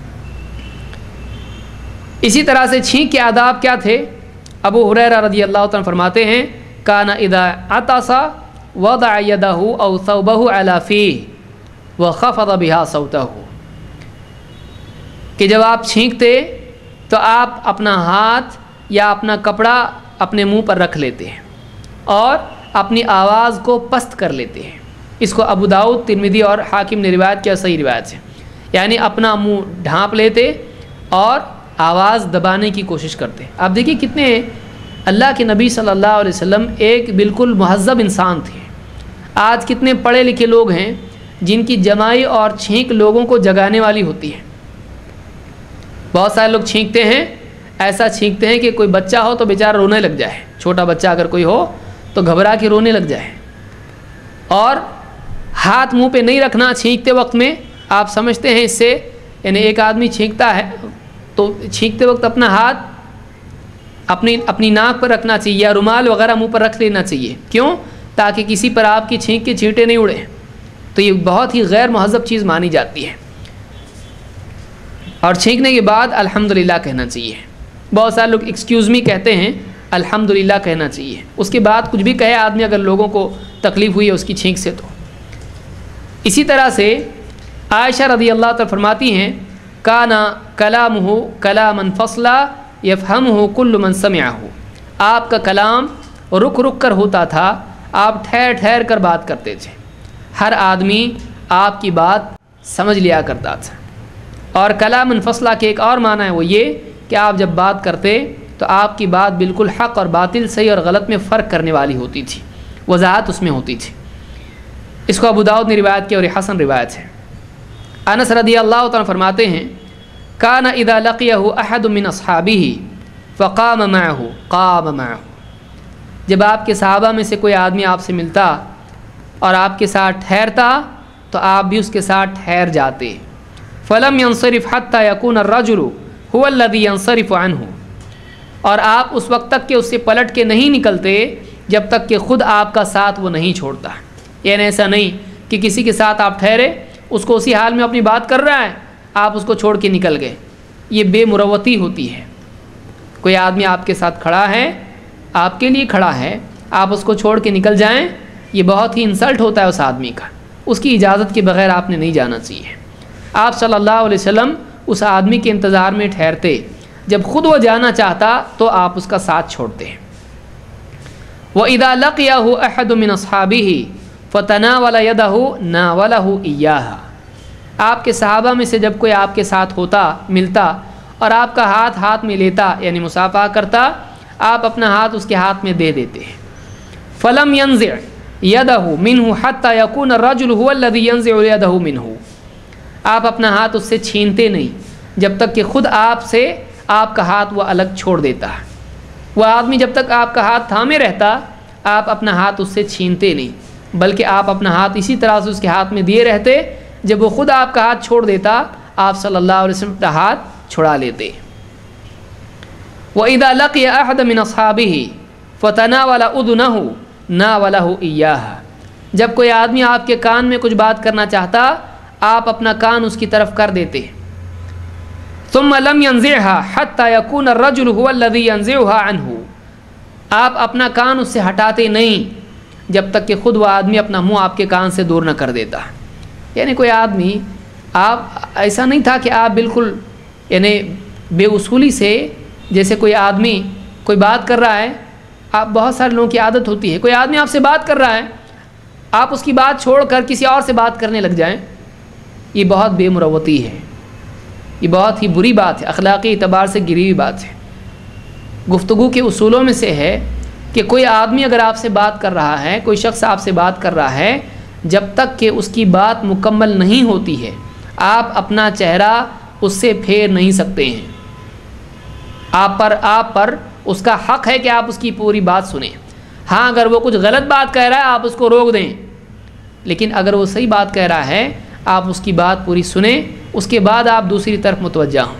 اسی طرح سے چھینک کے آداب کیا تھے؟ ابو ہریرہ رضی اللہ تعالیٰ فرماتے ہیں کان اذا عطس وضع یدہ او ثوبہ علی فیہ وخفض بها صوتہ، کہ جب آپ چھینکتے تو آپ اپنا ہاتھ یا اپنا کپڑا اپنے منہ پر رکھ لیتے ہیں اور اپنی آواز کو پست کر لیتے ہیں۔ اس کو ابو داؤد، ترمذی اور حاکم نے روایت کیا، صحیح روایت ہے، یعنی اپنا منہ ڈھانپ لیتے اور آواز دبانے کی کوشش کرتے۔ آپ دیکھیے کتنے اللہ کے نبی صلی اللہ علیہ وسلم ایک بالکل مہذب انسان تھے۔ آج کتنے پڑھے لکھے لوگ ہیں جن کی جمائی اور چھینک لوگوں کو جگانے والی ہوتی ہے۔ بہت سارے لوگ چھینکتے ہیں، ایسا چھینکتے ہیں کہ کوئی بچہ ہو تو بیچارہ رونے لگ جائے، چھوٹا بچہ اگر کوئی ہو تو گھبرا کے رونے لگ جائے۔ اور ہاتھ منہ پہ نہیں رکھنا چھینکتے وقت میں، آپ سمجھتے ہیں اس سے یعنی ایک آدمی چھینکتا ہے تو چھینکتے وقت اپنا ہاتھ اپنی ناک پر رکھنا چاہیے یا رومال وغیرہ منہ پر رکھ لینا چاہیے۔ کیوں؟ تاکہ کسی پر آپ کی چھینک کے چھینٹے نہیں اڑیں۔ تو یہ بہت ہی غیر مہذب چیز مانی جاتی ہے۔ اور چھینکنے کے بعد الحمدللہ کہنا چاہیے۔ بہت سارے لوگ ایکسکیوز می کہتے ہیں، الحمدللہ کہنا چاہیے۔ اس کے بعد کچھ بھی کہے آدمی اگر لوگوں کو تکلیف ہوئی ہے اس کی چھینک سے تو۔ اسی طرح سے عائشہ رضی اللہ تعالیٰ فرماتی ہیں کانا کلامہ کلاما فصلا یفہمہ کل من سمعہ، آپ کا کلام رک رک کر ہوتا تھا، آپ ٹھہر ٹھہر کر بات کرتے تھے، ہر آدمی آپ کی بات سمجھ لیا کرتا تھا۔ اور کلام منفصلہ کے ایک اور معنی ہے وہ یہ کہ آپ جب بات کرتے تو آپ کی بات بالکل حق اور باطل، صحیح اور غلط میں فرق کرنے والی ہوتی تھی، وضاحت اس میں ہوتی تھی۔ اس کو ابو داؤد نے روایت کی اور یہ حسن روایت ہے۔ انس رضی اللہ تعالیٰ فرماتے ہیں کان اذا لقیہ احد من اصحابہ فقام معہ قام معہ، جب آپ کے صحابہ میں سے کوئی آدمی آپ سے ملتا اور آپ کے ساتھ ٹھہرتا تو آپ بھی اس کے ساتھ ٹھہر جاتے۔ فلم ينصرف حتى يكون الرجل هو الذي ينصرف عنه، اور آپ اس وقت تک کہ اس سے پلٹ کے نہیں نکلتے جب تک کہ خود آپ کا ساتھ وہ نہیں چھوڑتا۔ یعنی ایسا نہیں کہ کسی کے ساتھ آپ ٹھہرے، اس کو اسی حال میں اپنی بات کر رہا ہے، آپ اس کو چھوڑ کے نکل گئے، یہ بے مروتی ہوتی ہے۔ کوئی آدمی آپ کے ساتھ کھڑا ہے، آپ کے لیے کھڑا ہے، آپ اس کو چھوڑ کے نکل جائیں، یہ بہت ہی انسلٹ ہوتا ہے اس آدمی کا، اس کی اجازت کے بغیر آپ نے نہیں جانا چاہیے۔ آپ صلی اللہ علیہ وسلم اس آدمی کے انتظار میں ٹھہرتے، جب خود وہ جانا چاہتا تو آپ اس کا ساتھ چھوڑتے۔ وَإِذَا لَقِيَهُ أَحَدٌ مِّنْ أَصْحَابِهِ فَتَنَاوَلَ يَدَهُ نَاوَلَهُ إِيَّاهَا، آپ کے صحابہ میں سے جب کوئی آپ کے ساتھ ہوتا، ملتا اور آپ کا ہاتھ میں لیتا یعنی مصافحہ کرتا، آپ اپنا ہاتھ اس کے ہاتھ میں دے دیتے۔ فَلَمْ يَنزِعْ يَدَهُ مِنْهُ حَتَّى يَكُونَ الرَّجُلُ هُوَ الَّذِي يَنزِعُ يَدَهُ مِنْهُ، آپ اپنا ہاتھ اس سے چھینتے نہیں جب تک کہ خود آپ سے آپ کا ہاتھ وہ الگ چھوڑ دیتا ہے۔ وہ آدمی جب تک آپ کا ہاتھ تھامے رہتا، آپ اپنا ہاتھ اس سے چھینتے نہیں، بلکہ آپ اپنا ہاتھ اسی طرح سے اس کے ہاتھ میں دیے رہتے، جب وہ خود آپ کا ہاتھ چھوڑ دیتا آپ صلی اللہ علیہ وسلم کا ہاتھ چھڑا لیتے۔ وَإِذَا لَقِيَ أَحَدًا مِّنْ أَصْحَابِهِ فَتَنَاوَلَ أُذُنَهُ نَاوَلَهُ إِيَّاهَا، جب کوئی آدمی آپ کے کان میں کچھ بات کرنا چاہتا آپ اپنا کان اس کی طرف کر دیتے۔ ثم لم ينزعها حتى يكون الرجل هو الذي ينزعها عنه، آپ اپنا کان اس سے ہٹاتے نہیں جب تک کہ خود وہ آدمی اپنا منہ آپ کے کان سے دور نہ کر دیتا۔ یعنی کوئی آدمی آپ ایسا نہیں تھا کہ آپ بالکل یعنی بے اصولی سے، جیسے کوئی آدمی کوئی بات کر رہا ہے، آپ بہت سارے لوگوں کی عادت ہوتی ہے، کوئی آدمی آپ سے بات کر رہا ہے، آپ اس کی بات چھوڑ کر کسی اور سے بات کرنے لگ جائیں، یہ بہت بے مروتی ہے، یہ بہت ہی بری بات ہے، اخلاقی اعتبار سے گری ہوئی بات ہے۔ گفتگو کے اصولوں میں سے ہے کہ کوئی آدمی اگر آپ سے بات کر رہا ہے، کوئی شخص آپ سے بات کر رہا ہے، جب تک کہ اس کی بات مکمل نہیں ہوتی ہے آپ اپنا چہرہ اس سے پھیر نہیں سکتے ہیں۔ آپ پر اس کا حق ہے کہ آپ اس کی پوری بات سنیں۔ ہاں اگر وہ کچھ غلط بات کہہ رہا ہے آپ اس کو روک دیں، لیکن اگر وہ صحیح بات کہہ رہا ہے آپ اس کی بات پوری سنیں، اس کے بعد آپ دوسری طرف متوجہ ہوں۔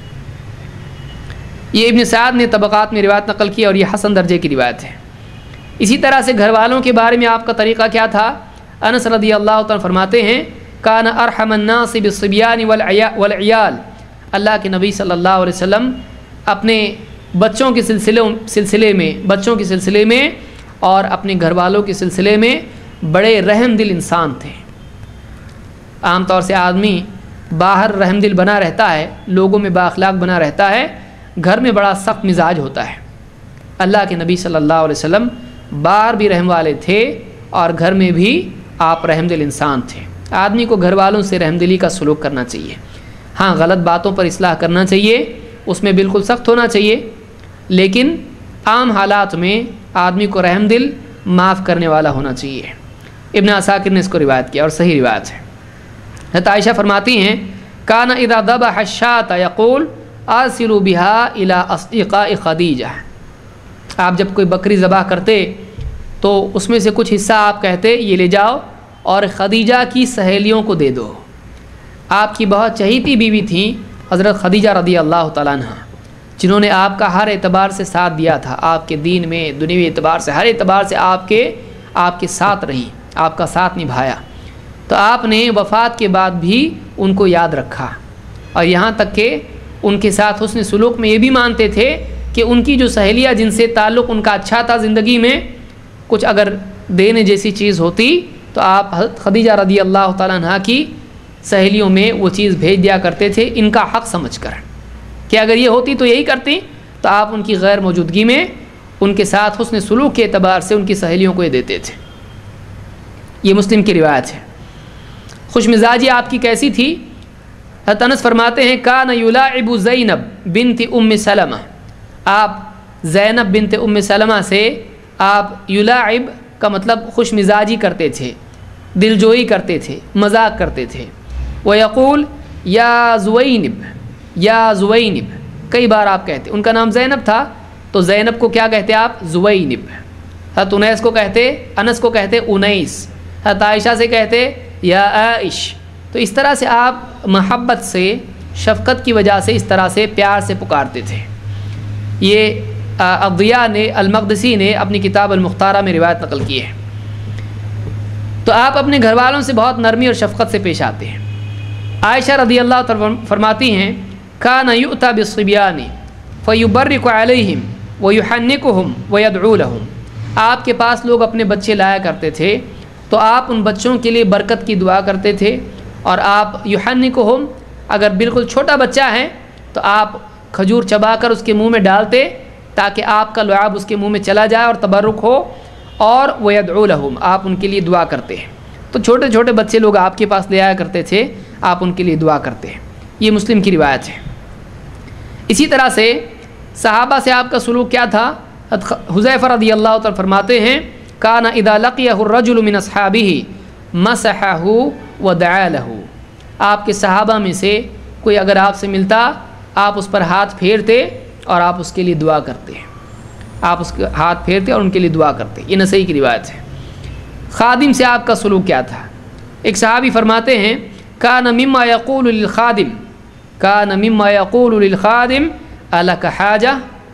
یہ ابن سعد نے طبقات میں روایت نقل کی اور یہ حسن درجے کی روایت ہے۔ اسی طرح سے گھر والوں کے بارے میں آپ کا طریقہ کیا تھا؟ انس رضی اللہ تعالیٰ فرماتے ہیں کان ارحم الناس بالصبیان والعیال، اللہ کے نبی صلی اللہ علیہ وسلم اپنے بچوں کے سلسلے میں اور اپنے گھر والوں کے سلسلے میں بڑے رحم دل انسان تھے۔ عام طور سے آدمی باہر رحم دل بنا رہتا ہے، لوگوں میں بااخلاق بنا رہتا ہے، گھر میں بڑا سخت مزاج ہوتا ہے۔ اللہ کے نبی صلی اللہ علیہ وسلم باہر بھی رحم والے تھے اور گھر میں بھی آپ رحم دل انسان تھے۔ آدمی کو گھر والوں سے رحم دلی کا سلوک کرنا چاہیے۔ ہاں غلط باتوں پر اصلاح کرنا چاہیے، اس میں بالکل سخت ہونا چاہیے، لیکن عام حالات میں آدمی کو رحم دل معاف کرنے والا ہونا چاہیے۔ ابن عساکر نے اس کو روایت کیا اور صحیح روایت ہے۔ حضرت عائشہ فرماتی ہیں کان اذا ذبح الشاة یقول آرسلوا بها الى اصدقاء خدیجہ، آپ جب کوئی بکری ذبح کرتے تو اس میں سے کچھ حصہ آپ کہتے یہ لے جاؤ اور خدیجہ کی سہیلیوں کو دے دو۔ آپ کی بہت چہیتی بیوی تھیں حضرت خدیجہ رضی اللہ تعالیٰ عنہ، جنہوں نے آپ کا ہر اعتبار سے ساتھ دیا تھا، آپ کے دین میں دنیوی اعتبار سے ہر اعتبار سے آپ کے ساتھ رہیں، آپ کا ساتھ نبھایا۔ تو آپ نے وفات کے بعد بھی ان کو یاد رکھا اور یہاں تک کہ ان کے ساتھ حسن سلوک میں یہ بھی مانتے تھے کہ ان کی جو سہیلیاں جن سے تعلق ان کا اچھا تھا زندگی میں، کچھ اگر دینے جیسی چیز ہوتی تو آپ حضرت خدیجہ رضی اللہ تعالیٰ عنہ کی سہیلیوں میں وہ چیز بھیج دیا کرتے تھے ان کا حق سمجھ کر، کہ اگر یہ ہوتی تو یہی کرتی، تو آپ ان کی غیر موجودگی میں ان کے ساتھ حسن سلوک کے اعتبار سے ان کی سہیلیوں کو یہ دیتے تھے۔ یہ مسلم کی روایت ہے۔ خوش مزاجی آپ کی کیسی تھی؟ حضرت انس فرماتے ہیں کان یلاعب زینب بنت ام سلمہ، آپ زینب بنت ام سلمہ سے آپ یلاعب کا مطلب خوش مزاجی کرتے تھے، دلجوئی کرتے تھے، مذاق کرتے تھے۔ ویقول یا زوینب، یا زوینب، کئی بار آپ کہتے، ان کا نام زینب تھا تو زینب کو کیا کہتے آپ؟ زوینب۔ حضرت انیس کو کہتے، انس کو کہتے انیس، حضرت عائشہ سے کہتے یا عائش۔ تو اس طرح سے آپ محبت سے، شفقت کی وجہ سے اس طرح سے پیار سے پکارتے تھے۔ یہ الضیاء نے المقدسی نے اپنی کتاب المختارہ میں روایت نقل کی ہے۔ تو آپ اپنے گھر والوں سے بہت نرمی اور شفقت سے پیش آتے ہیں۔ عائشہ رضی اللہ تعالیٰ فرماتی ہیں کان یؤتی بالصبیان فیبرک علیہم ویحنکہم ویدعو لہم، آپ کے پاس لوگ اپنے بچے لایا کرتے تھے تو آپ ان بچوں کے لیے برکت کی دعا کرتے تھے، اور آپ یحنکہم، اگر بالکل چھوٹا بچہ ہے تو آپ کھجور چبا کر اس کے منہ میں ڈالتے تاکہ آپ کا لعاب اس کے منہ میں چلا جائے اور تبرک ہو، اور ویدعو لہم، آپ ان کے لیے دعا کرتے ہیں۔ تو چھوٹے چھوٹے بچے لوگ آپ کے پاس لے آیا کرتے تھے، آپ ان کے لیے دعا کرتے ہیں۔ یہ مسلم کی روایت ہے۔ اسی طرح سے صحابہ سے آپ کا سلوک کیا تھا؟ حذیفہ رضی اللہ تعالیٰ فرماتے ہیں کان اذا لقیہ الرجل من اصحابہ مسحہ ودعا لہ، آپ کے صحابہ میں سے کوئی اگر آپ سے ملتا آپ اس پر ہاتھ پھیرتے اور آپ اس کے لیے دعا کرتے، آپ اس کے ہاتھ پھیرتے اور ان کے لیے دعا کرتے۔ یہ نسائی کی روایت ہے۔ خادم سے آپ کا سلوک کیا تھا؟ ایک صحابی فرماتے ہیں کان مما یقول للخادم، کان مما یقول للخادم الک حاجہ،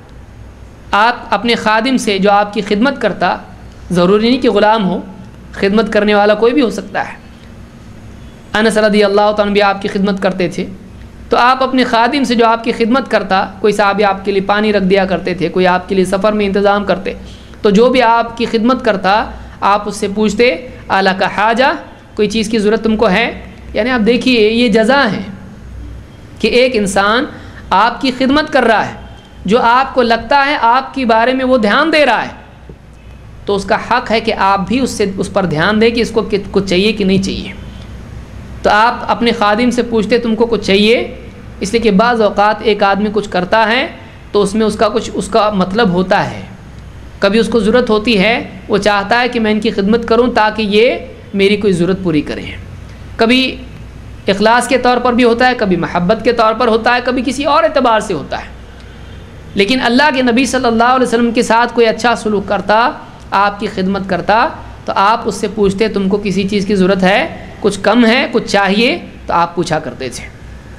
آپ اپنے خادم سے جو آپ کی خدمت کرتا، ضروری نہیں کہ غلام ہو، خدمت کرنے والا کوئی بھی ہو سکتا ہے، انس رضی اللہ تعالیٰ بھی آپ کی خدمت کرتے تھے، تو آپ اپنے خادم سے جو آپ کی خدمت کرتا، کوئی صحابی آپ کے لیے پانی رکھ دیا کرتے تھے، کوئی آپ کے لیے سفر میں انتظام کرتے، تو جو بھی آپ کی خدمت کرتا آپ اس سے پوچھتے الک حاجہ، کوئی چیز کی ضرورت تم کو ہے؟ یعنی آپ دیکھیے یہ جزا ہے کہ ایک انسان آپ کی خدمت کر رہا ہے، جو آپ کو لگتا ہے آپ کے بارے میں وہ دھیان دے رہا ہے، تو اس کا حق ہے کہ آپ بھی اس پر دھیان دیں کہ اس کو کچھ چاہیے کہ نہیں چاہیے۔ تو آپ اپنے خادم سے پوچھتے تم کو کچھ چاہیے، اس لیے کہ بعض اوقات ایک آدمی کچھ کرتا ہے تو اس میں اس کا مطلب ہوتا ہے، کبھی اس کو ضرورت ہوتی ہے، وہ چاہتا ہے کہ میں ان کی خدمت کروں تاکہ یہ میری کوئی ضرورت پوری کریں۔ کبھی اخلاص کے طور پر بھی ہوتا ہے، کبھی محبت کے طور پر ہوتا ہے، کبھی کسی اور اعتبار سے ہوتا ہے۔ لیکن اللہ کے نبی صلی اللہ علیہ وسلم کے ساتھ کوئی اچھا سلوک کرتا، آپ کی خدمت کرتا، تو آپ اس سے پوچھتے تم کو کسی چیز کی ضرورت ہے، کچھ کم ہے، کچھ چاہیے، تو آپ پوچھا کرتے تھے۔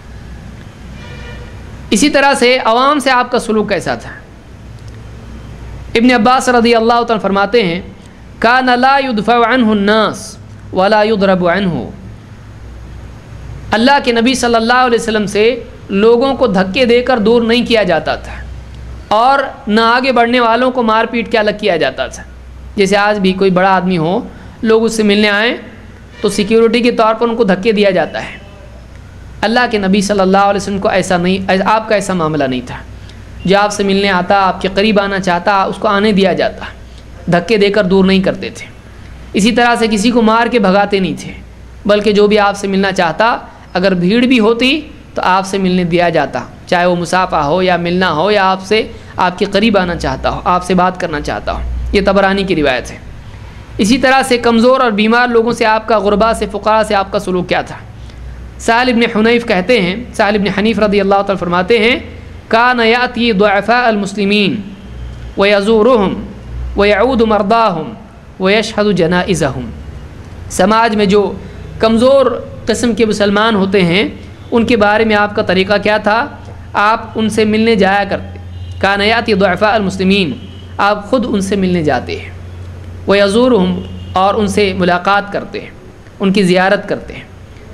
اسی طرح سے عوام سے آپ کا سلوک کیسا تھا؟ ابن عباس رضی اللہ تعالیٰ فرماتے ہیں کان لا يدفع عنہ الناس ولا يضرب عنہ، اللہ کے نبی صلی اللہ علیہ وسلم سے لوگوں کو دھکے دے کر دور نہیں کیا جاتا تھا، اور نہ آگے بڑھنے والوں کو مار پیٹ کے الگ کیا جاتا تھا۔ جیسے آج بھی کوئی بڑا آدمی ہو، لوگ اس سے ملنے آئیں تو سیکیورٹی کے طور پر ان کو دھکے دیا جاتا ہے۔ اللہ کے نبی صلی اللہ علیہ وسلم کو ایسا نہیں، آپ کا ایسا معاملہ نہیں تھا۔ جو آپ سے ملنے آتا، آپ کے قریب آنا چاہتا، اس کو آنے دیا جاتا، دھکے دے کر دور نہیں کرتے تھے۔ اسی طرح سے کسی کو مار کے بھگاتے نہیں تھے، بلکہ جو بھی آپ سے ملنا چاہتا، اگر بھیڑ بھی ہوتی تو آپ سے ملنے دیا جاتا، چاہے وہ مصافحہ ہو یا ملنا ہو یا آپ کے قریب آنا چاہتا ہو، آپ سے بات کرنا چاہتا ہو۔ یہ طبرانی کی روایت ہے۔ اسی طرح سے کمزور اور بیمار لوگوں سے آپ کا، غربا سے، فقراء سے آپ کا سلوک کیا تھا؟ سہل بن حنیف کہتے ہیں، سہل بن حنیف رضی اللہ تعالیٰ فرماتے ہیں کان یاتی ضعفاء المسلمین ویزورہم ویعود مرضاہم ویشہد جنائزہم، سماج میں جو کمزور قسم کے مسلمان ہوتے ہیں ان کے بارے میں آپ کا طریقہ کیا تھا؟ آپ ان سے ملنے جایا کرتے۔ کان یاتی ضعفاء المسلمین، آپ خود ان سے ملنے جاتے ہیں، ویزورہم، اور ان سے ملاقات کرتے ہیں، ان کی زیارت کرتے ہیں،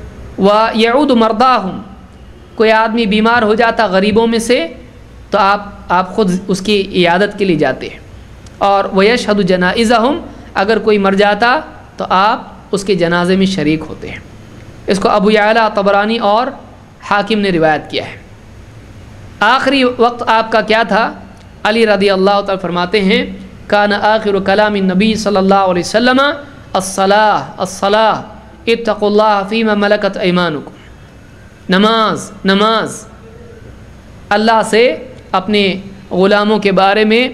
ویعود مرضاہم، کوئی آدمی بیمار ہو جاتا غریبوں میں سے تو آپ خود اس کی عیادت کے لیے جاتے ہیں، اور ویشہد جنائزہم، اگر کوئی مر جاتا تو آپ اس کے جنازے میں شریک ہوتے ہیں۔ اس کو ابو یعلا، طبرانی اور حاکم نے روایت کیا ہے۔ آخری وقت آپ کا کیا تھا؟ علی رضی اللہ تعالیٰ فرماتے ہیں کان آخر کلام النبی صلی اللہ علیہ وسلم الصلاۃ الصلاۃ اتقوا اللہ فیما ملکت ایمانکم، نماز نماز، اللہ سے اپنے غلاموں کے بارے میں،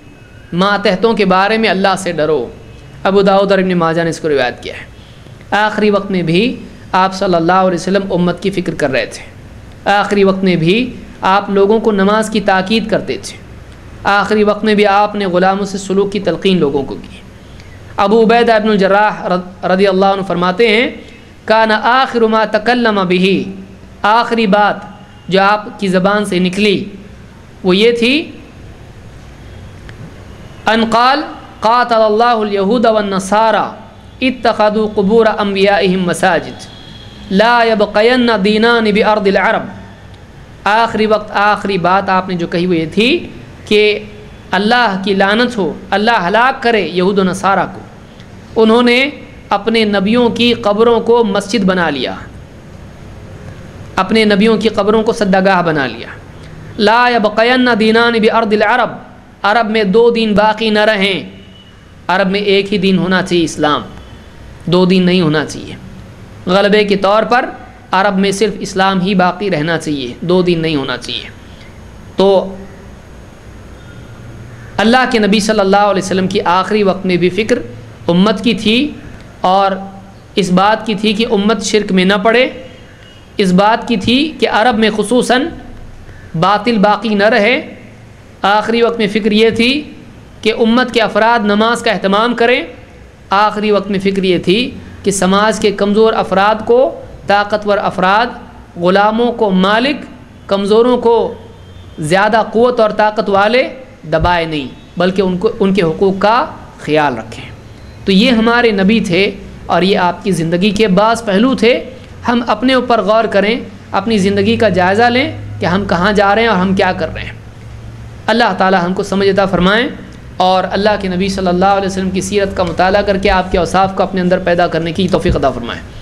ماتحتوں کے بارے میں اللہ سے ڈرو۔ ابو داؤد اور ابن ماجہ نے اس کو روایت کیا ہے۔ آخری وقت میں بھی آپ صلی اللہ علیہ وسلم امت کی فکر کر رہے تھے، آخری وقت میں بھی آپ لوگوں کو نماز کی تاکید کرتے تھے، آخری وقت میں بھی آپ نے غلاموں سے سلوک کی تلقین لوگوں کو کی۔ ابو عبیدہ ابن الجراح رضی اللہ عنہ فرماتے ہیں کان آخر ما تکلم بہ، آخری بات جو آپ کی زبان سے نکلی وہ یہ تھی ان قال قاتل اللہ الیہود والنصارى اتخذوا قبور انبیائہم مساجد لا یبقین دینان بارض العرب۔ آخری وقت آخری بات آپ نے جو کہی وہ یہ تھی کہ اللہ کی لعنت ہو، اللہ ہلاک کرے یہود و نصارہ کو، انہوں نے اپنے نبیوں کی قبروں کو مسجد بنا لیا، اپنے نبیوں کی قبروں کو سجدہ بنا لیا۔ لا یبقین دینان بارض العرب، عرب میں دو دین باقی نہ رہیں، عرب میں ایک ہی دین ہونا چاہیے، اسلام، دو دین نہیں ہونا چاہیے۔ غلبے کے طور پر عرب میں صرف اسلام ہی باقی رہنا چاہیے، دو دین نہیں ہونا چاہیے۔ تو اللہ کے نبی صلی اللہ علیہ وسلم کی آخری وقت میں بھی فکر امت کی تھی، اور اس بات کی تھی کہ امت شرک میں نہ پڑے، اس بات کی تھی کہ عرب میں خصوصاً باطل باقی نہ رہے۔ آخری وقت میں فکر یہ تھی کہ امت کے افراد نماز کا اہتمام کریں، آخری وقت میں فکر یہ تھی کہ سماج کے کمزور افراد کو، طاقتور افراد، غلاموں کو مالک، کمزوروں کو زیادہ قوت اور طاقت والے دبائے نہیں، بلکہ ان کے حقوق کا خیال رکھیں۔ تو یہ ہمارے نبی تھے، اور یہ آپ کی زندگی کے بعض پہلو تھے۔ ہم اپنے اوپر غور کریں، اپنی زندگی کا جائزہ لیں کہ ہم کہاں جا رہے ہیں اور ہم کیا کر رہے ہیں۔ اللہ تعالی ہم کو سمجھ عطا فرمائیں، اور اللہ کے نبی صلی اللہ علیہ وسلم کی سیرت کا مطالعہ کر کے آپ کے اوصاف کو اپنے اندر پیدا کرنے کی توفیق عطا فرمائیں۔